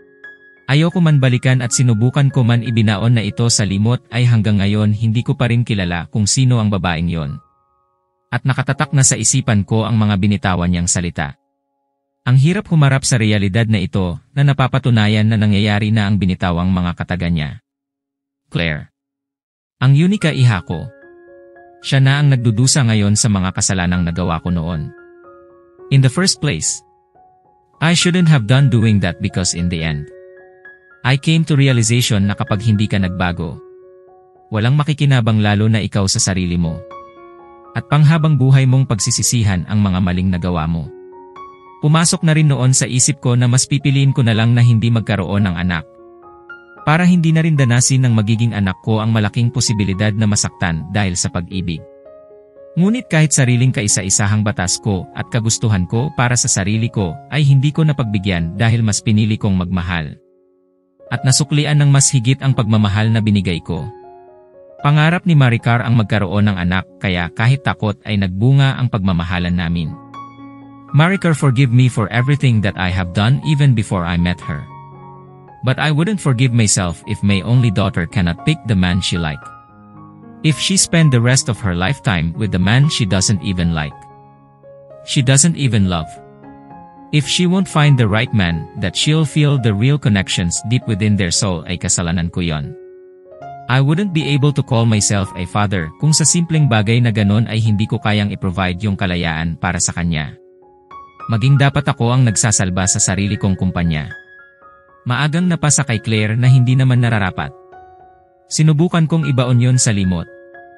Ayoko man balikan at sinubukan ko man ibinaon na ito sa limot ay hanggang ngayon hindi ko pa rin kilala kung sino ang babaeng yon. At nakatatak na sa isipan ko ang mga binitawan niyang salita. Ang hirap humarap sa realidad na ito na napapatunayan na nangyayari na ang binitawang mga kataga niya. Claire. Ang unika iha ko. Siya na ang nagdudusa ngayon sa mga kasalanang nagawa ko noon. In the first place, I shouldn't have done doing that because in the end, I came to realization na kapag hindi ka nagbago, walang makikinabang lalo na ikaw sa sarili mo. At panghabang buhay mong pagsisisihan ang mga maling nagawa mo. Pumasok na rin noon sa isip ko na mas pipiliin ko na lang na hindi magkaroon ng anak. Para hindi na rin danasin ng magiging anak ko ang malaking posibilidad na masaktan dahil sa pag-ibig. Ngunit kahit sariling kaisa-isahang batas ko at kagustuhan ko para sa sarili ko ay hindi ko napagbigyan dahil mas pinili kong magmahal. At nasuklian ng mas higit ang pagmamahal na binigay ko. Pangarap ni Maricar ang magkaroon ng anak kaya kahit takot ay nagbunga ang pagmamahalan namin. Maricar forgive me for everything that I have done even before I met her. But I wouldn't forgive myself if my only daughter cannot pick the man she like. If she spend the rest of her lifetime with the man she doesn't even like. She doesn't even love. If she won't find the right man that she'll feel the real connections deep within their soul ay kasalanan ko yon. I wouldn't be able to call myself a father kung sa simpleng bagay na ganon ay hindi ko kayang i-provide yung kalayaan para sa kanya. Maging dapat ako ang nagsasalba sa sarili kong kumpanya. Maagang napasa kay Claire na hindi naman nararapat. Sinubukan kong ibaon yon sa limot.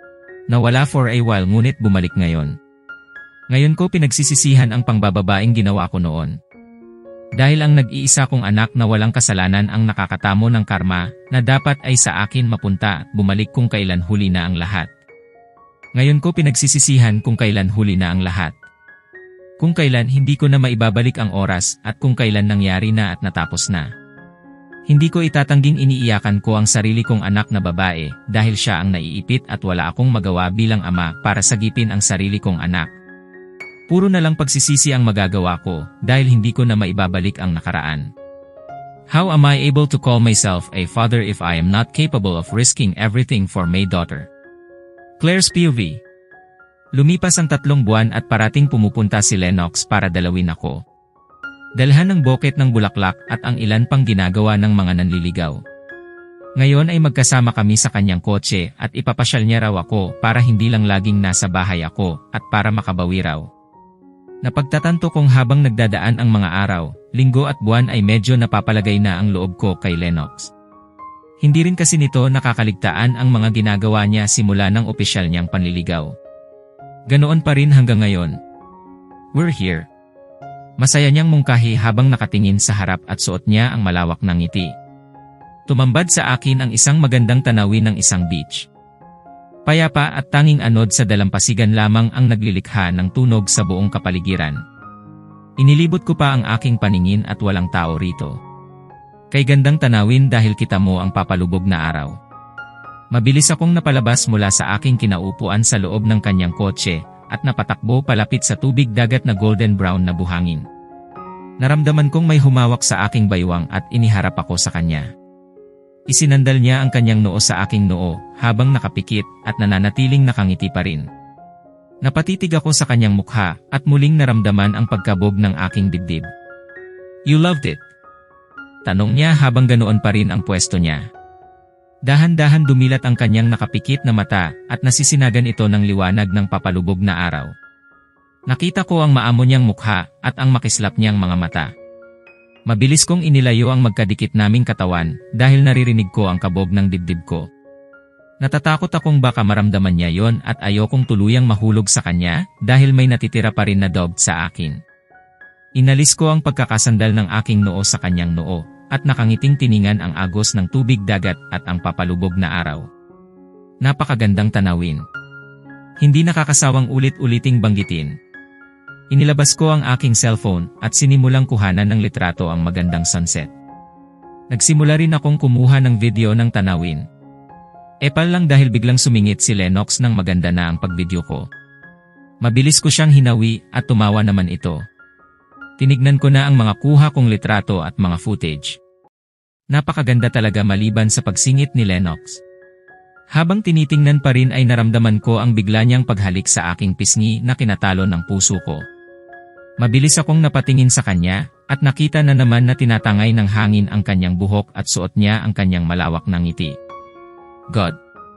Nawala for a while ngunit bumalik ngayon. Ngayon ko pinagsisisihan ang pangbababaeng ginawa ko noon. Dahil ang nag-iisa kong anak na walang kasalanan ang nakakatamo ng karma na dapat ay sa akin mapunta at bumalik kung kailan huli na ang lahat. Ngayon ko pinagsisisihan kung kailan huli na ang lahat. Kung kailan hindi ko na maibabalik ang oras at kung kailan nangyari na at natapos na. Hindi ko itatangging iniiyakan ko ang sarili kong anak na babae dahil siya ang naiipit at wala akong magawa bilang ama para sagipin ang sarili kong anak. Puro na lang pagsisisi ang magagawa ko dahil hindi ko na maibabalik ang nakaraan. How am I able to call myself a father if I am not capable of risking everything for my daughter? Claire's P O V. Lumipas ang tatlong buwan at parating pumupunta si Lennox para dalawin ako. Dalhan ng bouquet ng bulaklak at ang ilan pang ginagawa ng mga nanliligaw. Ngayon ay magkasama kami sa kanyang kotse at ipapasyal niya raw ako para hindi lang laging nasa bahay ako at para makabawi raw. Napagtatanto kong habang nagdadaan ang mga araw, linggo at buwan ay medyo napapalagay na ang loob ko kay Lennox. Hindi rin kasi nito nakakaligtaan ang mga ginagawa niya simula ng opisyal niyang panliligaw. Ganoon pa rin hanggang ngayon. We're here. Masaya niyang mungkahi habang nakatingin sa harap at suot niya ang malawak na ngiti. Tumambad sa akin ang isang magandang tanawin ng isang beach. Payapa at tanging anod sa dalampasigan lamang ang naglilikha ng tunog sa buong kapaligiran. Inilibot ko pa ang aking paningin at walang tao rito. Kay gandang tanawin dahil kita mo ang papalubog na araw. Mabilis akong napalabas mula sa aking kinaupuan sa loob ng kanyang kotse at napatakbo palapit sa tubig dagat na golden brown na buhangin. Naramdaman kong may humawak sa aking baywang at iniharap ako sa kanya. Isinandal niya ang kanyang noo sa aking noo habang nakapikit at nananatiling nakangiti pa rin. Napatitig ako sa kanyang mukha at muling naramdaman ang pagkabog ng aking dibdib. You loved it? Tanong niya habang ganoon pa rin ang pwesto niya. Dahan-dahan dumilat ang kanyang nakapikit na mata at nasisinagan ito ng liwanag ng papalubog na araw. Nakita ko ang maamo niyang mukha at ang makislap niyang mga mata. Mabilis kong inilayo ang magkadikit naming katawan dahil naririnig ko ang kabog ng dibdib ko. Natatakot akong baka maramdaman niya yon at ayokong tuluyang mahulog sa kanya dahil may natitira pa rin na dog sa akin. Inalis ko ang pagkakasandal ng aking noo sa kanyang noo at nakangiting tiningan ang agos ng tubig dagat at ang papalubog na araw. Napakagandang tanawin. Hindi nakakasawang ulit-uliting banggitin. Inilabas ko ang aking cellphone at sinimulang kuhanan ng litrato ang magandang sunset. Nagsimula rin akong kumuha ng video ng tanawin. Epal lang dahil biglang sumingit si Lennox ng maganda na ang pagvideo ko. Mabilis ko siyang hinawi at tumawa naman ito. Tinignan ko na ang mga kuha kong litrato at mga footage. Napakaganda talaga maliban sa pagsingit ni Lennox. Habang tinitingnan pa rin ay naramdaman ko ang bigla niyang paghalik sa aking pisngi na kinatalo ng puso ko. Mabilis akong napatingin sa kanya at nakita na naman na tinatangay ng hangin ang kanyang buhok at suot niya ang kanyang malawak na ngiti. God,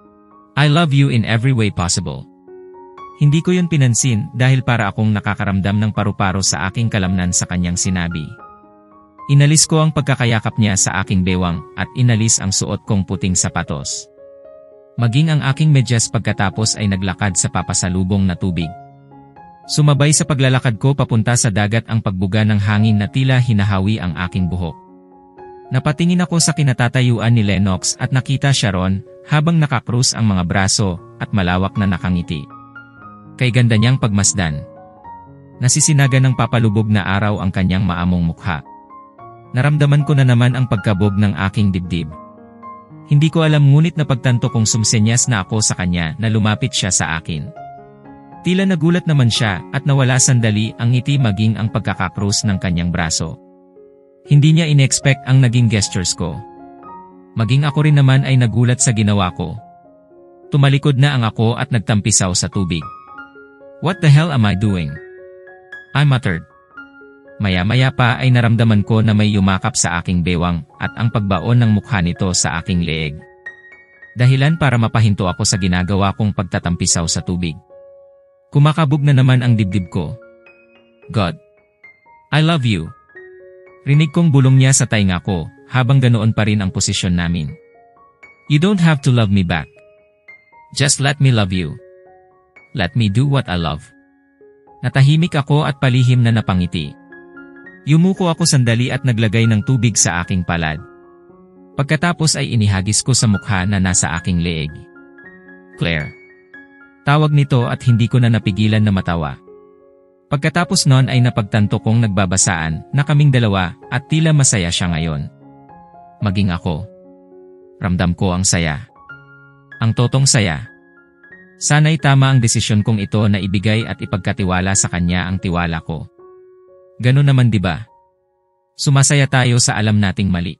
I love you in every way possible. Hindi ko yun pinansin dahil para akong nakakaramdam ng paru-paro sa aking kalamnan sa kanyang sinabi. Inalis ko ang pagkakayakap niya sa aking bewang at inalis ang suot kong puting sapatos. Maging ang aking medyas pagkatapos ay naglakad sa papasalubong na tubig. Sumabay sa paglalakad ko papunta sa dagat ang pagbuga ng hangin na tila hinahawi ang aking buhok. Napatingin ako sa kinatatayuan ni Lennox at nakita siya ron habang nakakrus ang mga braso at malawak na nakangiti. Kay ganda niyang pagmasdan. Nasisinagan ng papalubog na araw ang kanyang maamong mukha. Naramdaman ko na naman ang pagkabog ng aking dibdib. Hindi ko alam ngunit napagtanto kong sumsenyas na ako sa kanya na lumapit siya sa akin. Tila nagulat naman siya at nawala sandali ang ngiti maging ang pagkakakrus ng kanyang braso. Hindi niya inexpect ang naging gestures ko. Maging ako rin naman ay nagulat sa ginawa ko. Tumalikod na ang ako at nagtampisaw sa tubig. What the hell am I doing? I muttered. Maya-maya pa ay naramdaman ko na may yumakap sa aking bewang at ang pagbaon ng mukha nito sa aking leeg. Dahilan para mapahinto ako sa ginagawa kong pagtatampisaw sa tubig. Kumakabog na naman ang dibdib ko. God, I love you. Rinig kong bulong niya sa tainga ko, habang ganoon pa rin ang posisyon namin. You don't have to love me back. Just let me love you. Let me do what I love. Natahimik ako at palihim na napangiti. Yumuko ako sandali at naglagay ng tubig sa aking palad. Pagkatapos ay inihagis ko sa mukha na nasa aking leeg. Claire. Tawag nito at hindi ko na napigilan na matawa. Pagkatapos nun ay napagtanto kong nagbabasaan na kaming dalawa at tila masaya siya ngayon. Maging ako. Ramdam ko ang saya. Ang totong saya. Sana'y tama ang desisyon kong ito na ibigay at ipagkatiwala sa kanya ang tiwala ko. Ganun naman diba? Sumasaya tayo sa alam nating mali.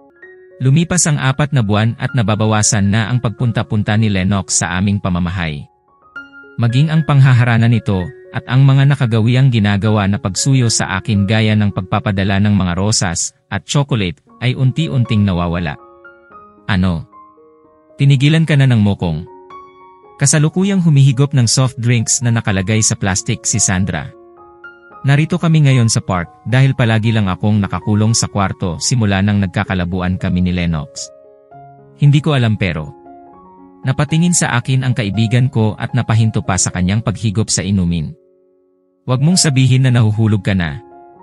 Lumipas ang apat na buwan at nababawasan na ang pagpunta-punta ni Lennox sa aming pamamahay. Maging ang panghaharana nito at ang mga nakagawiang ginagawa na pagsuyo sa akin gaya ng pagpapadala ng mga rosas at chocolate ay unti-unting nawawala. Ano? Tinigilan ka na ng mokong. Kasalukuyang humihigop ng soft drinks na nakalagay sa plastic si Sandra. Narito kami ngayon sa park dahil palagi lang akong nakakulong sa kwarto simula nang nagkakalabuan kami ni Lennox. Hindi ko alam pero napatingin sa akin ang kaibigan ko at napahinto pa sa kanyang paghigop sa inumin. Huwag mong sabihin na nahuhulog ka na.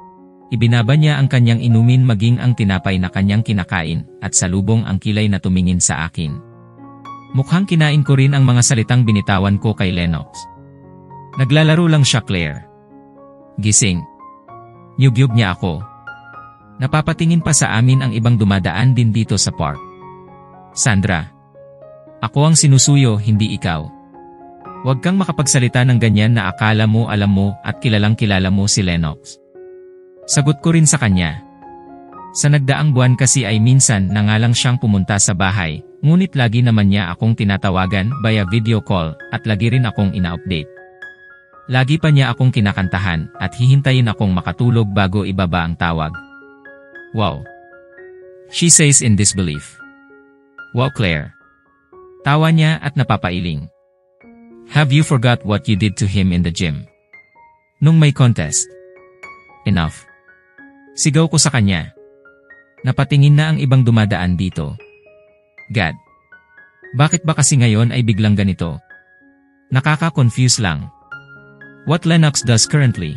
Ibinaba niya ang kanyang inumin maging ang tinapay na kanyang kinakain at salubong ang kilay na tumingin sa akin. Mukhang kinain ko rin ang mga salitang binitawan ko kay Lennox. Naglalaro lang siya, Claire. Gising. Niyugyug niya ako. Napapatingin pa sa amin ang ibang dumadaan din dito sa park. Sandra. Ako ang sinusuyo, hindi ikaw. Huwag kang makapagsalita ng ganyan na akala mo alam mo at kilalang kilala mo si Lennox. Sagot ko rin sa kanya. Sa nagdaang buwan kasi ay minsan na nga lang siyang pumunta sa bahay, ngunit lagi naman niya akong tinatawagan via video call at lagi rin akong ina-update. Lagi pa niya akong kinakantahan at hihintayin akong makatulog bago ibaba ang tawag. Wow. She says in disbelief. Wow, Claire. Tawa niya at napapailing. Have you forgot what you did to him in the gym? Nung may contest. Enough. Sigaw ko sa kanya. Napatingin na ang ibang dumadaan dito. God. Bakit ba kasi ngayon ay biglang ganito? Nakaka-confuse lang. What Lennox does currently?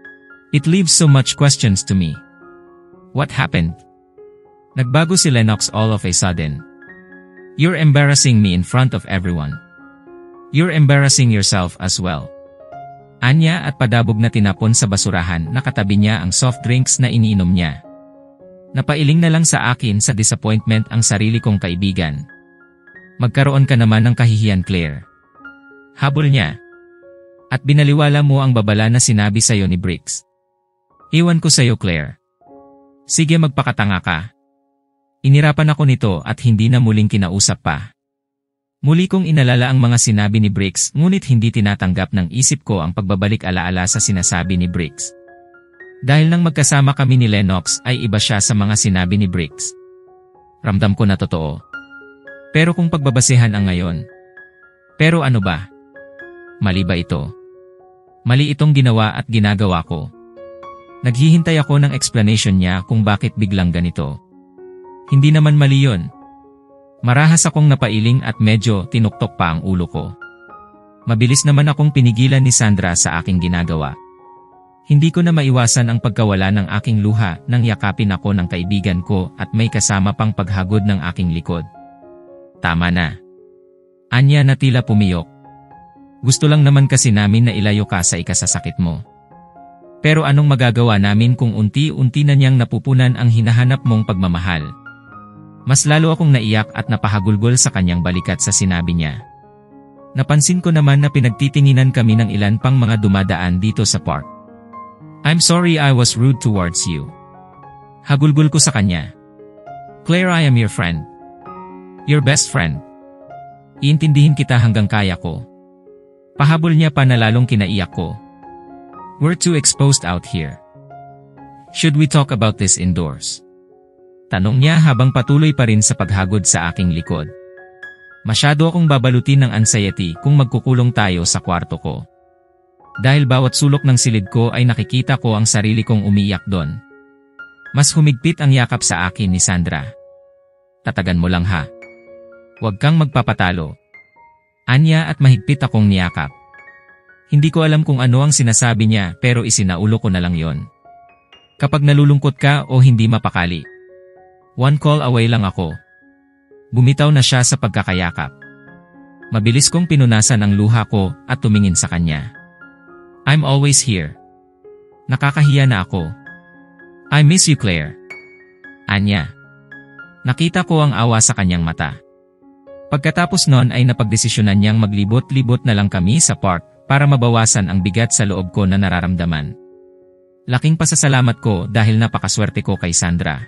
It leaves so much questions to me. What happened? Nagbago si Lennox all of a sudden. You're embarrassing me in front of everyone. You're embarrassing yourself as well. Anya at padabog na tinapon sa basurahan na katabi niya ang soft drinks na iniinom niya. Napailing na lang sa akin sa disappointment ang sarili kong kaibigan. Magkaroon ka naman ng kahihiyan, Claire. Habol niya. At binaliwala mo ang babala na sinabi sa'yo ni Briggs. Iwan ko sa'yo, Claire. Sige, magpakatanga ka. Inirapan ako nito at hindi na muling kinausap pa. Muli kong inalala ang mga sinabi ni Briggs ngunit hindi tinatanggap ng isip ko ang pagbabalik alaala sa sinasabi ni Briggs. Dahil nang magkasama kami ni Lennox ay iba siya sa mga sinabi ni Briggs. Ramdam ko na totoo. Pero kung pagbabasehan ang ngayon. Pero ano ba? Mali ba ito? Mali itong ginawa at ginagawa ko. Naghihintay ako ng explanation niya kung bakit biglang ganito. Hindi naman mali yun. Marahas akong napailing at medyo tinuktok pa ang ulo ko. Mabilis naman akong pinigilan ni Sandra sa aking ginagawa. Hindi ko na maiwasan ang pagkawala ng aking luha nang yakapin ako ng kaibigan ko at may kasama pang paghagod ng aking likod. Tama na. Anya na tila pumiyok. Gusto lang naman kasi namin na ilayo ka sa ikasasakit mo. Pero anong magagawa namin kung unti-unti na niyang napupunan ang hinahanap mong pagmamahal? Mas lalo akong naiyak at napahagulgol sa kanyang balikat sa sinabi niya. Napansin ko naman na pinagtitinginan kami ng ilan pang mga dumadaan dito sa park. I'm sorry I was rude towards you. Hagulgol ko sa kanya. Claire, I am your friend. Your best friend. Iintindihin kita hanggang kaya ko. Pahabol niya pa na lalong kinaiyak ko. We're too exposed out here. Should we talk about this indoors? Tanong niya habang patuloy pa rin sa paghagod sa aking likod. Masyado akong babalutin ng anxiety kung magkukulong tayo sa kwarto ko. Dahil bawat sulok ng silid ko ay nakikita ko ang sarili kong umiyak doon. Mas humigpit ang yakap sa akin ni Sandra. Tatagan mo lang ha. Huwag kang magpapatalo. Anya at mahigpit akong niyakap. Hindi ko alam kung ano ang sinasabi niya pero isinaulo ko na lang yon. Kapag nalulungkot ka o hindi mapakali. One call away lang ako. Bumitaw na siya sa pagkakayakap. Mabilis kong pinunasan ang luha ko at tumingin sa kanya. I'm always here. Nakakahiya na ako. I miss you, Claire. Anya. Nakita ko ang awa sa kanyang mata. Pagkatapos nun ay napagdesisyonan niyang maglibot-libot na lang kami sa park para mabawasan ang bigat sa loob ko na nararamdaman. Laking pasasalamat ko dahil napakaswerte ko kay Sandra.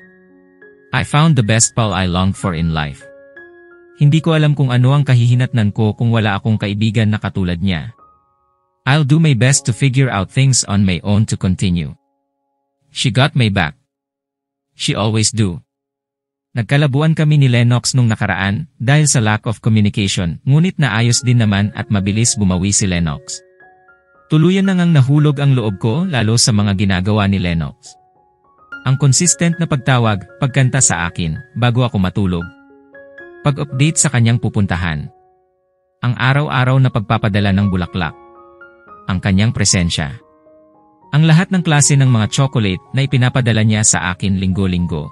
I found the best pal I longed for in life. Hindi ko alam kung ano ang kahihinatnan ko kung wala akong kaibigan na katulad niya. I'll do my best to figure out things on my own to continue. She got my back. She always do. Nagkalabuan kami ni Lennox nung nakaraan dahil sa lack of communication, ngunit naayos din naman at mabilis bumawi si Lennox. Tuluyan na ngang nahulog ang loob ko lalo sa mga ginagawa ni Lennox. Ang consistent na pagtawag, pagkanta sa akin bago ako matulog. Pag-update sa kanyang pupuntahan. Ang araw-araw na pagpapadala ng bulaklak. Ang kanyang presensya. Ang lahat ng klase ng mga chocolate na ipinapadala niya sa akin linggo-linggo.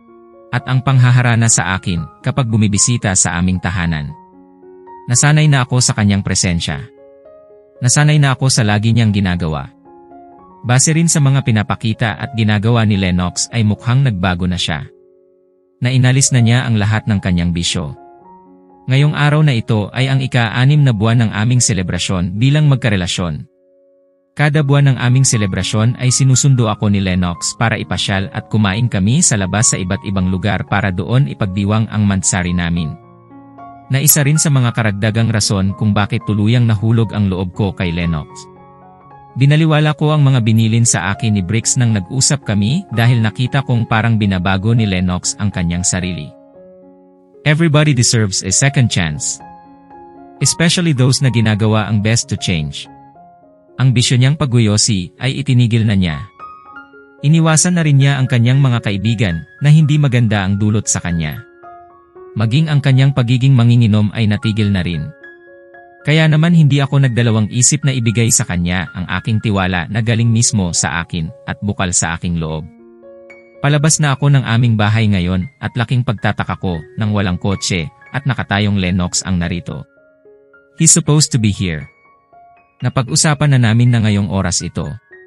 At ang panghaharana sa akin kapag bumibisita sa aming tahanan. Nasanay na ako sa kanyang presensya. Nasanay na ako sa lagi niyang ginagawa. Base rin sa mga pinapakita at ginagawa ni Lennox ay mukhang nagbago na siya. Na inalis na niya ang lahat ng kanyang bisyo. Ngayong araw na ito ay ang ika-anim na buwan ng aming selebrasyon bilang magkarelasyon. Kada buwan ng aming selebrasyon ay sinusundo ako ni Lennox para ipasyal at kumain kami sa labas sa iba't ibang lugar para doon ipagdiwang ang mansari namin. Na isa rin sa mga karagdagang rason kung bakit tuluyang nahulog ang loob ko kay Lennox. Binaliwala ko ang mga binilin sa akin ni Bricks nang nag-usap kami dahil nakita kong parang binabago ni Lennox ang kanyang sarili. Everybody deserves a second chance. Especially those na ginagawa ang best to change. Ang bisyo niyang pagguyosi ay itinigil na niya. Iniwasan na rin niya ang kanyang mga kaibigan na hindi maganda ang dulot sa kanya. Maging ang kanyang pagiging manginginom ay natigil na rin. Kaya naman hindi ako nagdalawang isip na ibigay sa kanya ang aking tiwala na galing mismo sa akin at bukal sa aking loob. Palabas na ako ng aming bahay ngayon at laking pagtataka ko nang walang kotse at nakatayong Lennox ang narito. He's supposed to be here. Napag-usapan na namin na ngayong oras ito.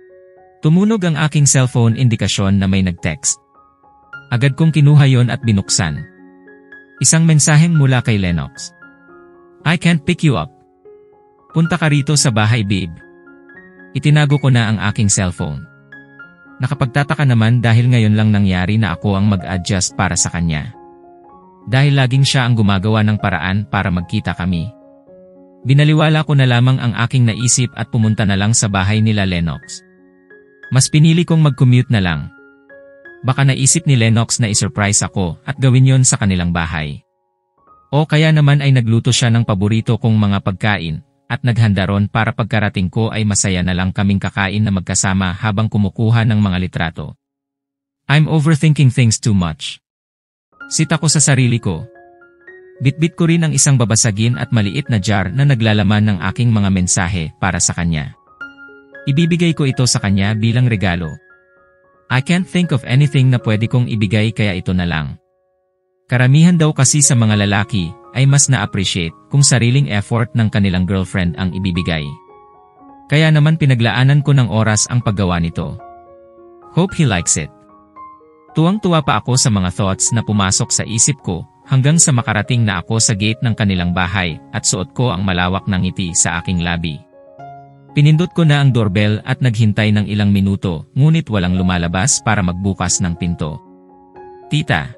Tumunog ang aking cellphone indikasyon na may nag-text. Agad kong kinuha yon at binuksan. Isang mensaheng mula kay Lennox. I can't pick you up. Punta ka rito sa bahay, babe. Itinago ko na ang aking cellphone. Nakapagtataka naman dahil ngayon lang nangyari na ako ang mag-adjust para sa kanya. Dahil laging siya ang gumagawa ng paraan para magkita kami. Binaliwala ko na lamang ang aking naisip at pumunta na lang sa bahay nila Lennox. Mas pinili kong mag-commute na lang. Baka naisip ni Lennox na isurprise ako at gawin yon sa kanilang bahay. O kaya naman ay nagluto siya ng paborito kong mga pagkain at naghanda ron para pagkarating ko ay masaya na lang kaming kakain na magkasama habang kumukuha ng mga litrato. I'm overthinking things too much. Sit ako sa sarili ko. Bitbit ko rin ang isang babasagin at maliit na jar na naglalaman ng aking mga mensahe para sa kanya. Ibibigay ko ito sa kanya bilang regalo. I can't think of anything na pwede kong ibigay kaya ito na lang. Karamihan daw kasi sa mga lalaki ay mas na-appreciate kung sariling effort ng kanilang girlfriend ang ibibigay. Kaya naman pinaglaanan ko ng oras ang paggawa nito. Hope he likes it. Tuwang-tuwa pa ako sa mga thoughts na pumasok sa isip ko hanggang sa makarating na ako sa gate ng kanilang bahay at suot ko ang malawak na ngiti sa aking labi. Pinindot ko na ang doorbell at naghintay ng ilang minuto ngunit walang lumalabas para magbukas ng pinto. Tita!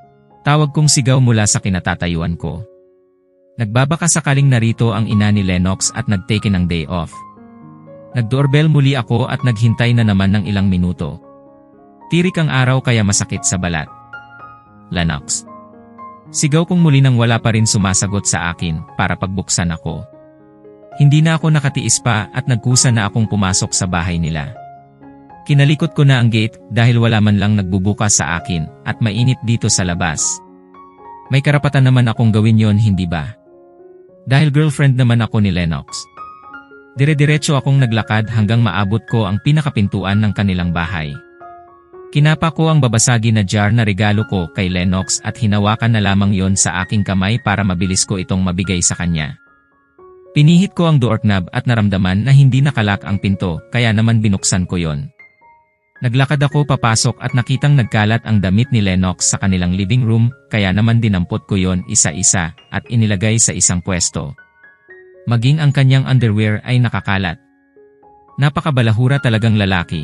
Tawag kong sigaw mula sa kinatatayuan ko. Nagbabaka sakaling narito ang ina ni Lennox at nagtake ng day off. Nagdoorbell muli ako at naghintay na naman ng ilang minuto. Tirik ang araw kaya masakit sa balat. Lennox. Sigaw kong muli nang wala pa rin sumasagot sa akin para pagbuksan ako. Hindi na ako nakatiis pa at nagkusa na akong pumasok sa bahay nila. Kinalikot ko na ang gate dahil wala man lang nagbubukas sa akin at mainit dito sa labas. May karapatan naman akong gawin yon, hindi ba? Dahil girlfriend naman ako ni Lennox. Dire-diretso akong naglakad hanggang maabot ko ang pinakapintuan ng kanilang bahay. Kinapa ko ang babasagi na jar na regalo ko kay Lennox at hinawakan na lamang yon sa aking kamay para mabilis ko itong mabigay sa kanya. Pinihit ko ang doorknob at naramdaman na hindi nakalak ang pinto kaya naman binuksan ko yon. Naglakad ako papasok at nakitang nagkalat ang damit ni Lennox sa kanilang living room kaya naman dinampot ko yon isa-isa at inilagay sa isang pwesto. Maging ang kanyang underwear ay nakakalat. Napakabalahura talagang lalaki.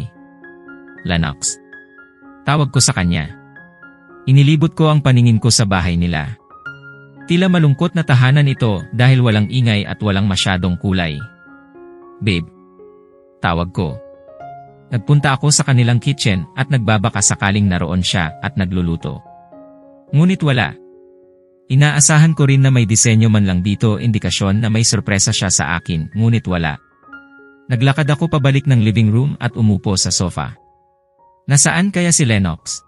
Lennox. Tawag ko sa kanya. Inilibot ko ang paningin ko sa bahay nila. Tila malungkot na tahanan ito dahil walang ingay at walang masyadong kulay. Babe. Tawag ko. Nagpunta ako sa kanilang kitchen at nagbabaka sakaling naroon siya at nagluluto. Ngunit wala. Inaasahan ko rin na may disenyo man lang dito, indikasyon na may sorpresa siya sa akin, ngunit wala. Naglakad ako pabalik ng living room at umupo sa sofa. Nasaan kaya si Lennox?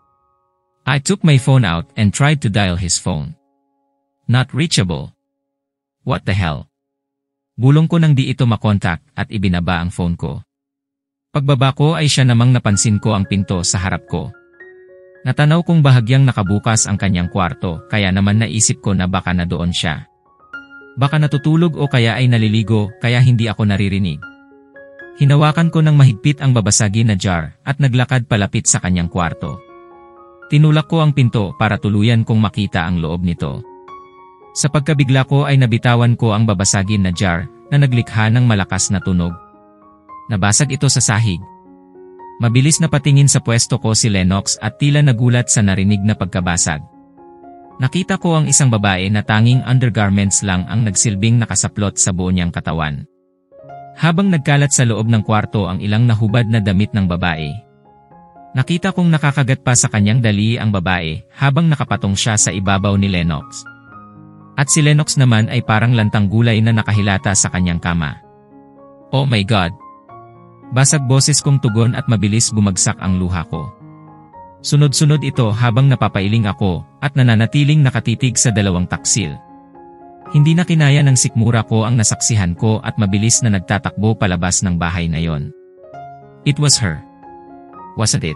I took my phone out and tried to dial his phone. Not reachable. What the hell? Bulong ko nang di ito makontak at ibinaba ang phone ko. Pagbaba ko ay siya namang napansin ko ang pinto sa harap ko. Natanaw kong bahagyang nakabukas ang kanyang kwarto kaya naman naisip ko na baka na doon siya. Baka natutulog o kaya ay naliligo kaya hindi ako naririnig. Hinawakan ko ng mahigpit ang babasagi na jar at naglakad palapit sa kanyang kwarto. Tinulak ko ang pinto para tuluyan kong makita ang loob nito. Sa pagkabigla ko ay nabitawan ko ang babasagin na jar na naglikha ng malakas na tunog. Nabasag ito sa sahig. Mabilis na patingin sa pwesto ko si Lennox at tila nagulat sa narinig na pagkabasag. Nakita ko ang isang babae na tanging undergarments lang ang nagsilbing nakasaplot sa buo niyang katawan. Habang nagkalat sa loob ng kwarto ang ilang nahubad na damit ng babae. Nakita kong nakakagat pa sa kanyang dali ang babae habang nakapatong siya sa ibabaw ni Lennox. At si Lennox naman ay parang lantang gulay na nakahilata sa kanyang kama. Oh my God! Basag boses kong tugon at mabilis bumagsak ang luha ko. Sunod-sunod ito habang napapailing ako at nananatiling nakatitig sa dalawang taksil. Hindi na kinaya ng sikmura ko ang nasaksihan ko at mabilis na nagtatakbo palabas ng bahay na yon. It was her. Wasn't it?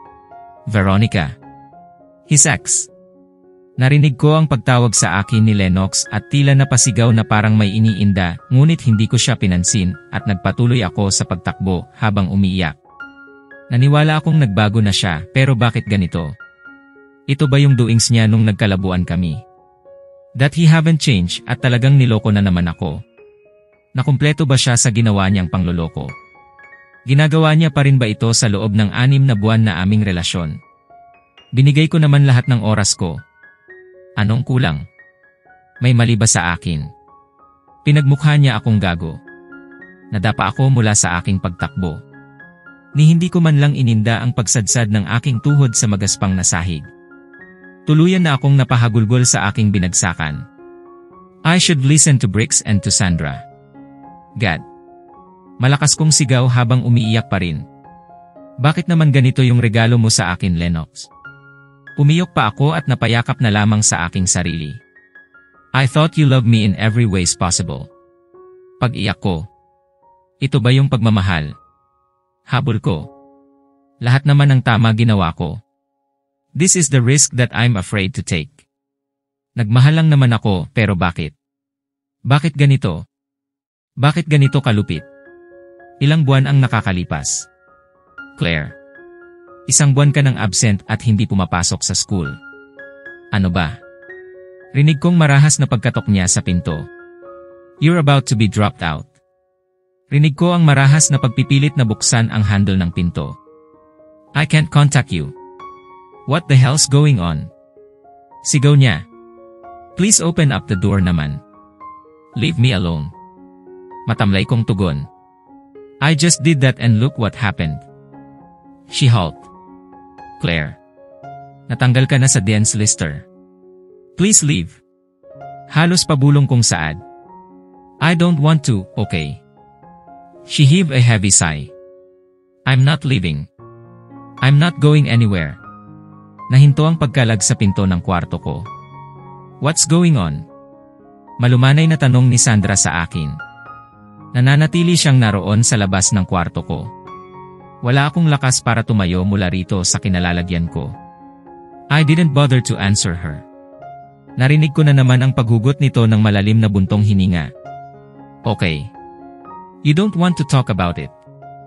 Veronica. His ex. Narinig ko ang pagtawag sa akin ni Lennox at tila napasigaw na parang may iniinda, ngunit hindi ko siya pinansin at nagpatuloy ako sa pagtakbo habang umiiyak. Naniwala akong nagbago na siya, pero bakit ganito? Ito ba yung doings niya nung nagkalabuan kami? That he haven't changed at talagang niloko na naman ako. Nakumpleto ba siya sa ginawa niyang pangloloko? Ginagawa niya pa rin ba ito sa loob ng anim na buwan na aming relasyon? Binigay ko naman lahat ng oras ko. Anong kulang? May mali ba sa akin? Pinagmukha niya akong gago. Nadapa ako mula sa aking pagtakbo. Ni hindi ko man lang ininda ang pagsadsad ng aking tuhod sa magaspang na sahig. Tuluyan na akong napahagulgol sa aking binagsakan. I should listen to Bricks and to Sandra. God. Malakas kong sigaw habang umiiyak pa rin. Bakit naman ganito yung regalo mo sa akin, Lennox? Pumiyok pa ako at napayakap na lamang sa aking sarili. I thought you loved me in every ways possible. Pag-iyak ko. Ito ba yung pagmamahal? Habol ko. Lahat naman ng tama ginawa ko. This is the risk that I'm afraid to take. Nagmahal lang naman ako, pero bakit? Bakit ganito? Bakit ganito kalupit? Ilang buwan ang nakakalipas. Claire. Isang buwan ka nang absent at hindi pumapasok sa school. Ano ba? Rinig kong marahas na pagkatok niya sa pinto. You're about to be dropped out. Rinig ko ang marahas na pagpipilit na buksan ang handle ng pinto. I can't contact you. What the hell's going on? Sigaw niya. Please open up the door naman. Leave me alone. Matamlay kong tugon. I just did that and look what happened. She halt. Claire. Natanggal ka na sa dance lister. Please leave. Halos pabulong kong saad. I don't want to, okay. She heaved a heavy sigh. I'm not leaving. I'm not going anywhere. Nahinto ang pagkalag sa pinto ng kwarto ko. What's going on? Malumanay na tanong ni Sandra sa akin. Nananatili siyang naroon sa labas ng kwarto ko. Wala akong lakas para tumayo mula rito sa kinalalagyan ko. I didn't bother to answer her. Narinig ko na naman ang paghugot nito ng malalim na buntong hininga. Okay. You don't want to talk about it.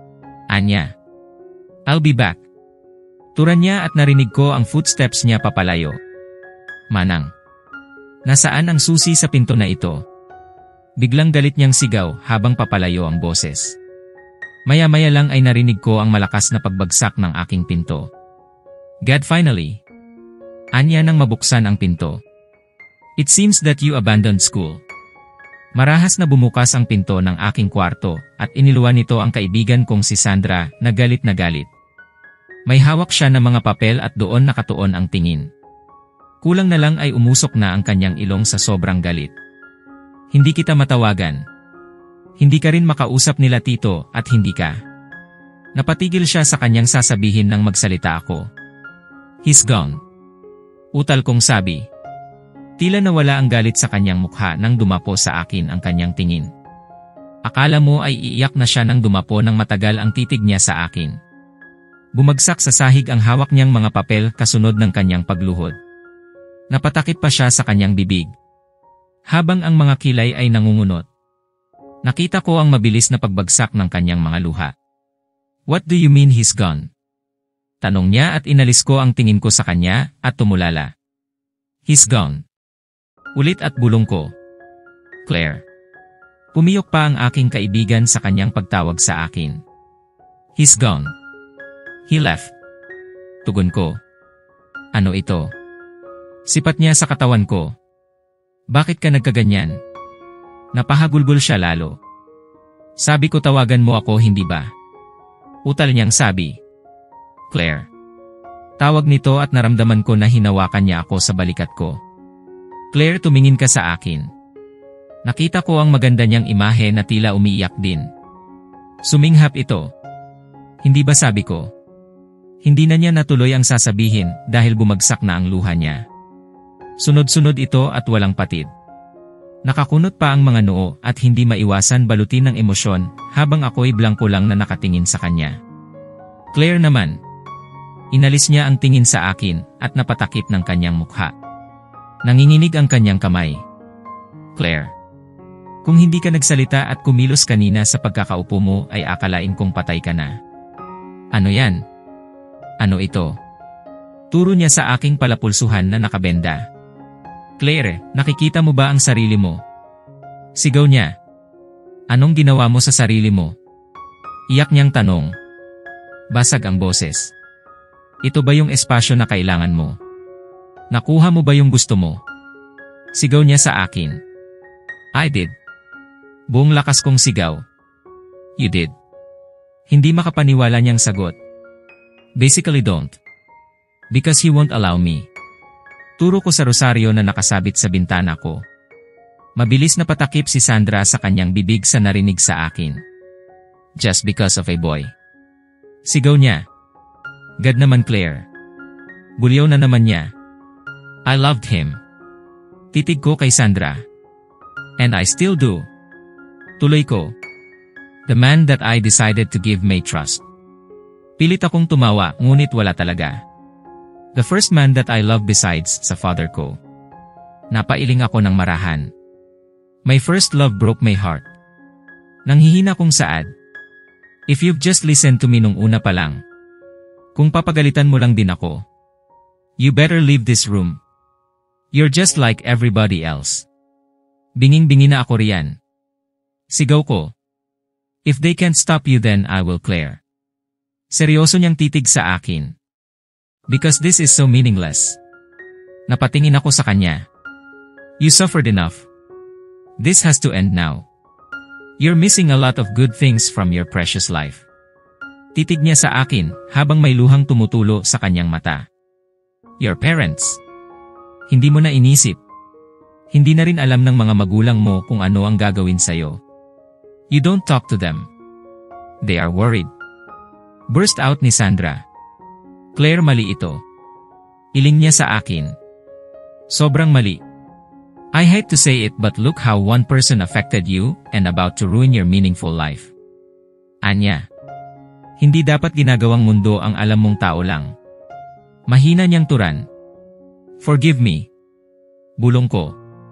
Anya. I'll be back. Turan niya at narinig ko ang footsteps niya papalayo. Manang. Nasaan ang susi sa pinto na ito? Biglang galit niyang sigaw habang papalayo ang boses. Maya-maya lang ay narinig ko ang malakas na pagbagsak ng aking pinto. God, finally. Anya nang mabuksan ang pinto. It seems that you abandoned school. Marahas na bumukas ang pinto ng aking kwarto at iniluwan nito ang kaibigan kong si Sandra na galit na galit. May hawak siya ng mga papel at doon nakatuon ang tingin. Kulang na lang ay umusok na ang kanyang ilong sa sobrang galit. Hindi kita matawagan. Hindi ka rin makausap nila tito at hindi ka. Napatigil siya sa kanyang sasabihin nang magsalita ako. He's gone. Utal kong sabi. Tila nawala ang galit sa kanyang mukha nang dumapo sa akin ang kanyang tingin. Akala mo ay iiyak na siya nang dumapo ng matagal ang titig niya sa akin. Bumagsak sa sahig ang hawak niyang mga papel kasunod ng kanyang pagluhod. Napatakip pa siya sa kanyang bibig. Habang ang mga kilay ay nangungunot. Nakita ko ang mabilis na pagbagsak ng kanyang mga luha. What do you mean he's gone? Tanong niya at inalis ko ang tingin ko sa kanya at tumulala. He's gone. Ulit at bulong ko. Claire. Pumiyok pa ang aking kaibigan sa kanyang pagtawag sa akin. He's gone. He left. Tugon ko. Ano ito? Sipat niya sa katawan ko. Bakit ka nagkaganyan? Napahagulgol siya lalo. Sabi ko tawagan mo ako hindi ba? Utal niyang sabi. Claire. Tawag nito at naramdaman ko na hinawakan niya ako sa balikat ko. Claire, tumingin ka sa akin. Nakita ko ang maganda niyang imahe na tila umiiyak din. Suminghap ito. Hindi ba sabi ko? Hindi na niya natuloy ang sasabihin dahil bumagsak na ang luha niya. Sunod-sunod ito at walang patid. Nakakunot pa ang mga noo at hindi maiwasan balutin ng emosyon habang ako'y blangko lang na nakatingin sa kanya. Claire naman. Inalis niya ang tingin sa akin at napatakip ng kanyang mukha. Nanginginig ang kanyang kamay. Claire. Kung hindi ka nagsalita at kumilos kanina sa pagkakaupo mo ay akalain kong patay ka na. Ano yan? Ano ito? Turo niya sa aking palapulsuhan na nakabenda. Claire, nakikita mo ba ang sarili mo? Sigaw niya. Anong ginawa mo sa sarili mo? Iyak niyang tanong. Basag ang boses. Ito ba yung espasyo na kailangan mo? Nakuha mo ba yung gusto mo? Sigaw niya sa akin. I did. Buong lakas kong sigaw. You did. Hindi makapaniwala niyang sagot. Basically don't. Because he won't allow me. Turo ko sa rosaryo na nakasabit sa bintana ko. Mabilis na patakip si Sandra sa kanyang bibig sa narinig sa akin. Just because of a boy. Sigaw niya. God naman Claire. Bulyaw na naman niya. I loved him. Titig ko kay Sandra. And I still do. Tuloy ko. The man that I decided to give my trust. Pilit akong tumawa ngunit wala talaga. The first man that I love besides sa father ko. Napailing ako ng marahan. My first love broke my heart. Nanghihina kong saad. If you've just listened to me nung una pa lang. Kung papagalitan mo lang din ako. You better leave this room. You're just like everybody else. Binging-bingi na ako riyan. Sigaw ko. If they can't stop you then I will Claire. Seryoso niyang titig sa akin. Because this is so meaningless. Napatingin ako sa kanya. You suffered enough. This has to end now. You're missing a lot of good things from your precious life. Titig niya sa akin habang may luhang tumutulo sa kanyang mata. Your parents. Hindi mo na inisip. Hindi na rin alam ng mga magulang mo kung ano ang gagawin sa'yo. You don't talk to them. They are worried. Burst out ni Sandra. Claire, mali ito. Iling niya sa akin. Sobrang mali. I hate to say it but look how one person affected you and about to ruin your meaningful life. Anya. Hindi dapat ginagawang mundo ang alam mong tao lang. Mahina niyang turan. Forgive me. Bulong ko.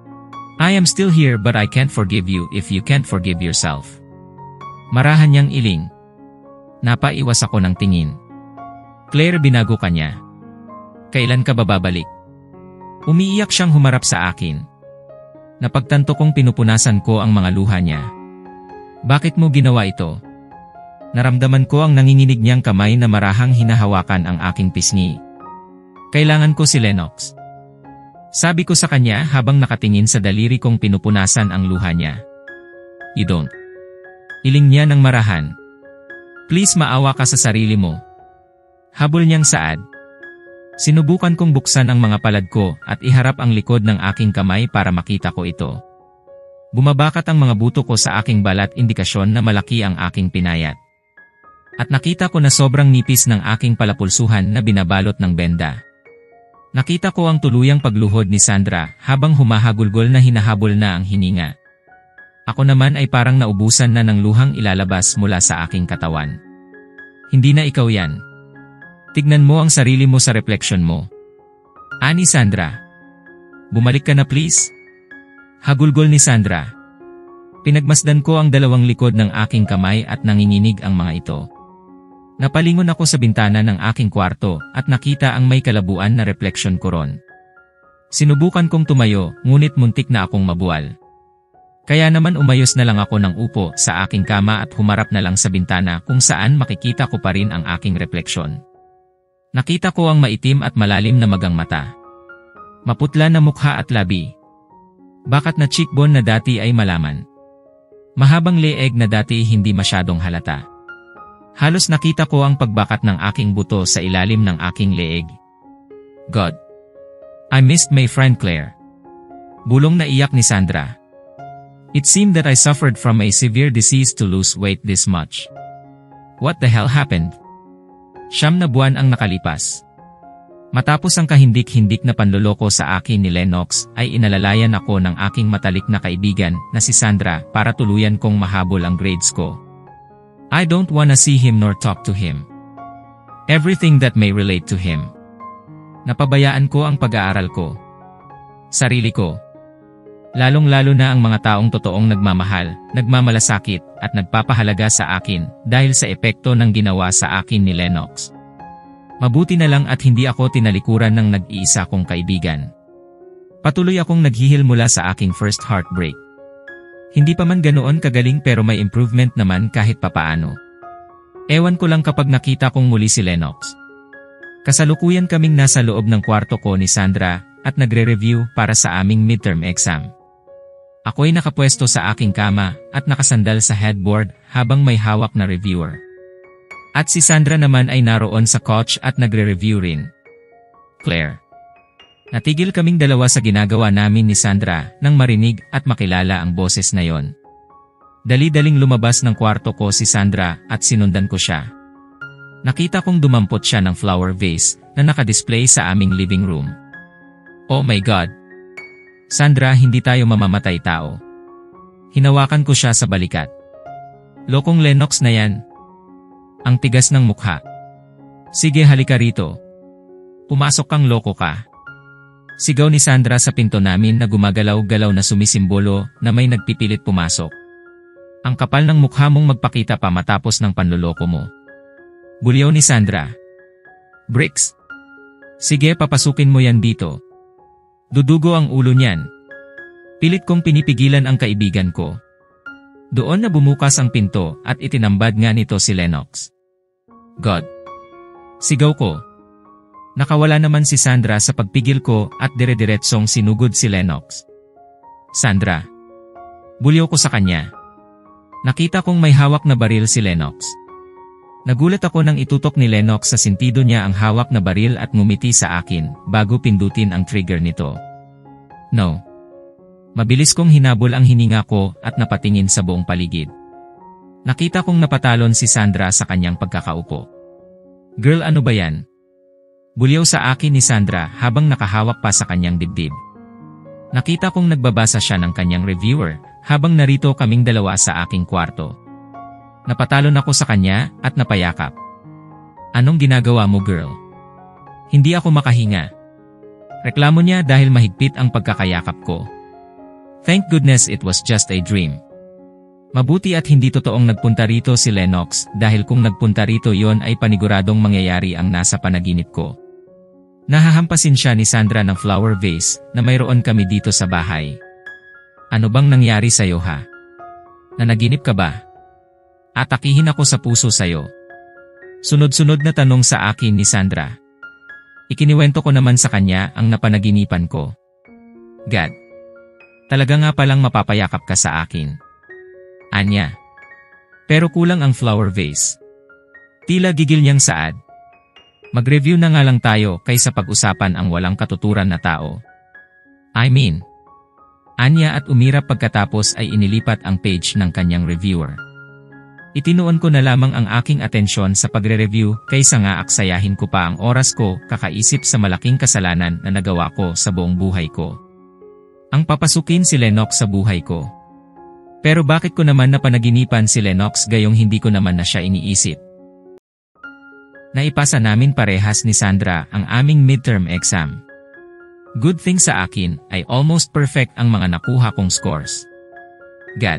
I am still here but I can't forgive you if you can't forgive yourself. Marahan niyang iling. Napaiwas ako ng tingin. Claire, binago ka niya. Kailan ka ba babalik? Umiiyak siyang humarap sa akin. Napagtanto kong pinupunasan ko ang mga luha niya. Bakit mo ginawa ito? Naramdaman ko ang nanginginig niyang kamay na marahang hinahawakan ang aking pisngi. Kailangan ko si Lennox. Sabi ko sa kanya habang nakatingin sa daliri kong pinupunasan ang luha niya. You don't. Iling niya ng marahan. Please, maawa ka sa sarili mo. Habol niyang saad. Sinubukan kong buksan ang mga palad ko at iharap ang likod ng aking kamay para makita ko ito. Bumabakat ang mga buto ko sa aking balat, indikasyon na malaki ang aking pinayat. At nakita ko na sobrang nipis ng aking palapulsuhan na binabalot ng benda. Nakita ko ang tuluyang pagluhod ni Sandra habang humahagulgol na hinahabol na ang hininga. Ako naman ay parang naubusan na ng luhang ilalabas mula sa aking katawan. Hindi na ikaw yan. Tignan mo ang sarili mo sa refleksyon mo. Ani Sandra. Bumalik ka na please. Hagulgol ni Sandra. Pinagmasdan ko ang dalawang likod ng aking kamay at nanginginig ang mga ito. Napalingon ako sa bintana ng aking kwarto at nakita ang may kalabuan na refleksyon ko ron. Sinubukan kong tumayo, ngunit muntik na akong mabuwal. Kaya naman umayos na lang ako ng upo sa aking kama at humarap na lang sa bintana kung saan makikita ko pa rin ang aking refleksyon. Nakita ko ang maitim at malalim na magang mata. Maputla na mukha at labi. Bakat na cheekbone na dati ay malaman. Mahabang leeg na dati hindi masyadong halata. Halos nakita ko ang pagbakat ng aking buto sa ilalim ng aking leeg. God. I missed my friend Claire. Bulong na iyak ni Sandra. It seemed that I suffered from a severe disease to lose weight this much. What the hell happened? Siyam na buwan ang nakalipas. Matapos ang kahindik-hindik na panloloko sa akin ni Lennox, ay inalalayan ako ng aking matalik na kaibigan na si Sandra para tuluyan kong mahabol ang grades ko. I don't wanna see him nor talk to him. Everything that may relate to him. Napabayaan ko ang pag-aaral ko. Sarili ko. Lalong-lalo na ang mga taong totoong nagmamahal, nagmamalasakit, at nagpapahalaga sa akin dahil sa epekto ng ginawa sa akin ni Lennox. Mabuti na lang at hindi ako tinalikuran ng nag-iisa kong kaibigan. Patuloy akong naghihil mula sa aking first heartbreak. Hindi pa man ganoon kagaling pero may improvement naman kahit papaano. Ewan ko lang kapag nakita kong muli si Lennox. Kasalukuyan kaming nasa loob ng kwarto ko ni Sandra at nagre-review para sa aming midterm exam. Ako'y nakapwesto sa aking kama at nakasandal sa headboard habang may hawak na reviewer. At si Sandra naman ay naroon sa couch at nagre-review rin. Claire. Natigil kaming dalawa sa ginagawa namin ni Sandra nang marinig at makilala ang boses na yon. Dali-daling lumabas ng kwarto ko si Sandra at sinundan ko siya. Nakita kong dumampot siya ng flower vase na nakadisplay sa aming living room. Oh my God! Sandra, hindi tayo mamamatay tao. Hinawakan ko siya sa balikat. Lokong Lennox na yan. Ang tigas ng mukha. Sige, halika rito. Pumasok kang loko ka. Sigaw ni Sandra sa pinto namin na gumagalaw-galaw na sumisimbolo na may nagpipilit pumasok. Ang kapal ng mukha mong magpakita pa matapos ng panloloko mo. Bulyaw ni Sandra. Bricks. Sige, papasukin mo yan dito. Dudugo ang ulo niyan. Pilit kong pinipigilan ang kaibigan ko. Doon na bumukas ang pinto at itinambad nga nito si Lennox. God. Sigaw ko. Nakawala naman si Sandra sa pagpigil ko at dire-diretsong sinugod si Lennox. Sandra. Bulyaw ko sa kanya. Nakita kong may hawak na baril si Lennox. Nagulat ako nang itutok ni Lennox sa sentido niya ang hawak na baril at ngumiti sa akin bago pindutin ang trigger nito. No. Mabilis kong hinabol ang hininga ko at napatingin sa buong paligid. Nakita kong napatalon si Sandra sa kanyang pagkakaupo. Girl, ano ba yan? Bulyaw sa akin ni Sandra habang nakahawak pa sa kanyang dibdib. Nakita kong nagbabasa siya ng kanyang reviewer habang narito kaming dalawa sa aking kwarto. Napatalon ako sa kanya at napayakap. Anong ginagawa mo, girl? Hindi ako makahinga. Reklamo niya dahil mahigpit ang pagkakayakap ko. Thank goodness it was just a dream. Mabuti at hindi totoong nagpunta rito si Lennox dahil kung nagpunta rito yon ay paniguradong mangyayari ang nasa panaginip ko. Nahahampasin siya ni Sandra ng flower vase na mayroon kami dito sa bahay. Ano bang nangyari sa'yo, ha? Nanaginip ka ba? Atakihin ako sa puso sa'yo. Sunod-sunod na tanong sa akin ni Sandra. Ikiniwento ko naman sa kanya ang napanaginipan ko. God. Talaga nga palang mapapayakap ka sa akin. Anya. Pero kulang ang flower vase. Tila gigil niyang saad. Mag-review na nga lang tayo kaysa pag-usapan ang walang katuturan na tao. I mean. Anya at umirap pagkatapos ay inilipat ang page ng kanyang reviewer. Itinuon ko na lamang ang aking atensyon sa pagre-review kaysa nga aksayahin ko pa ang oras ko kakaisip sa malaking kasalanan na nagawa ko sa buong buhay ko. Ang papasukin si Lennox sa buhay ko. Pero bakit ko naman napanaginipan si Lennox gayong hindi ko naman na siya iniisip? Naipasa namin parehas ni Sandra ang aming midterm exam. Good thing sa akin ay almost perfect ang mga nakuha kong scores. God.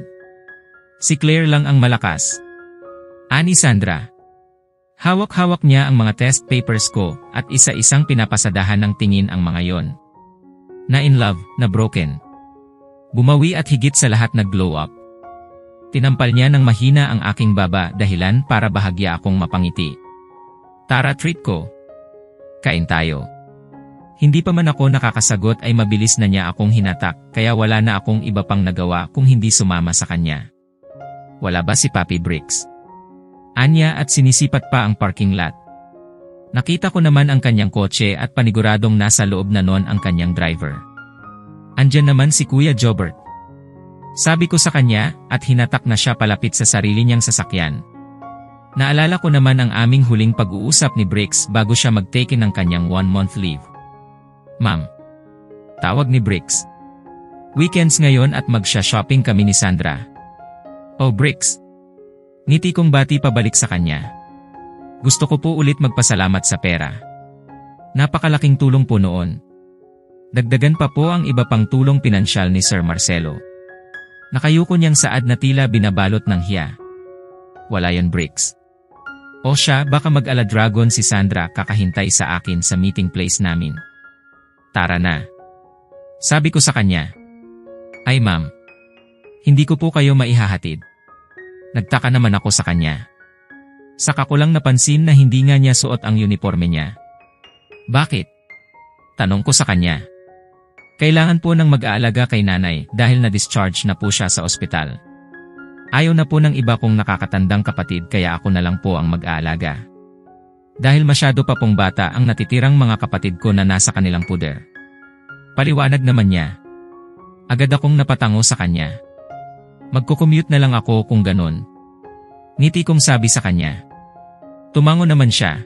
Si Claire lang ang malakas. Ani Sandra. Hawak-hawak niya ang mga test papers ko at isa-isang pinapasadahan ng tingin ang mga yon. Na in love, na broken. Bumawi at higit sa lahat nag-glow up. Tinampal niya ng mahina ang aking baba dahilan para bahagya akong mapangiti. Tara, treat ko. Kain tayo. Hindi pa man ako nakakasagot ay mabilis na niya akong hinatak kaya wala na akong iba pang nagawa kung hindi sumama sa kanya. Wala ba si Papi Bricks? Anya at sinisipat pa ang parking lot. Nakita ko naman ang kanyang kotse at paniguradong nasa loob na nun ang kanyang driver. Andyan naman si Kuya Jobert. Sabi ko sa kanya at hinatak na siya palapit sa sarili niyang sasakyan. Naalala ko naman ang aming huling pag-uusap ni Bricks bago siya mag-take ng kanyang one-month leave. Ma'am. Tawag ni Bricks. Weekends ngayon at magsha-shopping kami ni Sandra. Oh Bricks. Ngiti kong bati pabalik sa kanya. Gusto ko po ulit magpasalamat sa pera. Napakalaking tulong po noon. Dagdagan pa po ang iba pang tulong pinansyal ni Sir Marcelo. Nakayuko niyang saad na tila binabalot ng hiya. Wala yan Bricks. O siya baka mag-ala dragon si Sandra kakahintay sa akin sa meeting place namin. Tara na. Sabi ko sa kanya. Ay ma'am. Hindi ko po kayo maihahatid. Nagtaka naman ako sa kanya. Saka ko lang napansin na hindi nga niya suot ang uniforme niya. Bakit? Tanong ko sa kanya. Kailangan po ng mag-aalaga kay nanay dahil na-discharge na po siya sa ospital. Ayaw na po ng iba kong nakakatandang kapatid kaya ako na lang po ang mag-aalaga. Dahil masyado pa pong bata ang natitirang mga kapatid ko na nasa kanilang puder. Paliwanag naman niya. Agad akong napatango sa kanya. Magko-commute na lang ako kung ganun. Ngiti kong sabi sa kanya. Tumango naman siya.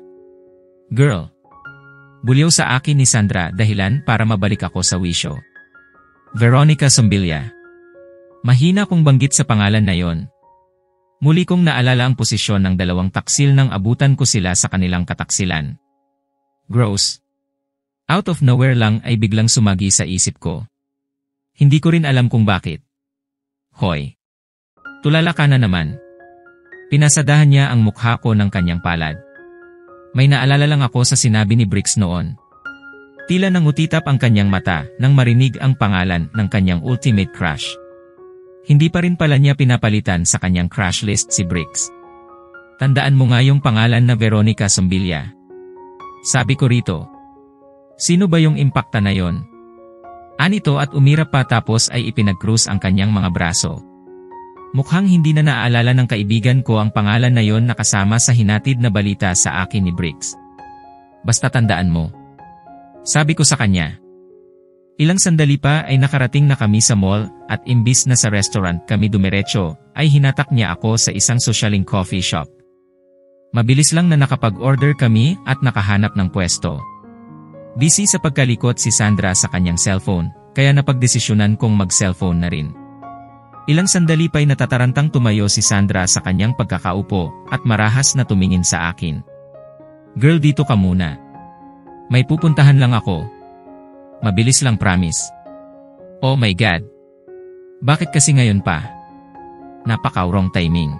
Girl. Bulyaw sa akin ni Sandra dahilan para mabalik ako sa wisyo. Veronica Sombilla. Mahina kong banggit sa pangalan na yon. Muli kong naalala ang posisyon ng dalawang taksil nang abutan ko sila sa kanilang kataksilan. Gross. Out of nowhere lang ay biglang sumagi sa isip ko. Hindi ko rin alam kung bakit. Hoy. Tulala ka na naman. Pinasadahan niya ang mukha ko ng kanyang palad. May naalala lang ako sa sinabi ni Bricks noon. Tila nangutitap ang kanyang mata nang marinig ang pangalan ng kanyang ultimate crush. Hindi pa rin pala niya pinapalitan sa kanyang crush list si Bricks. Tandaan mo nga yung pangalan na Veronica Sombilla. Sabi ko rito. Sino ba yung impacta na yon? Anito at umirap pa tapos ay ipinag-cruise ang kanyang mga braso. Mukhang hindi na naaalala ng kaibigan ko ang pangalan na yon na kasama sa hinatid na balita sa akin ni Briggs. Basta tandaan mo. Sabi ko sa kanya. Ilang sandali pa ay nakarating na kami sa mall at imbis na sa restaurant kami dumiretso, ay hinatak niya ako sa isang sosyaling coffee shop. Mabilis lang na nakapag-order kami at nakahanap ng pwesto. Busy sa pagkalikot si Sandra sa kanyang cellphone, kaya napagdesisyonan kong mag-cellphone na rin. Ilang sandali pa'y natatarantang tumayo si Sandra sa kanyang pagkakaupo at marahas na tumingin sa akin. Girl, dito ka muna. May pupuntahan lang ako. Mabilis lang, promise. Oh my God. Bakit kasi ngayon pa? Napaka-wrong timing.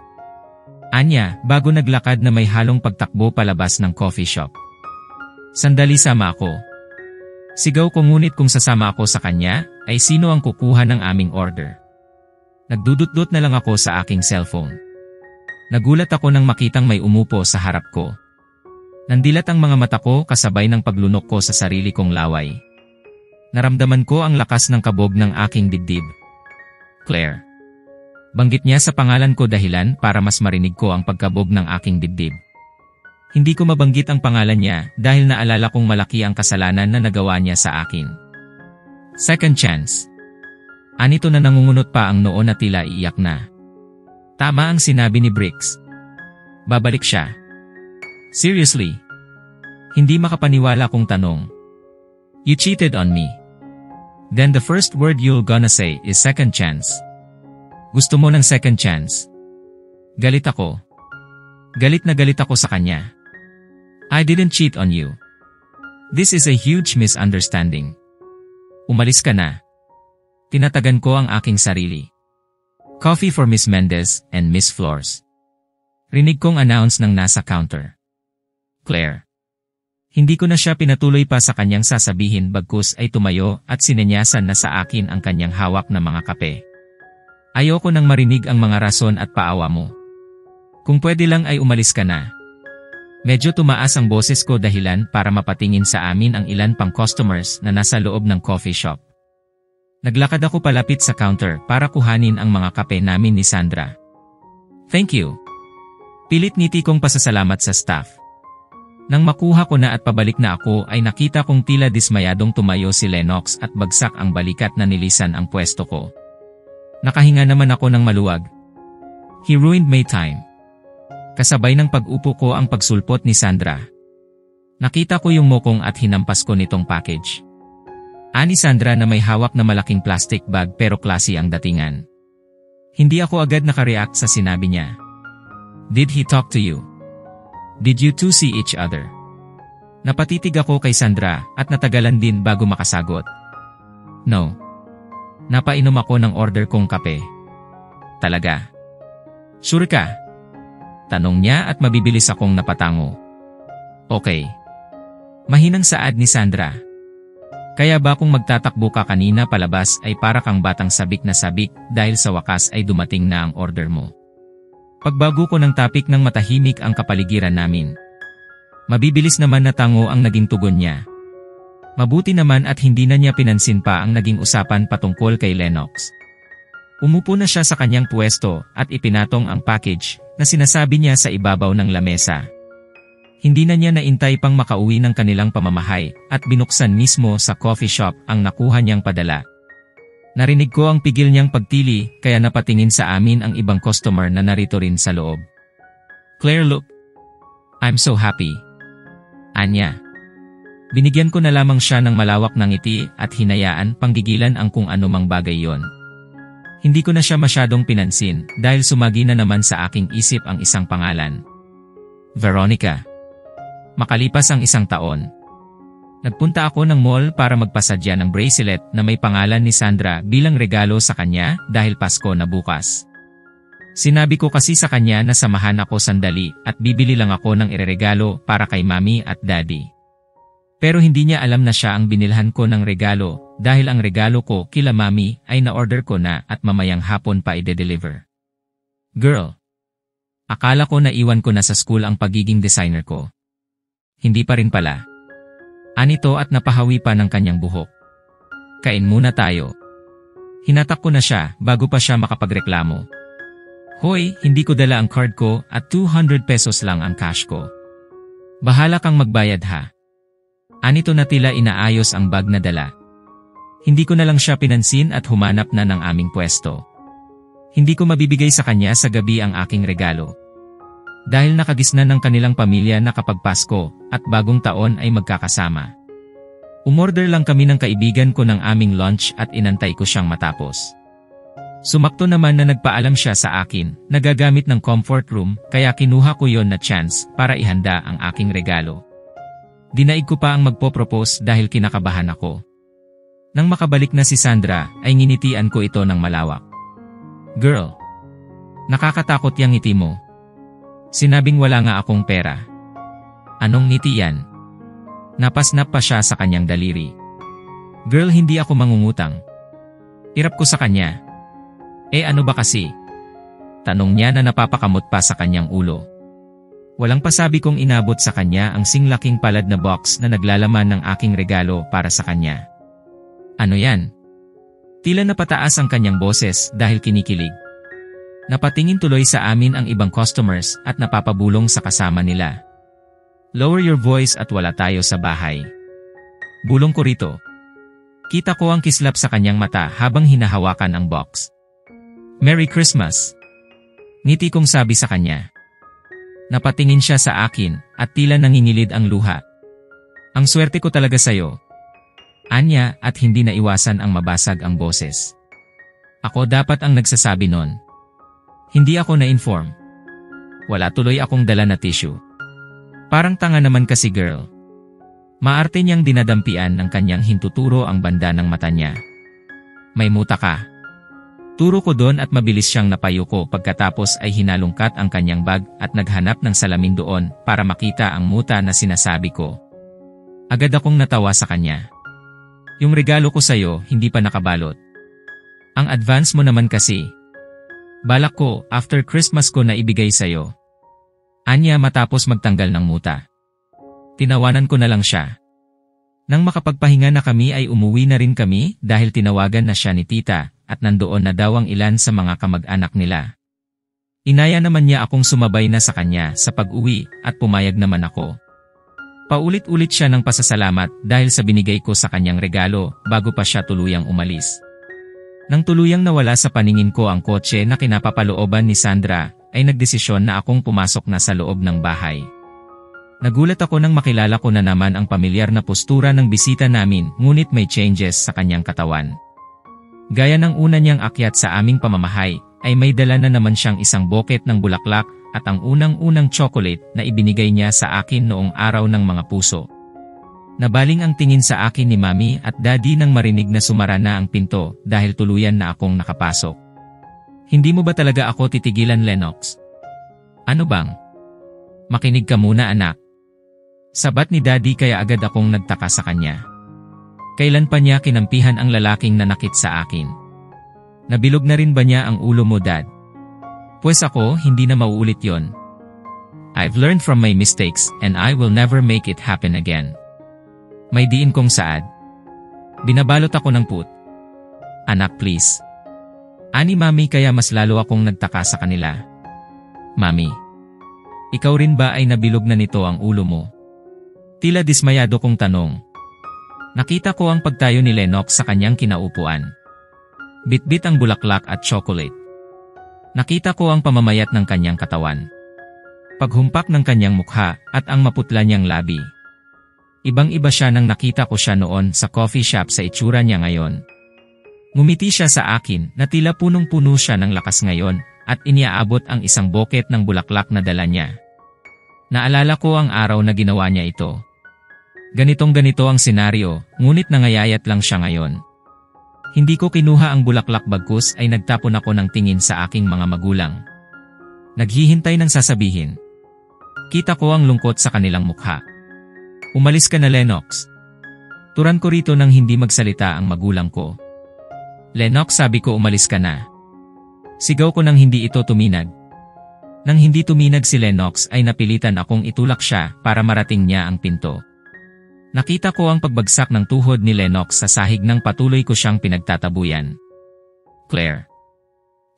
Anya, bago naglakad na may halong pagtakbo palabas ng coffee shop. Sandali, sama ako. Sigaw ko, ngunit kung sasama ako sa kanya, ay sino ang kukuha ng aming order? Nagdudot-dot na lang ako sa aking cellphone. Nagulat ako nang makitang may umupo sa harap ko. Nandilat ang mga mata ko kasabay ng paglunok ko sa sarili kong laway. Naramdaman ko ang lakas ng kabog ng aking dibdib. Claire. Banggit niya sa pangalan ko dahilan para mas marinig ko ang pagkabog ng aking dibdib. Hindi ko mabanggit ang pangalan niya dahil naalala kong malaki ang kasalanan na nagawa niya sa akin. Second chance. Anito na nangungunot pa ang noo na tila iiyak na. Tama ang sinabi ni Briggs. Babalik siya. Seriously? Hindi makapaniwala kong tanong. You cheated on me. Then the first word you're gonna say is second chance. Gusto mo ng second chance? Galit ako. Galit na galit ako sa kanya. I didn't cheat on you. This is a huge misunderstanding. Umalis ka na. Tinatagan ko ang aking sarili. Coffee for Miss Mendez and Miss Flores. Rinig kong announce ng nasa counter. Claire. Hindi ko na siya pinatuloy pa sa kanyang sasabihin bagkus ay tumayo at sinenyasan na sa akin ang kanyang hawak na mga kape. Ayoko nang marinig ang mga rason at paawa mo. Kung pwede lang ay umalis ka na. Medyo tumaas ang boses ko dahilan para mapatingin sa amin ang ilan pang customers na nasa loob ng coffee shop. Naglakad ako palapit sa counter para kuhanin ang mga kape namin ni Sandra. Thank you. Pilit ngiti kong pasasalamat sa staff. Nang makuha ko na at pabalik na ako ay nakita kong tila dismayadong tumayo si Lennox at bagsak ang balikat na nilisan ang pwesto ko. Nakahinga naman ako ng maluwag. He ruined my time. Kasabay ng pag-upo ko ang pagsulpot ni Sandra. Nakita ko yung mokong at hinampas ko nitong package. Ani Sandra na may hawak na malaking plastic bag pero klase ang datingan. Hindi ako agad nakareact sa sinabi niya. Did he talk to you? Did you two see each other? Napatitig ako kay Sandra at natagalan din bago makasagot. No. Napainom ako ng order kong kape. Talaga? Sure ka? Tanong niya at mabibilis akong napatango. Okay. Mahinang saad ni Sandra. Kaya ba kung magtatakbo ka kanina palabas ay para kang batang sabik na sabik dahil sa wakas ay dumating na ang order mo? Pagbago ko ng topic ng matahimik ang kapaligiran namin. Mabibilis naman na tango ang naging tugon niya. Mabuti naman at hindi na niya pinansin pa ang naging usapan patungkol kay Lennox. Umupo na siya sa kanyang pwesto at ipinatong ang package na sinasabi niya sa ibabaw ng lamesa. Hindi na niya naintay pang makauwi ng kanilang pamamahay at binuksan mismo sa coffee shop ang nakuha niyang padala. Narinig ko ang pigil niyang pagtili kaya napatingin sa amin ang ibang customer na narito rin sa loob. Claire, look. I'm so happy. Anya. Binigyan ko na lamang siya ng malawak na ngiti at hinayaan panggigilan ang kung anumang bagay yon. Hindi ko na siya masyadong pinansin dahil sumagi na naman sa aking isip ang isang pangalan. Veronica. Makalipas ang isang taon. Nagpunta ako ng mall para magpasadya ng bracelet na may pangalan ni Sandra bilang regalo sa kanya dahil Pasko na bukas. Sinabi ko kasi sa kanya na samahan ako sandali at bibili lang ako ng ireregalo para kay mami at daddy. Pero hindi niya alam na siya ang binilhan ko ng regalo dahil ang regalo ko kila mami ay na-order ko na at mamayang hapon pa i-deliver. Girl. Akala ko na iwan ko na sa school ang pagiging designer ko. Hindi pa rin pala. Anito at napahawi pa ng kanyang buhok. Kain muna tayo. Hinatak ko na siya bago pa siya makapagreklamo. Hoy, hindi ko dala ang card ko at two hundred pesos lang ang cash ko. Bahala kang magbayad ha. Anito na tila inaayos ang bag na dala. Hindi ko na lang siya pinansin at humanap na ng aming pwesto. Hindi ko mabibigay sa kanya sa gabi ang aking regalo. Dahil nakagisnan ng kanilang pamilya na kapag Pasko at bagong taon ay magkakasama. Umorder lang kami ng kaibigan ko ng aming lunch at inantay ko siyang matapos. Sumakto naman na nagpaalam siya sa akin na gagamit ng comfort room kaya kinuha ko yon na chance para ihanda ang aking regalo. Dinaig ko pa ang magpo-propose dahil kinakabahan ako. Nang makabalik na si Sandra ay nginitian ko ito ng malawak. Girl, nakakatakot yang ngiti mo. Sinabing wala nga akong pera. Anong ngiti yan? Napasnap pa siya sa kanyang daliri. Girl, hindi ako mangungutang. Irap ko sa kanya. Eh ano ba kasi? Tanong niya na napapakamot pa sa kanyang ulo. Walang pasabi kong inabot sa kanya ang singlaking palad na box na naglalaman ng aking regalo para sa kanya. Ano yan? Tila napataas ang kanyang boses dahil kinikilig. Napatingin tuloy sa amin ang ibang customers at napapabulong sa kasama nila. Lower your voice at wala tayo sa bahay. Bulong ko rito. Kita ko ang kislap sa kanyang mata habang hinahawakan ang box. Merry Christmas! Ngiti kong sabi sa kanya. Napatingin siya sa akin at tila nangingilid ang luha. Ang swerte ko talaga sa'yo. Anya at hindi naiwasan ang mabasag ang boses. Ako dapat ang nagsasabi nun. Hindi ako na-inform. Wala tuloy akong dala na tissue. Parang tanga naman kasi girl. Maarte niyang dinadampian ng kanyang hintuturo ang banda ng mata niya. May muta ka. Turo ko doon at mabilis siyang napayuko pagkatapos ay hinalungkat ang kanyang bag at naghanap ng salamin doon para makita ang muta na sinasabi ko. Agad akong natawa sa kanya. Yung regalo ko sa'yo hindi pa nakabalot. Ang advance mo naman kasi. Balak ko after Christmas ko na ibigay sa'yo. Anya matapos magtanggal ng muta. Tinawanan ko na lang siya. Nang makapagpahinga na kami ay umuwi na rin kami dahil tinawagan na siya ni tita at nandoon na daw ang ilan sa mga kamag-anak nila. Inaya naman niya akong sumabay na sa kanya sa pag-uwi at pumayag naman ako. Paulit-ulit siya ng pasasalamat dahil sa binigay ko sa kanyang regalo bago pa siya tuluyang umalis. Nang tuluyang nawala sa paningin ko ang kotse na kinapapalooban ni Sandra, ay nagdesisyon na akong pumasok na sa loob ng bahay. Nagulat ako nang makilala ko na naman ang pamilyar na postura ng bisita namin ngunit may changes sa kanyang katawan. Gaya ng una niyang akyat sa aming pamamahay, ay may dala na naman siyang isang buket ng bulaklak at ang unang-unang chocolate na ibinigay niya sa akin noong araw ng mga puso. Nabaling ang tingin sa akin ni Mami at Daddy nang marinig na sumara na ang pinto dahil tuluyan na akong nakapasok. Hindi mo ba talaga ako titigilan, Lennox? Ano bang? Makinig ka muna, anak. Sabat ni Daddy kaya agad akong nagtaka sa kanya. Kailan pa niya kinampihan ang lalaking nanakit sa akin? Nabilog na rin ba niya ang ulo mo, Dad? Pues ako, hindi na mauulit yon. I've learned from my mistakes and I will never make it happen again. May diin kong saad. Binabalot ako ng put. Anak, please. Ani Mami kaya mas lalo akong nagtaka sa kanila. Mami, ikaw rin ba ay nabilog na nito ang ulo mo? Tila dismayado kong tanong. Nakita ko ang pagtayo ni Lennox sa kanyang kinaupuan. Bitbit ang bulaklak at chocolate. Nakita ko ang pamamayat ng kanyang katawan. Paghumpak ng kanyang mukha at ang maputla niyang labi. Ibang-iba siya nang nakita ko siya noon sa coffee shop sa itsura niya ngayon. Ngumiti siya sa akin na tila punong-puno siya ng lakas ngayon at iniaabot ang isang buket ng bulaklak na dala niya. Naalala ko ang araw na ginawa niya ito. Ganitong-ganito ang senaryo, ngunit nangayayat lang siya ngayon. Hindi ko kinuha ang bulaklak bagkus ay nagtapon ako ng tingin sa aking mga magulang. Naghihintay ng sasabihin. Kita ko ang lungkot sa kanilang mukha. Umalis ka na, Lennox. Turan ko rito nang hindi magsalita ang magulang ko. Lennox, sabi ko, umalis ka na. Sigaw ko nang hindi ito tuminag. Nang hindi tuminag si Lennox ay napilitan akong itulak siya para marating niya ang pinto. Nakita ko ang pagbagsak ng tuhod ni Lennox sa sahig nang patuloy ko siyang pinagtatabuyan. Claire.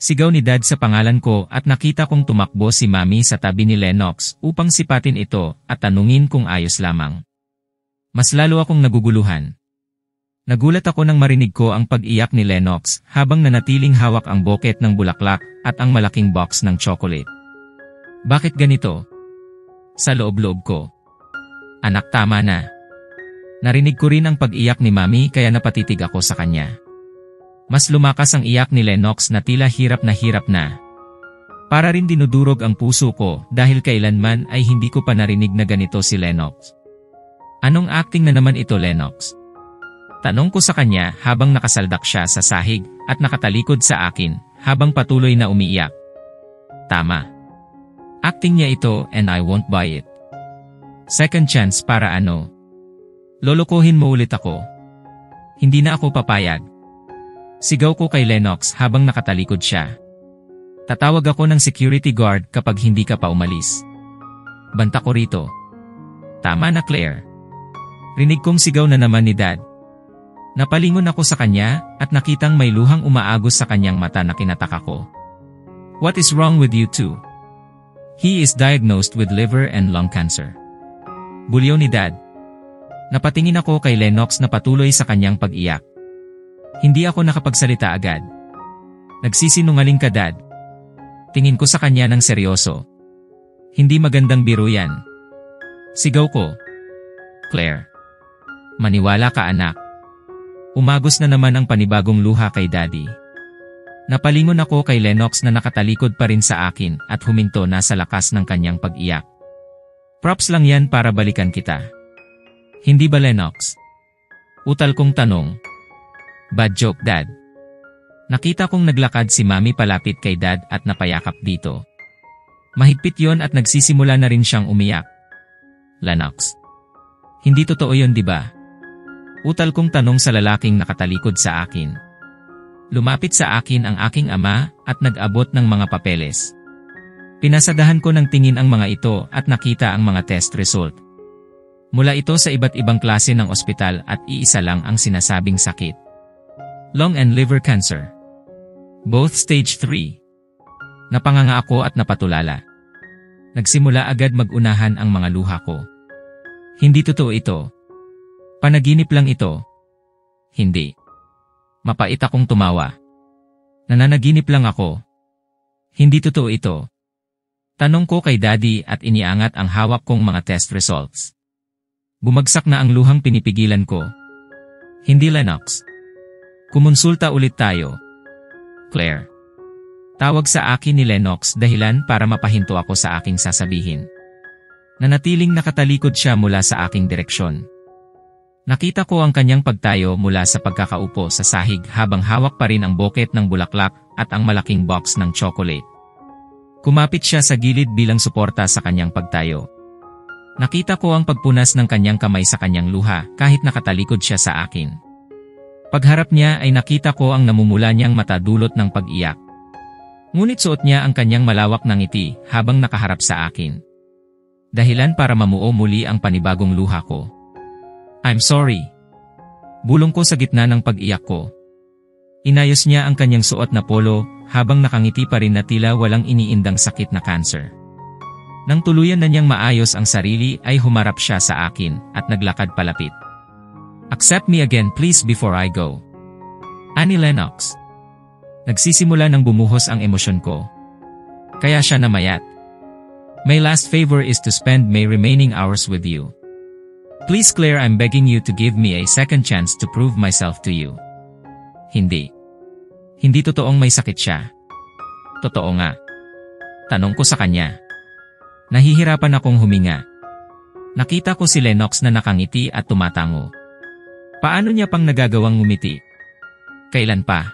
Sigaw ni Dad sa pangalan ko at nakita kong tumakbo si Mami sa tabi ni Lennox upang sipatin ito at tanungin kung ayos lamang. Mas lalo akong naguguluhan. Nagulat ako nang marinig ko ang pag-iyak ni Lennox habang nanatiling hawak ang buket ng bulaklak at ang malaking box ng chocolate. Bakit ganito? Sa loob-loob ko. Anak, tama na. Narinig ko rin ang pag-iyak ni Mami kaya napatitig ako sa kanya. Mas lumakas ang iyak ni Lennox na tila hirap na hirap na. Para rin dinudurog ang puso ko dahil kailanman ay hindi ko pa narinig na ganito si Lennox. Anong acting na naman ito, Lennox? Tanong ko sa kanya habang nakasaldak siya sa sahig at nakatalikod sa akin habang patuloy na umiiyak. Tama. Acting niya ito and I won't buy it. Second chance para ano? Lolokohin mo ulit ako. Hindi na ako papayag. Sigaw ko kay Lennox habang nakatalikod siya. Tatawag ako ng security guard kapag hindi ka pa umalis. Banta ko rito. Tama na, Claire. Rinig kong sigaw na naman ni Dad. Napalingon ako sa kanya at nakitang may luhang umaagos sa kanyang mata na kinataka ko. What is wrong with you two? He is diagnosed with liver and lung cancer. Bulyaw ni Dad. Napatingin ako kay Lennox na patuloy sa kanyang pag-iyak. Hindi ako nakapagsalita agad. Nagsisinungaling ka, Dad. Tingin ko sa kanya ng seryoso. Hindi magandang biro yan. Sigaw ko. Claire. Maniwala ka, anak. Umagos na naman ang panibagong luha kay Daddy. Napalingon ako kay Lennox na nakatalikod pa rin sa akin at huminto na sa lakas ng kanyang pag-iyak. Props lang yan para balikan kita. Hindi ba, Lennox? Utal kong tanong. Bad joke, Dad. Nakita kong naglakad si Mami palapit kay Dad at napayakap dito. Mahigpit yon at nagsisimula na rin siyang umiyak. Lennox. Hindi totoo yon, di ba? Utal kong tanong sa lalaking nakatalikod sa akin. Lumapit sa akin ang aking ama at nag-abot ng mga papeles. Pinasadahan ko ng tingin ang mga ito at nakita ang mga test result. Mula ito sa iba't ibang klase ng ospital at iisa lang ang sinasabing sakit. Lung and liver cancer. Both stage three. Napanganga ako at napatulala. Nagsimula agad mag-unahan ang mga luha ko. Hindi totoo ito. Panaginip lang ito. Hindi. Mapait akong tumawa. Nananaginip lang ako. Hindi totoo ito. Tanong ko kay Daddy at iniangat ang hawak kong mga test results. Bumagsak na ang luhang pinipigilan ko. Hindi, Lennox. Kumonsulta ulit tayo. Claire. Tawag sa akin ni Lennox dahilan para mapahinto ako sa aking sasabihin. Nanatiling nakatalikod siya mula sa aking direksyon. Nakita ko ang kanyang pagtayo mula sa pagkakaupo sa sahig habang hawak pa rin ang buket ng bulaklak at ang malaking box ng chocolate. Kumapit siya sa gilid bilang suporta sa kanyang pagtayo. Nakita ko ang pagpunas ng kanyang kamay sa kanyang luha kahit nakatalikod siya sa akin. Pagharap niya ay nakita ko ang namumula niyang mata dulot ng pag-iyak. Ngunit suot niya ang kanyang malawak na ngiti habang nakaharap sa akin. Dahilan para mamuo muli ang panibagong luha ko. I'm sorry. Bulong ko sa gitna ng pag-iyak ko. Inayos niya ang kanyang suot na polo habang nakangiti pa rin na tila walang iniindang sakit na cancer. Nang tuluyan na niyang maayos ang sarili ay humarap siya sa akin at naglakad palapit. Accept me again please before I go. Ani Lennox. Nagsisimula ng bumuhos ang emosyon ko. Kaya siya namayat. My last favor is to spend my remaining hours with you. Please Claire, I'm begging you to give me a second chance to prove myself to you. Hindi. Hindi totoong may sakit siya. Totoo nga. Tanong ko sa kanya. Nahihirapan akong huminga. Nakita ko si Lennox na nakangiti at tumatango. Paano niya pang nagagawang ngumiti? Kailan pa?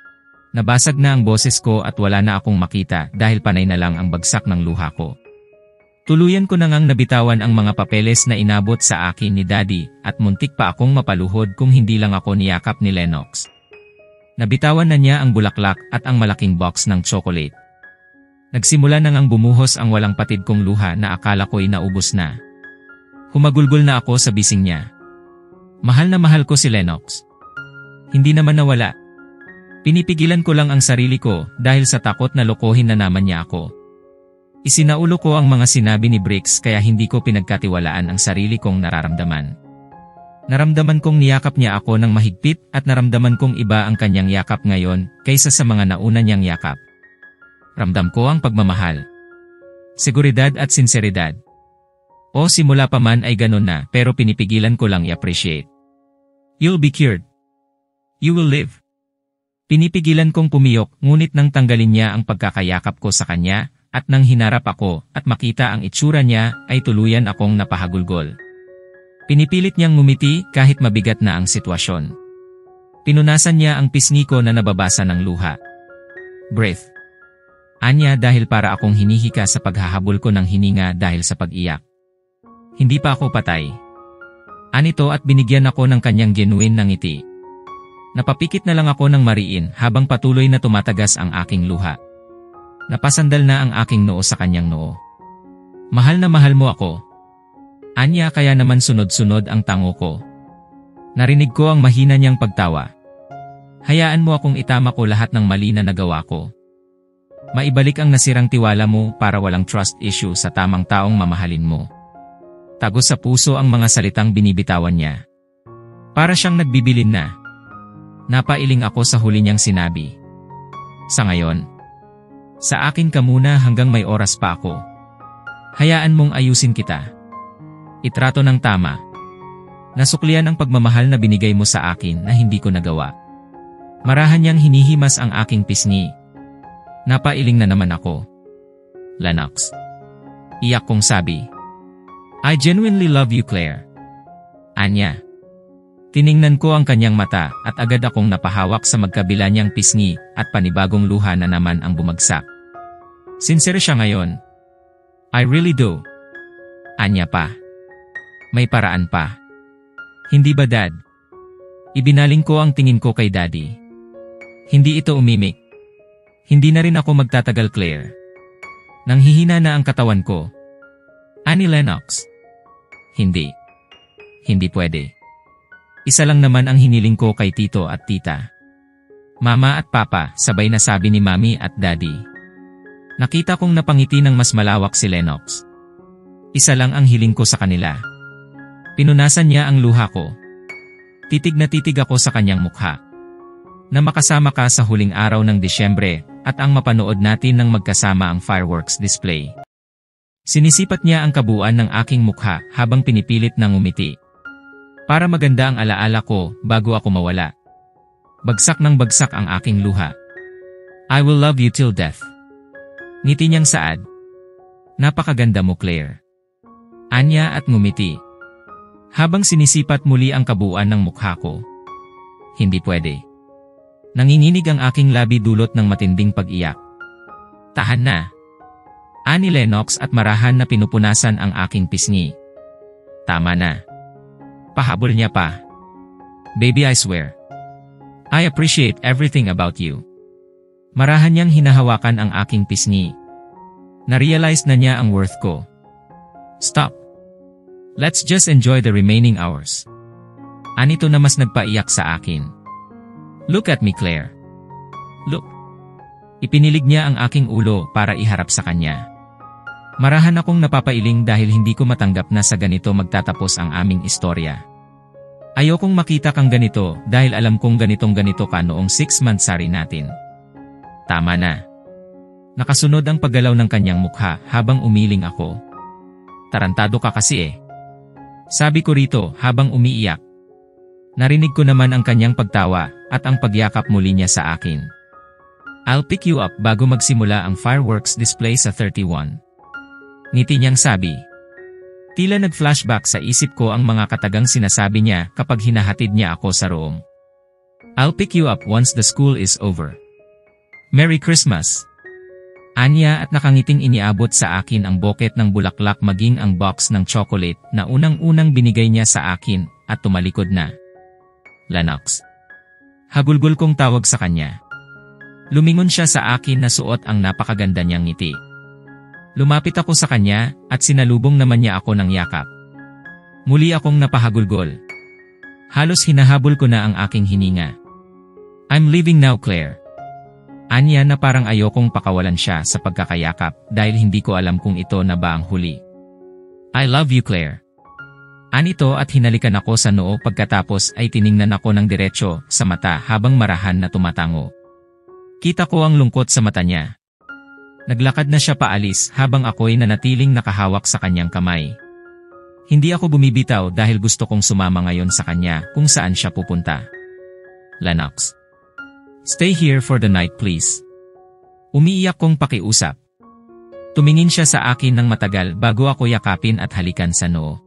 Nabasag na ang boses ko at wala na akong makita dahil panay na lang ang bagsak ng luha ko. Tuluyan ko na ngang nabitawan ang mga papeles na inabot sa akin ni Daddy at muntik pa akong mapaluhod kung hindi lang ako niyakap ni Lennox. Nabitawan na niya ang bulaklak at ang malaking box ng chocolate. Nagsimula na ngang bumuhos ang walang patid kong luha na akala ko'y naubos na. Humagulgol na ako sa bising niya. Mahal na mahal ko si Lennox. Hindi naman nawala. Pinipigilan ko lang ang sarili ko dahil sa takot na lokohin na naman niya ako. Isinaulo ko ang mga sinabi ni Briggs kaya hindi ko pinagkatiwalaan ang sarili kong nararamdaman. Naramdaman kong niyakap niya ako ng mahigpit at naramdaman kong iba ang kanyang yakap ngayon kaysa sa mga nauna niyang yakap. Ramdam ko ang pagmamahal, seguridad at sinseridad. O simula pa man ay ganun na pero pinipigilan ko lang i-appreciate. You'll be cured. You will live. Pinipigilan kong pumiyok ngunit nang tanggalin niya ang pagkakayakap ko sa kanya at nang hinarap ako at makita ang itsura niya ay tuluyan akong napahagulgol. Pinipilit niyang ngumiti kahit mabigat na ang sitwasyon. Pinunasan niya ang pisngi ko na nababasa ng luha. Breath. Anya dahil para akong hinihika sa paghahabol ko ng hininga dahil sa pag-iyak. Hindi pa ako patay. Anito at binigyan ako ng kanyang genuine na ngiti. Napapikit na lang ako ng mariin habang patuloy na tumatagas ang aking luha. Napasandal na ang aking noo sa kanyang noo. Mahal na mahal mo ako. Anya kaya naman sunod-sunod ang tango ko. Narinig ko ang mahina niyang pagtawa. Hayaan mo akong itama ko lahat ng mali na nagawa ko. Maibalik ang nasirang tiwala mo para walang trust issue sa tamang taong mamahalin mo. Tagos sa puso ang mga salitang binibitawan niya. Para siyang nagbibilin na. Napailing ako sa huli niyang sinabi. Sa ngayon, sa akin ka muna hanggang may oras pa ako. Hayaan mong ayusin kita. Itrato ng tama. Nasuklian ang pagmamahal na binigay mo sa akin na hindi ko nagawa. Marahan niyang hinihimas ang aking pisngi. Napailing na naman ako. Lennox. Iyak kong sabi. I genuinely love you, Claire. Anya. Tiningnan ko ang kanyang mata at agad akong napahawak sa magkabila niyang pisngi at panibagong luha na naman ang bumagsak. Sincere siya ngayon. I really do. Anya pa. May paraan pa. Hindi ba, Dad? Ibinaling ko ang tingin ko kay Daddy. Hindi ito umimik. Hindi na rin ako magtatagal, Claire. Nanghihina na ang katawan ko. Ani Lennox. Hindi. Hindi pwede. Isa lang naman ang hiniling ko kay Tito at Tita. Mama at Papa, sabay na sabi ni Mami at Daddy. Nakita kong napangiti ng mas malawak si Lennox. Isa lang ang hiling ko sa kanila. Pinunasan niya ang luha ko. Titig na titig ako sa kanyang mukha. Na makasama ka sa huling araw ng Disyembre at ang mapanood natin ng magkasama ang fireworks display. Sinisipat niya ang kabuuan ng aking mukha habang pinipilit na ngumiti. Para maganda ang alaala ko bago ako mawala. Bagsak ng bagsak ang aking luha. I will love you till death. Ngiti niyang saad. Napakaganda mo, Claire. Anya at ngumiti. Habang sinisipat muli ang kabuuan ng mukha ko. Hindi pwede. Nanginginig ang aking labi dulot ng matinding pag-iyak. Tahan na. Ani Lennox at marahan na pinupunasan ang aking pisngi. Tama na. Pahabol niya pa. Baby, I swear. I appreciate everything about you. Marahan niyang hinahawakan ang aking pisngi. Narealize na niya ang worth ko. Stop. Let's just enjoy the remaining hours. Anito na mas nagpaiyak sa akin. Look at me, Claire. Look. Ipinilig niya ang aking ulo para iharap sa kanya. Marahan akong napapailing dahil hindi ko matanggap na sa ganito magtatapos ang aming istorya. Ayokong makita kang ganito dahil alam kong ganitong ganito ka noong six months sari natin. Tama na. Nakasunod ang paggalaw ng kanyang mukha habang umiling ako. Tarantado ka kasi eh. Sabi ko rito habang umiiyak. Narinig ko naman ang kanyang pagtawa at ang pagyakap muli niya sa akin. I'll pick you up bago magsimula ang fireworks display sa thirty-one. Ngiti niyang sabi. Tila nag-flashback sa isip ko ang mga katagang sinasabi niya kapag hinahatid niya ako sa room. I'll pick you up once the school is over. Merry Christmas! Anya at nakangiting iniabot sa akin ang bouquet ng bulaklak maging ang box ng chocolate na unang-unang binigay niya sa akin at tumalikod na. Lennox. Hagulgol kong tawag sa kanya. Lumingon siya sa akin na suot ang napakaganda niyang ngiti. Lumapit ako sa kanya at sinalubong naman niya ako ng yakap. Muli akong napahagulgol. Halos hinahabol ko na ang aking hininga. I'm leaving now, Claire. Anya na parang ayokong pakawalan siya sa pagkakayakap dahil hindi ko alam kung ito na ba ang huli. I love you, Claire. Anito at hinalikan ako sa noo pagkatapos ay tiningnan ako ng diretsyo sa mata habang marahan na tumatango. Kita ko ang lungkot sa mata niya. Naglakad na siya paalis habang ako'y nanatiling nakahawak sa kanyang kamay. Hindi ako bumibitaw dahil gusto kong sumama ngayon sa kanya kung saan siya pupunta. Lennox. Stay here for the night, please. Umiiyak kong pakiusap. Tumingin siya sa akin ng matagal bago ako yakapin at halikan sa noo.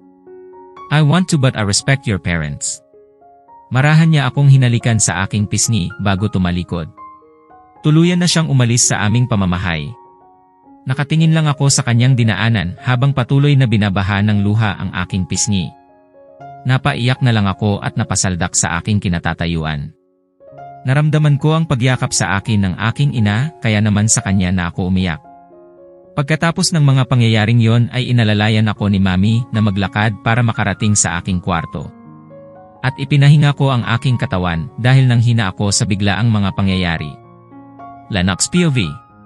I want to but I respect your parents. Marahan niya akong hinalikan sa aking pisngi bago tumalikod. Tuluyan na siyang umalis sa aming pamamahay. Nakatingin lang ako sa kanyang dinaanan habang patuloy na binabaha ng luha ang aking pisngi. Napaiyak na lang ako at napasaldak sa aking kinatatayuan. Naramdaman ko ang pagyakap sa akin ng aking ina kaya naman sa kanya na ako umiyak. Pagkatapos ng mga pangyayaring yon ay inalalayan ako ni Mami na maglakad para makarating sa aking kwarto. At ipinahinga ko ang aking katawan dahil nanghina ako sa biglaang mga pangyayari. Lennox P O V.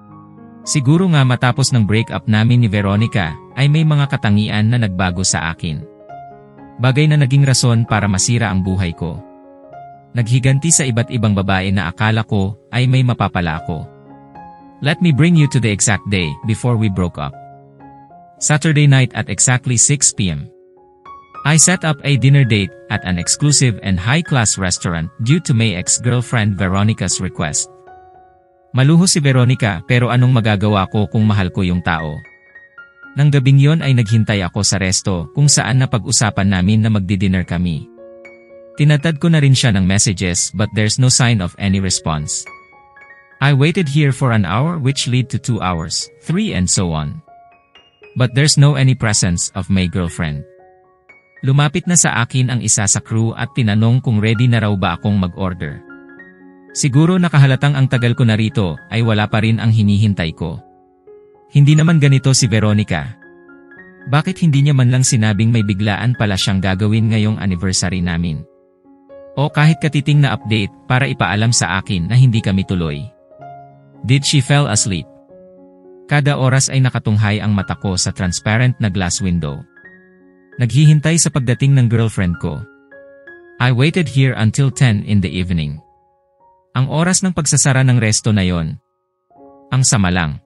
Siguro nga matapos ng breakup namin ni Veronica ay may mga katangian na nagbago sa akin. Bagay na naging rason para masira ang buhay ko. Naghiganti sa iba't ibang babae na akala ko ay may mapapala ako. Let me bring you to the exact day before we broke up. Saturday night at exactly six p m I set up a dinner date at an exclusive and high-class restaurant due to my ex-girlfriend Veronica's request. Maluho si Veronica pero anong magagawa ko kung mahal ko yung tao? Nang gabing yon ay naghintay ako sa resto kung saan napag-usapan namin na magdi-dinner kami. Tinatad ko na rin siya ng messages but there's no sign of any response. I waited here for an hour which lead to two hours, three and so on. But there's no any presence of my girlfriend. Lumapit na sa akin ang isa sa crew at tinanong kung ready na raw ba akong mag-order. Siguro nakahalatang ang tagal ko na rito ay wala pa rin ang hinihintay ko. Hindi naman ganito si Veronica. Bakit hindi niya man lang sinabing may biglaan pala siyang gagawin ngayong anniversary namin? O kahit katiting na update para ipaalam sa akin na hindi kami tuloy. Did she fell asleep? Kada oras ay nakatunghay ang mata ko sa transparent na glass window. Naghihintay sa pagdating ng girlfriend ko. I waited here until ten in the evening. Ang oras ng pagsasara ng resto na yon. Ang sama lang.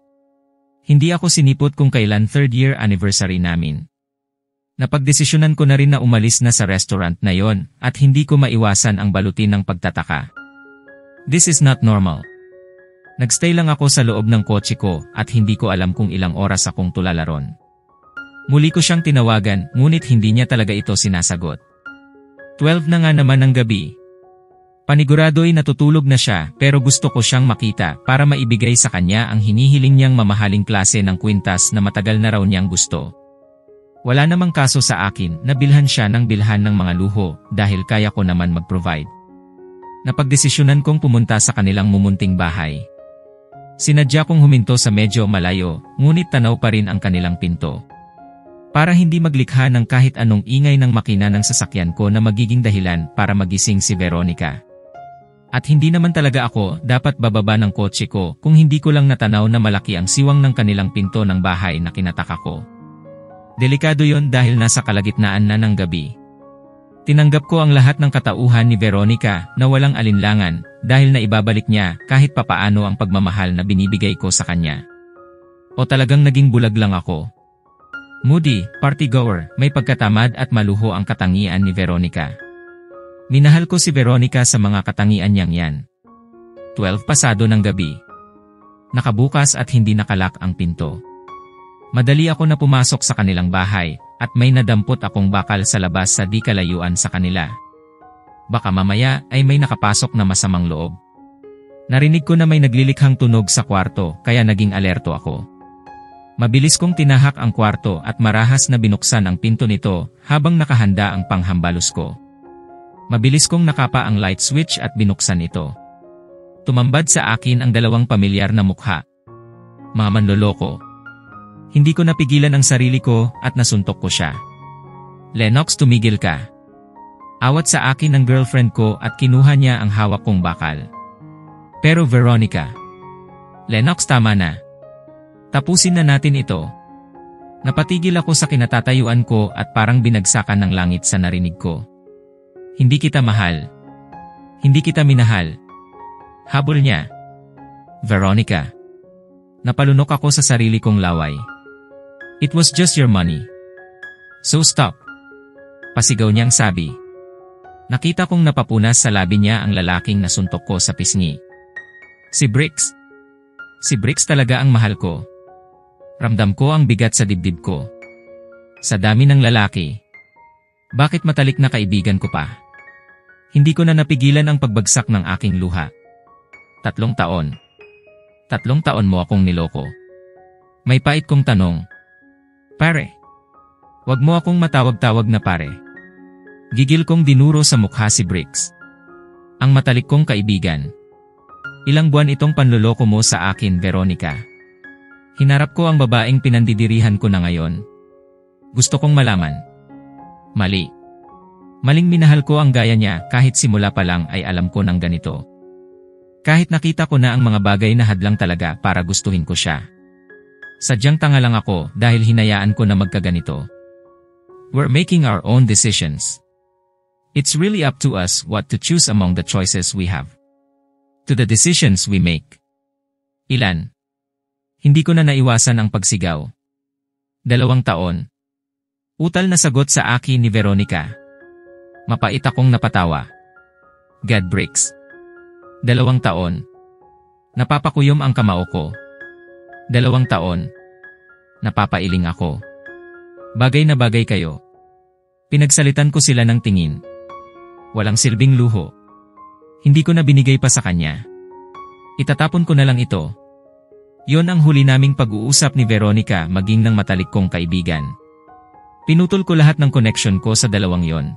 Hindi ako sinipot kung kailan third year anniversary namin. Napagdesisyonan ko na rin na umalis na sa restaurant na yon at hindi ko maiwasan ang balutin ng pagtataka. This is not normal. Nagstay lang ako sa loob ng kotse ko at hindi ko alam kung ilang oras akong tulalaron. Muli ko siyang tinawagan ngunit hindi niya talaga ito sinasagot. twelve na nga naman ng gabi. Panigurado'y natutulog na siya pero gusto ko siyang makita para maibigay sa kanya ang hinihiling niyang mamahaling klase ng kwintas na matagal na raw niyang gusto. Wala namang kaso sa akin na bilhan siya ng bilhan ng mga luho dahil kaya ko naman mag-provide. Napagdesisyonan kong pumunta sa kanilang mumunting bahay. Sinadya kong huminto sa medyo malayo ngunit tanaw pa rin ang kanilang pinto. Para hindi maglikha ng kahit anong ingay ng makina ng sasakyan ko na magiging dahilan para magising si Veronica. At hindi naman talaga ako dapat bababa ng kotse ko kung hindi ko lang natanaw na malaki ang siwang ng kanilang pinto ng bahay na kinataka ko. Delikado yon dahil nasa kalagitnaan na ng gabi. Tinanggap ko ang lahat ng katauhan ni Veronica na walang alinlangan dahil na ibabalik niya kahit papaano ang pagmamahal na binibigay ko sa kanya. O talagang naging bulag lang ako. Moody, partygoer, may pagkatamad at maluho ang katangian ni Veronica. Minahal ko si Veronica sa mga katangian niyang yan. twelve pasado ng gabi. Nakabukas at hindi nakalak ang pinto. Madali ako na pumasok sa kanilang bahay at may nadampot akong bakal sa labas sa di kalayuan sa kanila. Baka mamaya ay may nakapasok na masamang loob. Narinig ko na may naglilikhang tunog sa kwarto kaya naging alerto ako. Mabilis kong tinahak ang kwarto at marahas na binuksan ang pinto nito habang nakahanda ang panghambalos ko. Mabilis kong nakapa ang light switch at binuksan ito. Tumambad sa akin ang dalawang pamilyar na mukha. Mga manloloko. Hindi ko napigilan ang sarili ko at nasuntok ko siya. Lennox, tumigil ka. Awat sa akin ng girlfriend ko at kinuha niya ang hawak kong bakal. Pero Veronica. Lennox, tama na. Tapusin na natin ito. Napatigil ako sa kinatatayuan ko at parang binagsakan ng langit sa narinig ko. Hindi kita mahal. Hindi kita minahal. Habol niya. Veronica. Napalunok ako sa sarili kong laway. It was just your money. So stop. Pasigaw niyang sabi. Nakita kong napapunas sa labi niya ang lalaking nasuntok ko sa pisngi. Si Bricks. Si Bricks talaga ang mahal ko. Ramdam ko ang bigat sa dibdib ko. Sa dami ng lalaki. Bakit matalik na kaibigan ko pa? Hindi ko na napigilan ang pagbagsak ng aking luha. Tatlong taon. Tatlong taon mo akong niloko. May pait kong tanong. Pare. Wag mo akong matawag-tawag na pare. Gigil kong dinuro sa mukha si Bricks. Ang matalik kong kaibigan. Ilang buwan itong panloloko mo sa akin, Veronica. Hinarap ko ang babaeng pinandidirihan ko na ngayon. Gusto kong malaman. Mali. Maling minahal ko ang gaya niya kahit simula pa lang ay alam ko ng ganito. Kahit nakita ko na ang mga bagay na hadlang talaga para gustuhin ko siya. Sadyang tanga lang ako dahil hinayaan ko na magkaganito. We're making our own decisions. It's really up to us what to choose among the choices we have. To the decisions we make. Ilan? Hindi ko na naiwasan ang pagsigaw. Dalawang taon. Utal na sagot sa akin ni Veronica. Mapait akong napatawa. God, Bricks. Dalawang taon. Napapakuyom ang kamao ko. Dalawang taon. Napapailing ako. Bagay na bagay kayo. Pinagsalitan ko sila ng tingin. Walang silbing luho. Hindi ko na binigay pa sa kanya. Itatapon ko na lang ito. Yon ang huli naming pag-uusap ni Veronica maging ng matalik kong kaibigan. Pinutol ko lahat ng connection ko sa dalawang yon.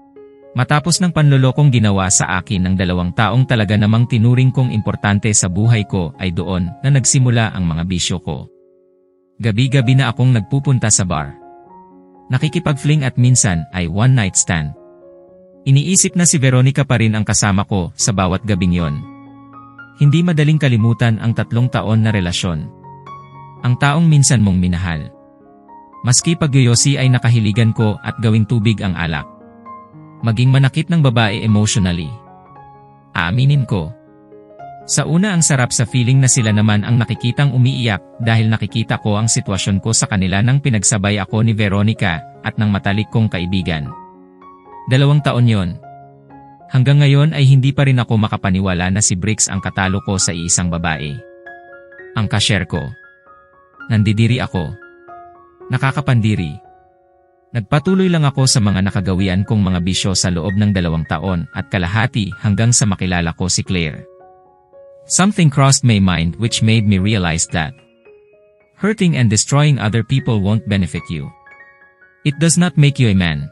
Matapos ng panlolokong ginawa sa akin ng dalawang taong talaga namang tinuring kong importante sa buhay ko ay doon na nagsimula ang mga bisyo ko. Gabi-gabi na akong nagpupunta sa bar. Nakikipag-fling at minsan ay one night stand. Iniisip na si Veronica pa rin ang kasama ko sa bawat gabing yon. Hindi madaling kalimutan ang tatlong taon na relasyon. Ang taong minsan mong minahal. Maski pagyoyosi ay nakahiligan ko at gawing tubig ang alak. Maging manakit ng babae emotionally. Aaminin ko. Sa una ang sarap sa feeling na sila naman ang nakikitang umiiyak dahil nakikita ko ang sitwasyon ko sa kanila nang pinagsabay ako ni Veronica at ng matalik kong kaibigan. Dalawang taon yon. Hanggang ngayon ay hindi pa rin ako makapaniwala na si Bricks ang katalo ko sa iisang babae. Ang cashier ko. Nandidiri ako. Nakakapandiri. Nagpatuloy lang ako sa mga nakagawian kong mga bisyo sa loob ng dalawang taon at kalahati hanggang sa makilala ko si Claire. Something crossed my mind which made me realize that hurting and destroying other people won't benefit you. It does not make you a man.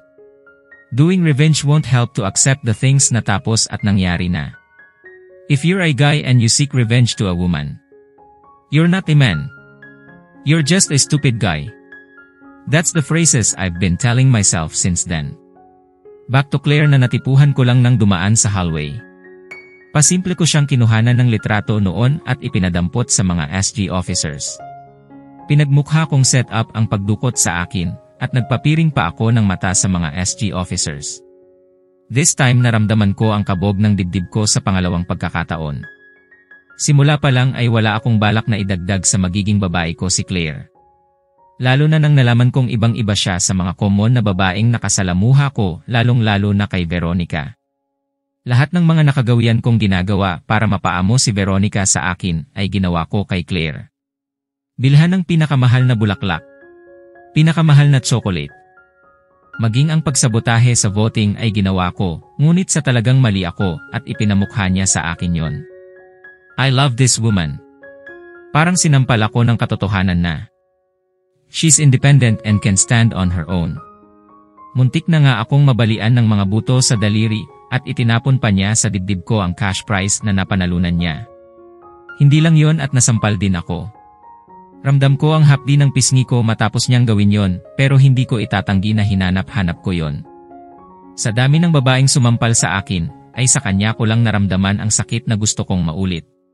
Doing revenge won't help to accept the things na tapos at nangyari na. If you're a guy and you seek revenge to a woman, you're not a man. You're just a stupid guy. That's the phrases I've been telling myself since then. Back to Claire na natipuhan ko lang nang dumaan sa hallway. Pasimple ko siyang kinuhanan ng litrato noon at ipinadampot sa mga S G officers. Pinagmukha kong set up ang pagdukot sa akin at nagpapiring pa ako ng mata sa mga S G officers. This time naramdaman ko ang kabog ng dibdib ko sa pangalawang pagkakataon. Simula pa lang ay wala akong balak na idagdag sa magiging babae ko si Claire. Lalo na nang nalaman kong ibang-iba siya sa mga common na babaeng nakasalamuha ko, lalong-lalo na kay Veronica. Lahat ng mga nakagawian kong ginagawa para mapaamo si Veronica sa akin ay ginawa ko kay Claire. Bilhan ng pinakamahal na bulaklak. Pinakamahal na chocolate. Maging ang pagsabotahe sa voting ay ginawa ko, ngunit sa talagang mali ako at ipinamukha niya sa akin yon. I love this woman. Parang sinampal ako ng katotohanan na she's independent and can stand on her own. Muntik na nga akong mabalian ng mga buto sa daliri at itinapon pa niya sa dibdib ko ang cash prize na napanalunan niya. Hindi lang yon at nasampal din ako. Ramdam ko ang hapdi ng pisngi ko matapos niyang gawin yon, pero hindi ko itatanggi na hinanap-hanap ko yon. Sa dami ng babaeng sumampal sa akin, ay sa kanya ko lang naramdaman ang sakit na gusto kong maulit.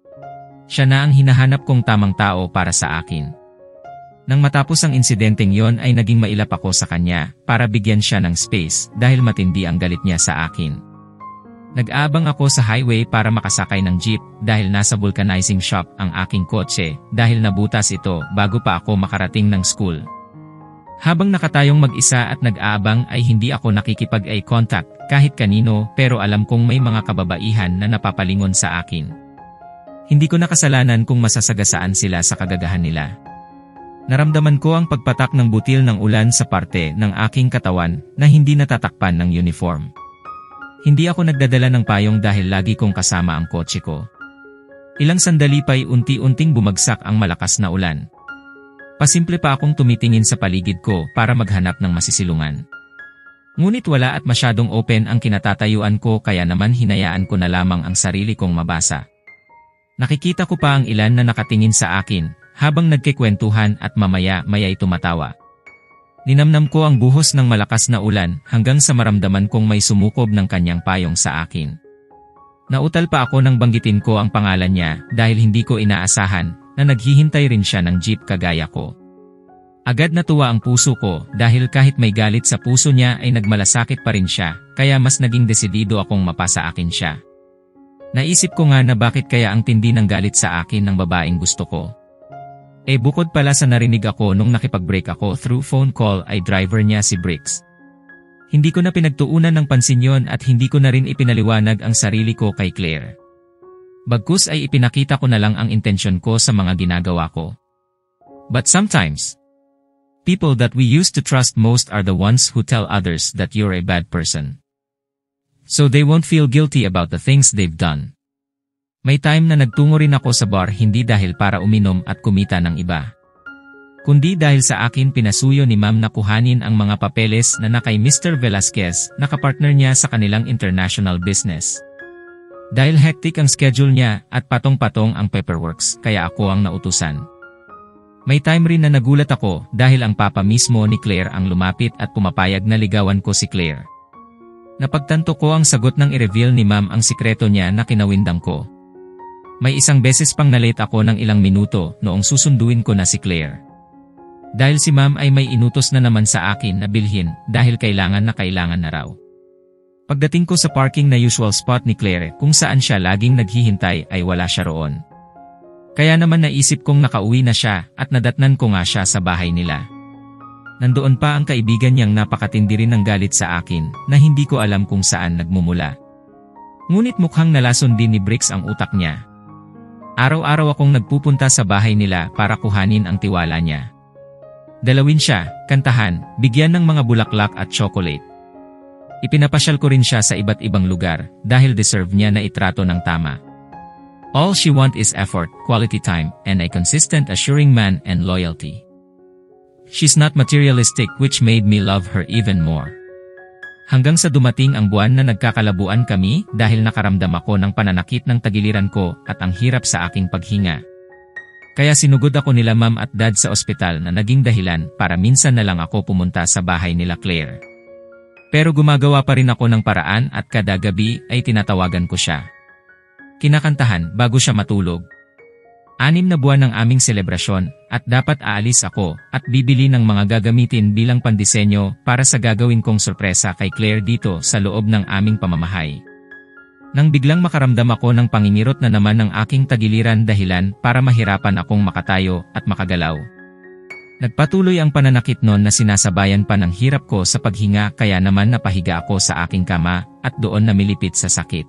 Siya na ang hinahanap kong tamang tao para sa akin. Nang matapos ang insidenteng yon ay naging mailap ako sa kanya para bigyan siya ng space dahil matindi ang galit niya sa akin. Nag-aabang ako sa highway para makasakay ng jeep dahil nasa vulcanizing shop ang aking kotse dahil nabutas ito bago pa ako makarating ng school. Habang nakatayong mag-isa at nag-aabang ay hindi ako nakikipag-eye contact kahit kanino pero alam kong may mga kababaihan na napapalingon sa akin. Hindi ko nakasalanan kung masasagasaan sila sa kagagahan nila. Naramdaman ko ang pagpatak ng butil ng ulan sa parte ng aking katawan na hindi natatakpan ng uniform. Hindi ako nagdadala ng payong dahil lagi kong kasama ang kotse ko. Ilang sandali pa'y unti-unting bumagsak ang malakas na ulan. Pasimple pa akong tumitingin sa paligid ko para maghanap ng masisilungan. Ngunit wala at masyadong open ang kinatatayuan ko kaya naman hinayaan ko na lamang ang sarili kong mabasa. Nakikita ko pa ang ilan na nakatingin sa akin habang nagkikwentuhan at mamaya-maya'y tumatawa. Ninamnam ko ang buhos ng malakas na ulan hanggang sa maramdaman kong may sumukob ng kanyang payong sa akin. Nautal pa ako nang banggitin ko ang pangalan niya dahil hindi ko inaasahan na naghihintay rin siya ng jeep kagaya ko. Agad natuwa ang puso ko dahil kahit may galit sa puso niya ay nagmalasakit pa rin siya kaya mas naging desidido akong mapasa akin siya. Naisip ko nga na bakit kaya ang tindi ng galit sa akin ng babaeng gusto ko. Eh bukod pala sa narinig ako nung nakipag-break ako through phone call ay driver niya si Bricks. Hindi ko na pinagtuunan ng pansin yon at hindi ko na rin ipinaliwanag ang sarili ko kay Claire. Bagkus ay ipinakita ko na lang ang intensyon ko sa mga ginagawa ko. But sometimes, people that we used to trust most are the ones who tell others that you're a bad person. So they won't feel guilty about the things they've done. May time na nagtungo rin ako sa bar hindi dahil para uminom at kumita ng iba. Kundi dahil sa akin pinasuyo ni ma'am na kuhanin ang mga papeles na na kay Mister Velasquez na kapartner niya sa kanilang international business. Dahil hectic ang schedule niya at patong-patong ang paperworks kaya ako ang nautusan. May time rin na nagulat ako dahil ang papa mismo ni Claire ang lumapit at pumapayag na ligawan ko si Claire. Napagtanto ko ang sagot nang i-reveal ni ma'am ang sikreto niya na kinawindang ko. May isang beses pang nalate ako ng ilang minuto noong susunduin ko na si Claire. Dahil si ma'am ay may inutos na naman sa akin na bilhin dahil kailangan na kailangan na raw. Pagdating ko sa parking na usual spot ni Claire kung saan siya laging naghihintay ay wala siya roon. Kaya naman naisip kong nakauwi na siya at nadatnan ko nga siya sa bahay nila. Nandoon pa ang kaibigan niyang napakatindi rin ng galit sa akin na hindi ko alam kung saan nagmumula. Ngunit mukhang nalason din ni Bricks ang utak niya. Araw-araw akong nagpupunta sa bahay nila para kuhanin ang tiwala niya. Dalawin siya, kantahan, bigyan ng mga bulaklak at chocolate. Ipinapasyal ko rin siya sa iba't ibang lugar dahil deserve niya na itrato ng tama. All she want is effort, quality time, and a consistent assuring man and loyalty. She's not materialistic which made me love her even more. Hanggang sa dumating ang buwan na nagkakalabuan kami dahil nakaramdam ako ng pananakit ng tagiliran ko at ang hirap sa aking paghinga. Kaya sinugod ako nila ma'am at dad sa ospital na naging dahilan para minsan na lang ako pumunta sa bahay nila Claire. Pero gumagawa pa rin ako ng paraan at kada gabi ay tinatawagan ko siya. Kinakantahan bago siya matulog. Anim na buwan ng aming selebrasyon at dapat aalis ako at bibili ng mga gagamitin bilang pandisenyo para sa gagawin kong sorpresa kay Claire dito sa loob ng aming pamamahay. Nang biglang makaramdam ako ng pangingirot na naman ng aking tagiliran dahilan para mahirapan akong makatayo at makagalaw. Nagpatuloy ang pananakit noon na sinasabayan pa ng hirap ko sa paghinga kaya naman napahiga ako sa aking kama at doon namilipit sa sakit.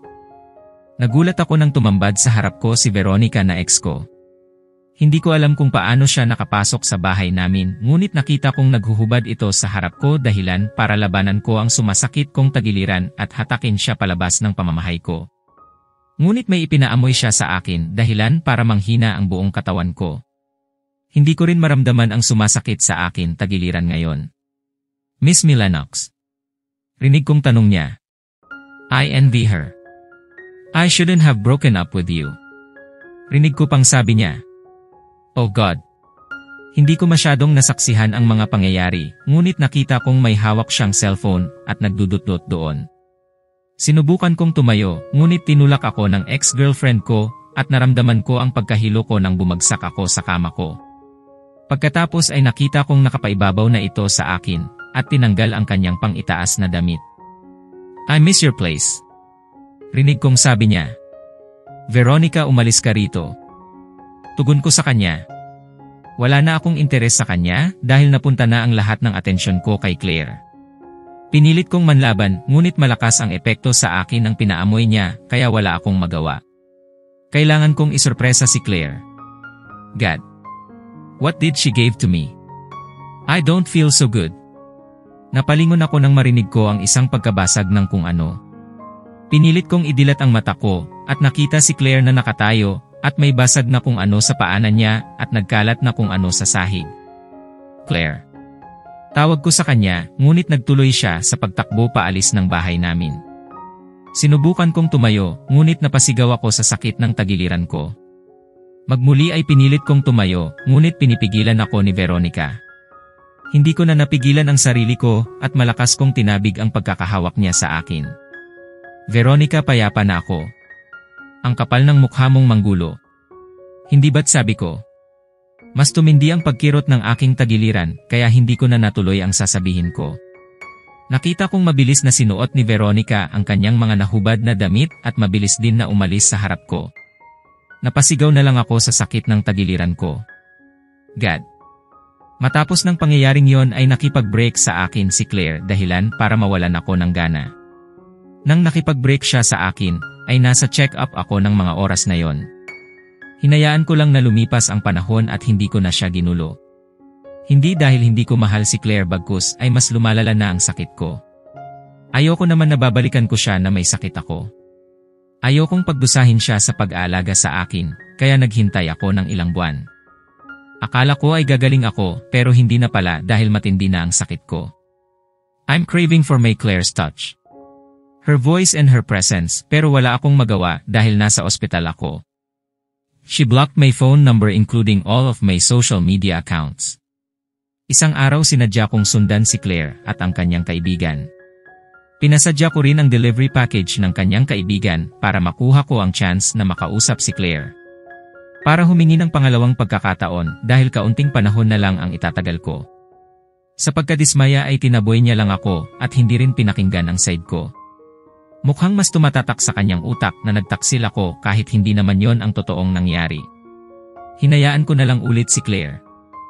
Nagulat ako nang tumambad sa harap ko si Veronica na ex ko. Hindi ko alam kung paano siya nakapasok sa bahay namin ngunit nakita kong naghuhubad ito sa harap ko dahilan para labanan ko ang sumasakit kong tagiliran at hatakin siya palabas ng pamamahay ko. Ngunit may ipinaamoy siya sa akin dahilan para manghina ang buong katawan ko. Hindi ko rin maramdaman ang sumasakit sa akin tagiliran ngayon. Miss Milanox. Rinig kong tanong niya. I envy her. I shouldn't have broken up with you. Rinig ko pang sabi niya. Oh God! Hindi ko masyadong nasaksihan ang mga pangyayari, ngunit nakita kong may hawak siyang cellphone at nagdudutlot doon. Sinubukan kong tumayo, ngunit tinulak ako ng ex-girlfriend ko at naramdaman ko ang pagkahilo ko nang bumagsak ako sa kama ko. Pagkatapos ay nakita kong nakapaibabaw na ito sa akin at tinanggal ang kanyang pang-itaas na damit. "I miss your place." Rinig kong sabi niya. "Veronica, umalis ka rito." Tugon ko sa kanya. Wala na akong interes sa kanya dahil napunta na ang lahat ng atensyon ko kay Claire. Pinilit kong manlaban ngunit malakas ang epekto sa akin ng pinaamoy niya kaya wala akong magawa. Kailangan kong isurpresa si Claire. God. What did she give to me? I don't feel so good. Napalingon ako nang marinig ko ang isang pagkabasag ng kung ano. Pinilit kong idilat ang mata ko at nakita si Claire na nakatayo at may basag na kung ano sa paanan niya at nagkalat na kung ano sa sahig. "Claire." Tawag ko sa kanya ngunit nagtuloy siya sa pagtakbo paalis ng bahay namin. Sinubukan kong tumayo ngunit napasigaw ako sa sakit ng tagiliran ko. Magmuli ay pinilit kong tumayo ngunit pinipigilan ako ni Veronica. Hindi ko na napigilan ang sarili ko at malakas kong tinabig ang pagkakahawak niya sa akin. "Veronica, payapa na ako." "Ang kapal ng mukha mong manggulo." Hindi ba't sabi ko? Mas tumindi ang pagkirot ng aking tagiliran kaya hindi ko na natuloy ang sasabihin ko. Nakita kong mabilis na sinuot ni Veronica ang kanyang mga nahubad na damit at mabilis din na umalis sa harap ko. Napasigaw na lang ako sa sakit ng tagiliran ko. God. Matapos ng pangyayaring yon ay nakipag-break sa akin si Claire dahilan para mawalan ako ng gana. Nang nakipag-break siya sa akin, ay nasa check-up ako ng mga oras na yon. Hinayaan ko lang na lumipas ang panahon at hindi ko na siya ginulo. Hindi dahil hindi ko mahal si Claire bagkus ay mas lumalala na ang sakit ko. Ayoko naman na babalikan ko siya na may sakit ako. Ayokong pagdusahin siya sa pag-aalaga sa akin, kaya naghintay ako ng ilang buwan. Akala ko ay gagaling ako pero hindi na pala dahil matindi na ang sakit ko. I'm craving for my Claire's touch. Her voice and her presence pero wala akong magawa dahil nasa ospital ako. She blocked my phone number including all of my social media accounts. Isang araw sinadya kong sundan si Claire at ang kanyang kaibigan. Pinasadya ko rin ang delivery package ng kanyang kaibigan para makuha ko ang chance na makausap si Claire. Para humingi ng pangalawang pagkakataon dahil kaunting panahon na lang ang itatagal ko. Sa pagkadismaya ay tinaboy niya lang ako at hindi rin pinakinggan ang side ko. Mukhang mas tumatatak sa kanyang utak na nagtaksil ako kahit hindi naman yon ang totoong nangyari. Hinayaan ko na lang ulit si Claire.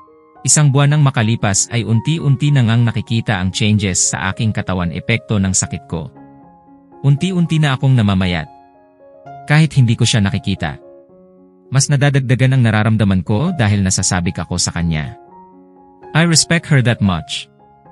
Isang buwan nang makalipas ay unti-unti na ngang nakikita ang changes sa aking katawan epekto ng sakit ko. Unti-unti na akong namamayat. Kahit hindi ko siya nakikita. Mas nadadagdagan ang nararamdaman ko dahil nasasabik ako sa kanya. I respect her that much.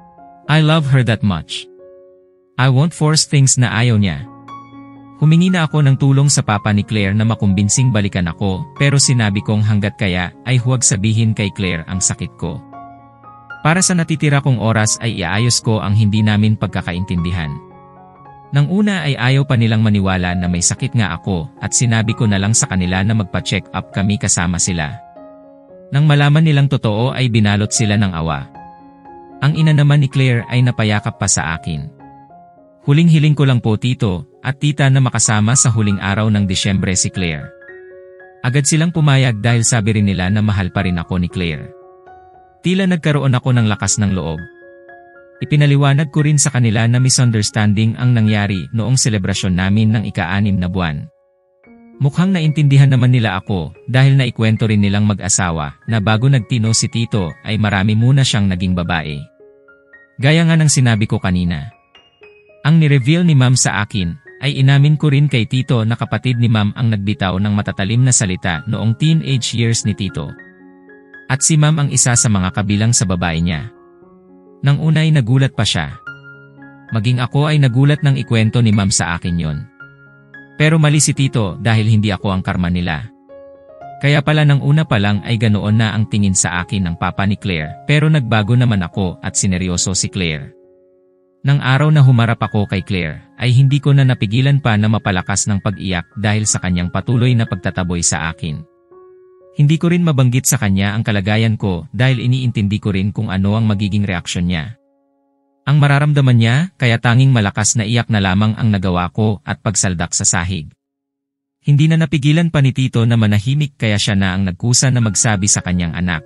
I love her that much. I won't force things na ayaw niya. Humingi na ako ng tulong sa papa ni Claire na makumbinsing balikan ako pero sinabi kong hanggat kaya ay huwag sabihin kay Claire ang sakit ko. Para sa natitira kong oras ay iayos ko ang hindi namin pagkakaintindihan. Nang una ay ayaw pa nilang maniwala na may sakit nga ako at sinabi ko na lang sa kanila na magpa-check up kami kasama sila. Nang malaman nilang totoo ay binalot sila ng awa. Ang ina naman ni Claire ay napayakap pa sa akin. Huling-hiling ko lang po tito at tita na makasama sa huling araw ng Disyembre si Claire. Agad silang pumayag dahil sabi rin nila na mahal pa rin ako ni Claire. Tila nagkaroon ako ng lakas ng loob. Ipinaliwanag ko rin sa kanila na misunderstanding ang nangyari noong selebrasyon namin ng ika-anim na buwan. Mukhang naintindihan naman nila ako dahil naikwento rin nilang mag-asawa na bago nagtino si tito ay marami muna siyang naging babae. Gaya nga ng sinabi ko kanina. Ang nireveal ni Ma'am sa akin ay inamin ko rin kay Tito na kapatid ni Ma'am ang nagbitaw ng matatalim na salita noong teenage years ni Tito. At si Ma'am ang isa sa mga kabilang sa babae niya. Nang una ay nagulat pa siya. Maging ako ay nagulat nang ikwento ni Ma'am sa akin yon. Pero mali si Tito dahil hindi ako ang karma nila. Kaya pala nang una pa lang ay ganoon na ang tingin sa akin ng papa ni Claire pero nagbago naman ako at sineryoso si Claire. Nang araw na humarap ako kay Claire, ay hindi ko na napigilan pa na mapalakas ng pag-iyak dahil sa kanyang patuloy na pagtataboy sa akin. Hindi ko rin mabanggit sa kanya ang kalagayan ko dahil iniintindi ko rin kung ano ang magiging reaksyon niya. Ang mararamdaman niya, kaya tanging malakas na iyak na lamang ang nagawa ko at pagsaldak sa sahig. Hindi na napigilan pa ni Tito na manahimik kaya siya na ang nagkusa na magsabi sa kanyang anak.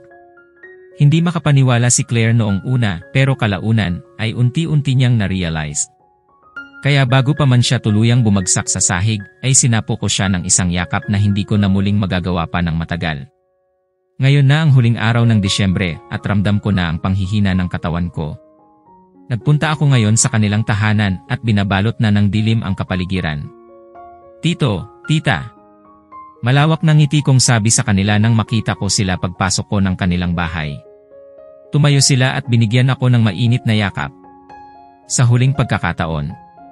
Hindi makapaniwala si Claire noong una pero kalaunan ay unti-unti niyang na-realize. Kaya bago pa man siya tuluyang bumagsak sa sahig ay sinapo ko siya ng isang yakap na hindi ko na muling magagawa pa ng matagal. Ngayon na ang huling araw ng Disyembre at ramdam ko na ang panghihina ng katawan ko. Nagpunta ako ngayon sa kanilang tahanan at binabalot na ng dilim ang kapaligiran. Tito, tita. Malawak ng ngiti kong sabi sa kanila nang makita ko sila pagpasok ko ng kanilang bahay. Tumayo sila at binigyan ako ng mainit na yakap. Sa huling pagkakataon.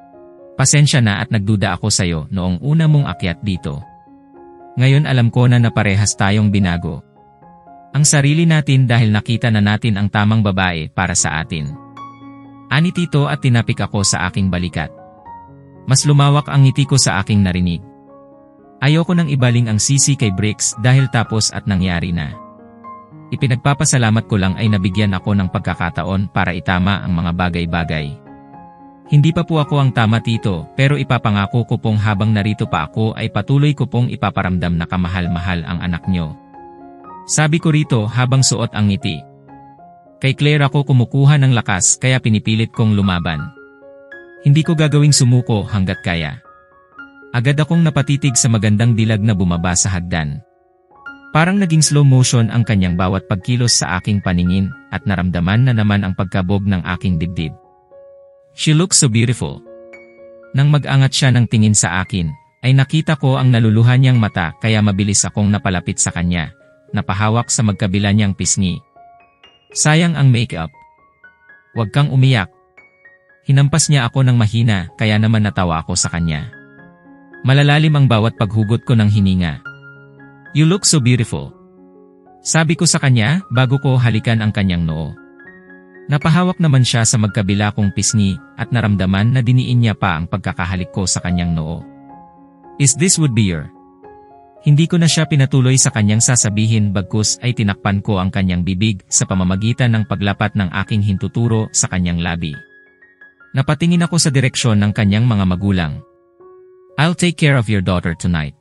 Pasensya na at nagduda ako sayo noong una mong akyat dito. Ngayon alam ko na naparehas tayong binago. Ang sarili natin dahil nakita na natin ang tamang babae para sa atin. Ani Tito at tinapik ako sa aking balikat. Mas lumawak ang ngiti ko sa aking narinig. Ayoko nang ibaling ang sisi kay Bricks dahil tapos at nangyari na. Ipinagpapasalamat ko lang ay nabigyan ako ng pagkakataon para itama ang mga bagay-bagay. Hindi pa po ako ang tama Tito pero ipapangako ko pong habang narito pa ako ay patuloy ko pong ipaparamdam na kamahal-mahal ang anak nyo. Sabi ko rito habang suot ang ngiti. Kay Claire ako kumukuha ng lakas kaya pinipilit kong lumaban. Hindi ko gagawing sumuko hanggat kaya. Agad akong napatitig sa magandang dilag na bumaba sa hagdan. Parang naging slow motion ang kanyang bawat pagkilos sa aking paningin at naramdaman na naman ang pagkabog ng aking dibdib. She looks so beautiful. Nang mag-angat siya ng tingin sa akin, ay nakita ko ang naluluhan niyang mata kaya mabilis akong napalapit sa kanya, napahawak sa magkabila niyang pisngi. Sayang ang makeup. Huwag kang umiyak. Hinampas niya ako ng mahina kaya naman natawa ako sa kanya. Malalalim ang bawat paghugot ko ng hininga. You look so beautiful. Sabi ko sa kanya bago ko halikan ang kanyang noo. Napahawak naman siya sa magkabila kong pisngi at naramdaman na diniin niya pa ang pagkakahalik ko sa kanyang noo. Is this would be your? Hindi ko na siya pinatuloy sa kanyang sasabihin bagkus ay tinakpan ko ang kanyang bibig sa pamamagitan ng paglapat ng aking hintuturo sa kanyang labi. Napatingin ako sa direksyon ng kanyang mga magulang. I'll take care of your daughter tonight.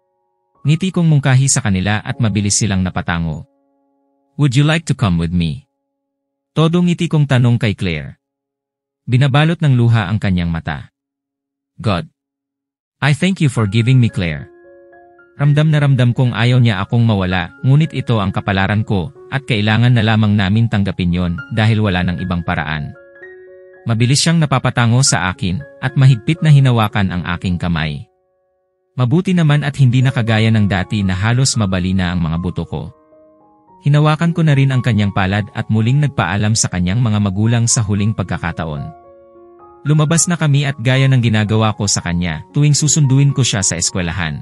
Ngiti kong mungkahi sa kanila at mabilis silang napatango. Would you like to come with me? Todo ngiti kong tanong kay Claire. Binabalot ng luha ang kanyang mata. God. I thank you for giving me Claire. Ramdam na ramdam kong ayaw niya akong mawala, ngunit ito ang kapalaran ko at kailangan na lamang namin tanggapin yon dahil wala ng ibang paraan. Mabilis siyang napapatango sa akin at mahigpit na hinawakan ang aking kamay. Mabuti naman at hindi na kagaya ng dati na halos mabali na ang mga buto ko. Hinawakan ko na rin ang kanyang palad at muling nagpaalam sa kanyang mga magulang sa huling pagkakataon. Lumabas na kami at gaya ng ginagawa ko sa kanya tuwing susunduin ko siya sa eskwelahan.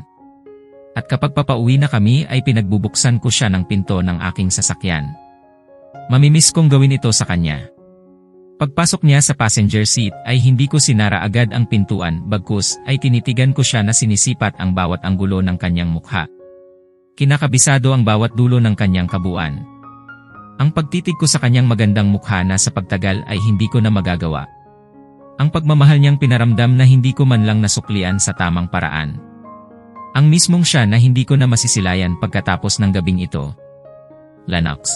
At kapag papauwi na kami ay pinagbubuksan ko siya ng pinto ng aking sasakyan. Mamimiss kong gawin ito sa kanya. Pagpasok niya sa passenger seat ay hindi ko sinara agad ang pintuan bagkus ay tinitigan ko siya na sinisipat ang bawat anggulo ng kanyang mukha. Kinakabisado ang bawat dulo ng kanyang kabuuan. Ang pagtitig ko sa kanyang magandang mukha na sa pagtagal ay hindi ko na magagawa. Ang pagmamahal niyang pinaramdam na hindi ko man lang nasuklian sa tamang paraan. Ang mismong siya na hindi ko na masisilayan pagkatapos ng gabing ito. Lennox.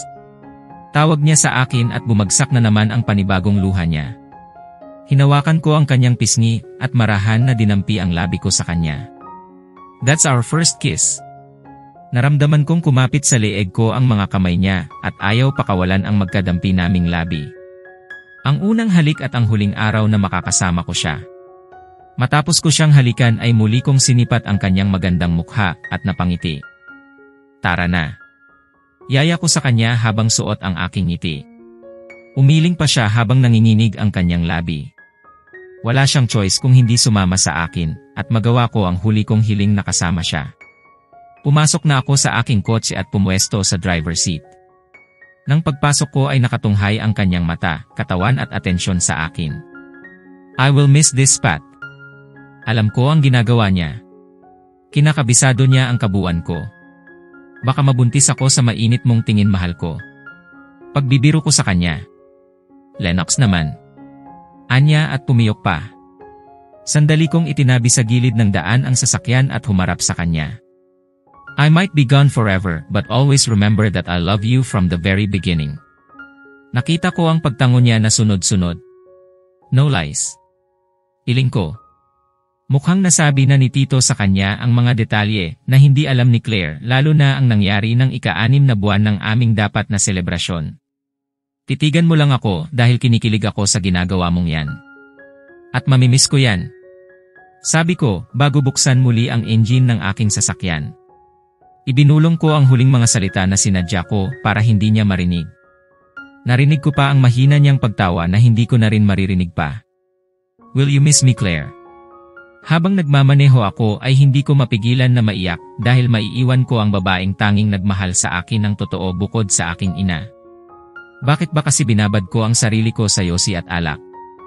Tawag niya sa akin at bumagsak na naman ang panibagong luha niya. Hinawakan ko ang kanyang pisngi at marahan na dinampi ang labi ko sa kanya. That's our first kiss. Naramdaman kong kumapit sa leeg ko ang mga kamay niya at ayaw pakawalan ang magkadampi naming labi. Ang unang halik at ang huling araw na makakasama ko siya. Matapos ko siyang halikan ay muli kong sinipat ang kanyang magandang mukha at napangiti. Tara na. Yaya ko sa kanya habang suot ang aking ngiti. Umiling pa siya habang nanginginig ang kanyang labi. Wala siyang choice kung hindi sumama sa akin at magawa ko ang huli kong hiling na kasama siya. Pumasok na ako sa aking kotse at pumuesto sa driver seat. Nang pagpasok ko ay nakatunghay ang kanyang mata, katawan at atensyon sa akin. I will miss this spot. Alam ko ang ginagawa niya. Kinakabisado niya ang kabuuan ko. Baka mabuntis ako sa mainit mong tingin mahal ko. Pagbibiro ko sa kanya. Lennox naman. Anya at pumiyok pa. Sandali kong itinabi sa gilid ng daan ang sasakyan at humarap sa kanya. I might be gone forever, but always remember that I love you from the very beginning. Nakita ko ang pagtango niya na sunod-sunod. No lies. Iling ko. Mukhang nasabi na ni Tito sa kanya ang mga detalye na hindi alam ni Claire, lalo na ang nangyari ng ika-anim na buwan ng aming dapat na selebrasyon. Titigan mo lang ako dahil kinikilig ako sa ginagawa mong yan. At mamimiss ko yan. Sabi ko, bago buksan muli ang engine ng aking sasakyan. Ibinulong ko ang huling mga salita na sinadya ko para hindi niya marinig. Narinig ko pa ang mahina niyang pagtawa na hindi ko na rin maririnig pa. Will you miss me, Claire? Habang nagmamaneho ako ay hindi ko mapigilan na maiyak dahil maiiwan ko ang babaeng tanging nagmahal sa akin ng totoo bukod sa aking ina. Bakit ba kasi binabad ko ang sarili ko sa yosi at alak?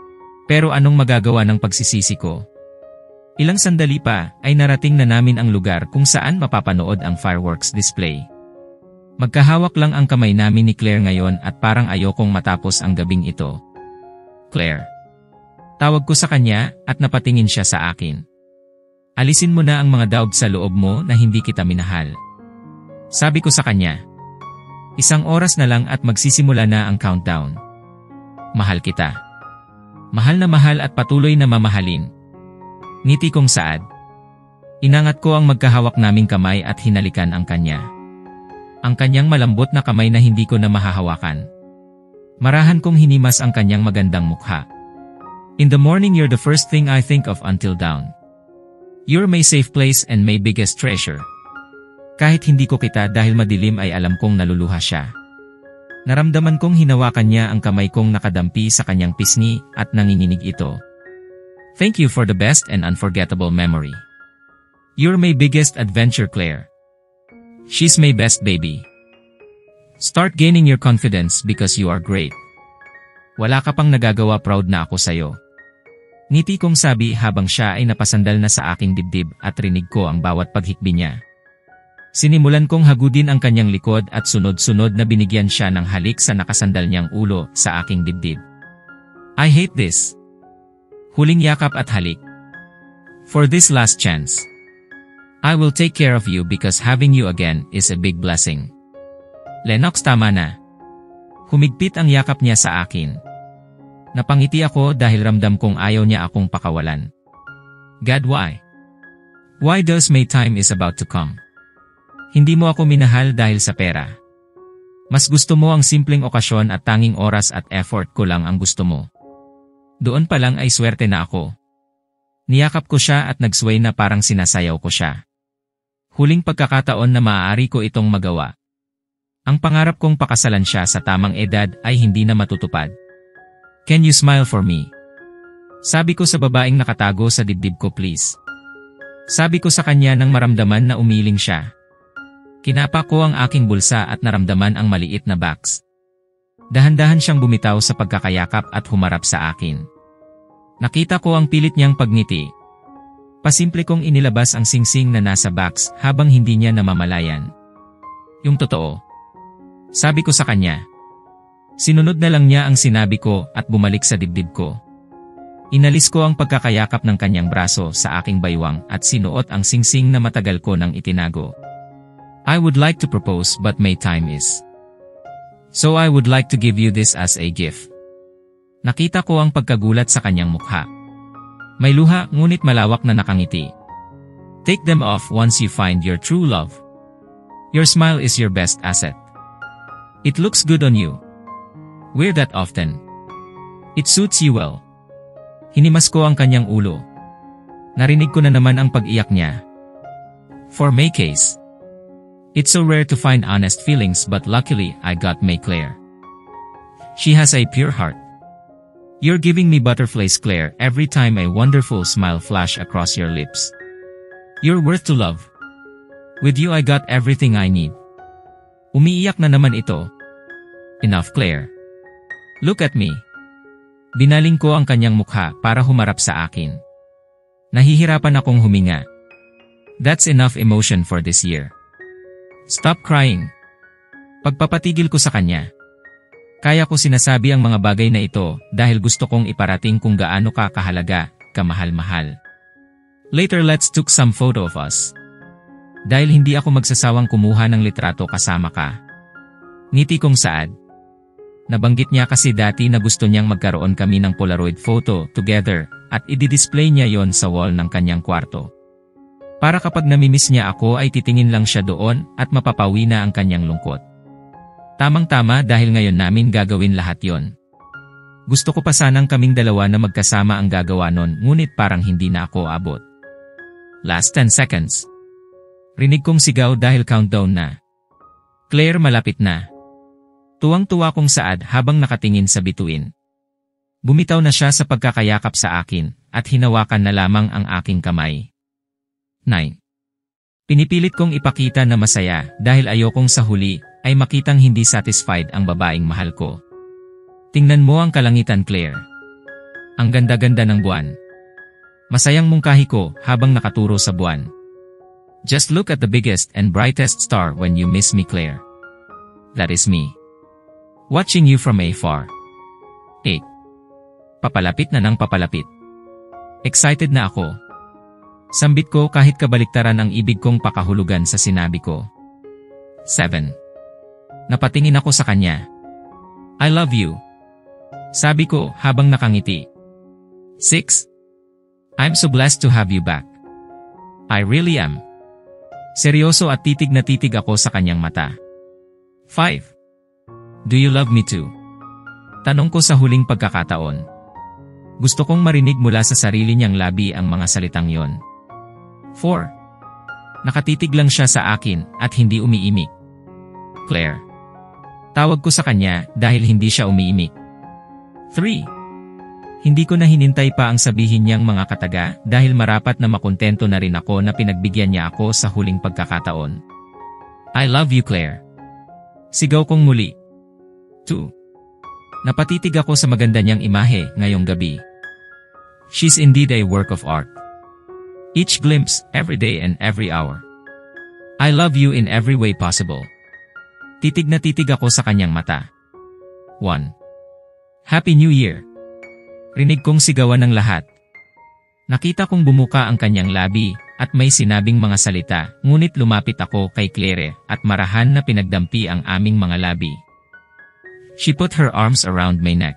Pero anong magagawa ng pagsisisi ko? Ilang sandali pa ay narating na namin ang lugar kung saan mapapanood ang fireworks display. Magkahawak lang ang kamay namin ni Claire ngayon at parang ayokong matapos ang gabing ito. Claire. Tawag ko sa kanya at napatingin siya sa akin. Alisin mo na ang mga doubt sa loob mo na hindi kita minahal. Sabi ko sa kanya. Isang oras na lang at magsisimula na ang countdown. Mahal kita. Mahal na mahal at patuloy na mamahalin. Ngiti kong saad. Inangat ko ang magkahawak naming kamay at hinalikan ang kanya. Ang kanyang malambot na kamay na hindi ko na mahahawakan. Marahan kong hinimas ang kanyang magandang mukha. In the morning you're the first thing I think of until dawn. You're my safe place and my biggest treasure. Kahit hindi ko kita dahil madilim ay alam kong naluluha siya. Naramdaman kong hinawakan niya ang kamay kong nakadampi sa kanyang pisngi at nanginginig ito. Thank you for the best and unforgettable memory. You're my biggest adventure, Claire. She's my best baby. Start gaining your confidence because you are great. Wala ka pang nagagawa, proud na ako sayo. Ngiti kong sabi habang siya ay napasandal na sa aking dibdib at rinig ko ang bawat paghikbi niya. Sinimulan kong hagudin ang kanyang likod at sunod-sunod na binigyan siya ng halik sa nakasandal niyang ulo sa aking dibdib. I hate this. Huling yakap at halik. For this last chance. I will take care of you because having you again is a big blessing. Lennox, tama na. Humigpit ang yakap niya sa akin. Napangiti ako dahil ramdam kong ayaw niya akong pakawalan. God, why? Why does my time is about to come? Hindi mo ako minahal dahil sa pera. Mas gusto mo ang simpleng okasyon at tanging oras at effort ko lang ang gusto mo. Doon pa lang ay swerte na ako. Niyakap ko siya at nagsway na parang sinasayaw ko siya. Huling pagkakataon na maaari ko itong magawa. Ang pangarap kong pakasalan siya sa tamang edad ay hindi na matutupad. Can you smile for me? Sabi ko sa babaeng nakatago sa dibdib ko, please. Sabi ko sa kanya nang maramdaman na umiling siya. Kinapa ko ang aking bulsa at naramdaman ang maliit na box. Dahan-dahan siyang bumitaw sa pagkakayakap at humarap sa akin. Nakita ko ang pilit niyang pagngiti. Pasimple kong inilabas ang singsing na nasa box habang hindi niya namamalayan. Yung totoo. Sabi ko sa kanya. Sinunod na lang niya ang sinabi ko at bumalik sa dibdib ko. Inalis ko ang pagkakayakap ng kanyang braso sa aking baywang at sinuot ang singsing na matagal ko nang itinago. I would like to propose but my time is. So I would like to give you this as a gift. Nakita ko ang pagkagulat sa kanyang mukha. May luha ngunit malawak na nakangiti. Take them off once you find your true love. Your smile is your best asset. It looks good on you. Wear that often. It suits you well. Hinimas ko ang kanyang ulo. Narinig ko na naman ang pag-iyak niya. For my case. It's so rare to find honest feelings but luckily I got my Claire. She has a pure heart. You're giving me butterflies, Claire, every time a wonderful smile flash across your lips. You're worth to love. With you I got everything I need. Umiiyak na naman ito. Enough, Claire. Look at me. Binaling ko ang kanyang mukha para humarap sa akin. Nahihirapan akong huminga. That's enough emotion for this year. Stop crying. Pagpapatigil ko sa kanya. Kaya ko sinasabi ang mga bagay na ito dahil gusto kong iparating kung gaano ka kahalaga kamahal-mahal. Later let's took some photo of us. Dahil hindi ako magsasawang kumuha ng litrato kasama ka. Ngiti kong saad. Nabanggit niya kasi dati na gusto niyang magkaroon kami ng Polaroid photo together at i-display niya yon sa wall ng kanyang kwarto. Para kapag namimiss niya ako ay titingin lang siya doon at mapapawi na ang kanyang lungkot. Tamang-tama dahil ngayon namin gagawin lahat yon. Gusto ko pa sanang kaming dalawa na magkasama ang gagawa nun ngunit parang hindi na ako abot. Last ten seconds. Rinig kong sigaw dahil countdown na. Claire, malapit na. Tuwang-tuwa kong saad habang nakatingin sa bituin. Bumitaw na siya sa pagkakayakap sa akin at hinawakan na lamang ang aking kamay. nine. Pinipilit kong ipakita na masaya dahil ayokong sa huli ay makitang hindi satisfied ang babaeng mahal ko. Tingnan mo ang kalangitan, Claire. Ang ganda-ganda ng buwan. Masayang mungkahi ko habang nakaturo sa buwan. Just look at the biggest and brightest star when you miss me, Claire. That is me. Watching you from afar. eight. Papalapit na ng papalapit. Excited na ako. Sambit ko kahit kabaliktaran ang ibig kong pakahulugan sa sinabi ko. seven. Napatingin ako sa kanya. I love you. Sabi ko habang nakangiti. six. I'm so blessed to have you back. I really am. Seryoso at titig na titig ako sa kanyang mata. five. Do you love me too? Tanong ko sa huling pagkakataon. Gusto kong marinig mula sa sarili niyang labi ang mga salitang yon. four. Nakatitig lang siya sa akin at hindi umiimik. Claire. Tawag ko sa kanya dahil hindi siya umiimik. three. Hindi ko na hinintay pa ang sabihin niyang mga kataga dahil marapat na makontento na rin ako na pinagbigyan niya ako sa huling pagkakataon. I love you, Claire. Sigaw kong muli. two. Napatitig ako sa maganda niyang imahe ngayong gabi. She's indeed a work of art. Each glimpse, every day and every hour. I love you in every way possible. Titig na titig ako sa kanyang mata. one. Happy New Year! Rinig kong sigawan ng lahat. Nakita kong bumuka ang kanyang labi at may sinabing mga salita, ngunit lumapit ako kay Claire at marahan na pinagdampi ang aming mga labi. She put her arms around my neck.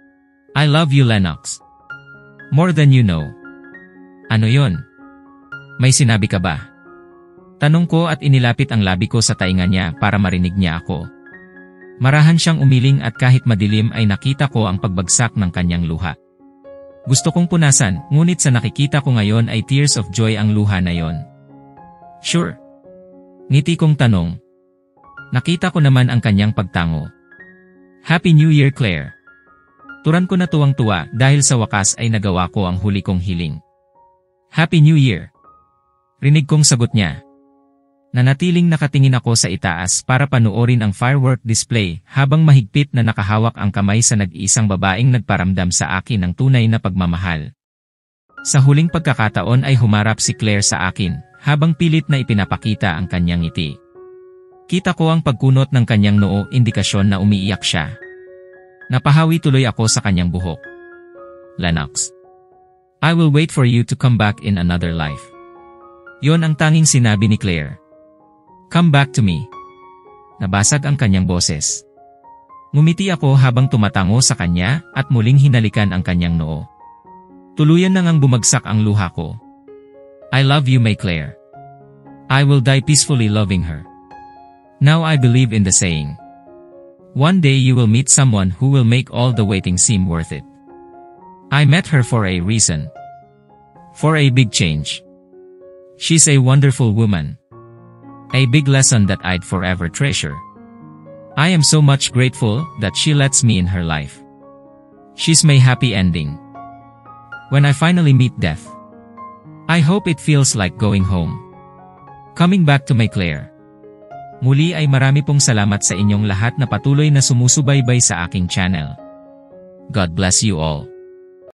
I love you, Lennox. More than you know. Ano yon? May sinabi ka ba? Tanong ko at inilapit ang labi ko sa tainga niya para marinig niya ako. Marahan siyang umiling at kahit madilim ay nakita ko ang pagbagsak ng kanyang luha. Gusto kong punasan, ngunit sa nakikita ko ngayon ay tears of joy ang luha na yon. Sure. Ngiti kong tanong. Nakita ko naman ang kanyang pagtango. Happy New Year, Claire. Turan ko na tuwang-tuwa dahil sa wakas ay nagawa ko ang huli kong hiling. Happy New Year. Rinig kong sagot niya. Nanatiling nakatingin ako sa itaas para panoorin ang firework display habang mahigpit na nakahawak ang kamay sa nag-iisang babaeng nagparamdam sa akin ng tunay na pagmamahal. Sa huling pagkakataon ay humarap si Claire sa akin habang pilit na ipinapakita ang kanyang ngiti. Kita ko ang pagkunot ng kanyang noo, indikasyon na umiiyak siya. Napahawi tuloy ako sa kanyang buhok. Lennox. I will wait for you to come back in another life. Yon ang tanging sinabi ni Claire. Come back to me. Nabasag ang kanyang boses. Ngumiti ako habang tumatango sa kanya at muling hinalikan ang kanyang noo. Tuluyan na ngang bumagsak ang luha ko. I love you, my Claire. I will die peacefully loving her. Now I believe in the saying. One day you will meet someone who will make all the waiting seem worth it. I met her for a reason. For a big change. She's a wonderful woman. A big lesson that I'd forever treasure. I am so much grateful that she lets me in her life. She's my happy ending. When I finally meet death, I hope it feels like going home. Coming back to my Claire. Muli ay marami pong salamat sa inyong lahat na patuloy na sumusubaybay sa aking channel. God bless you all.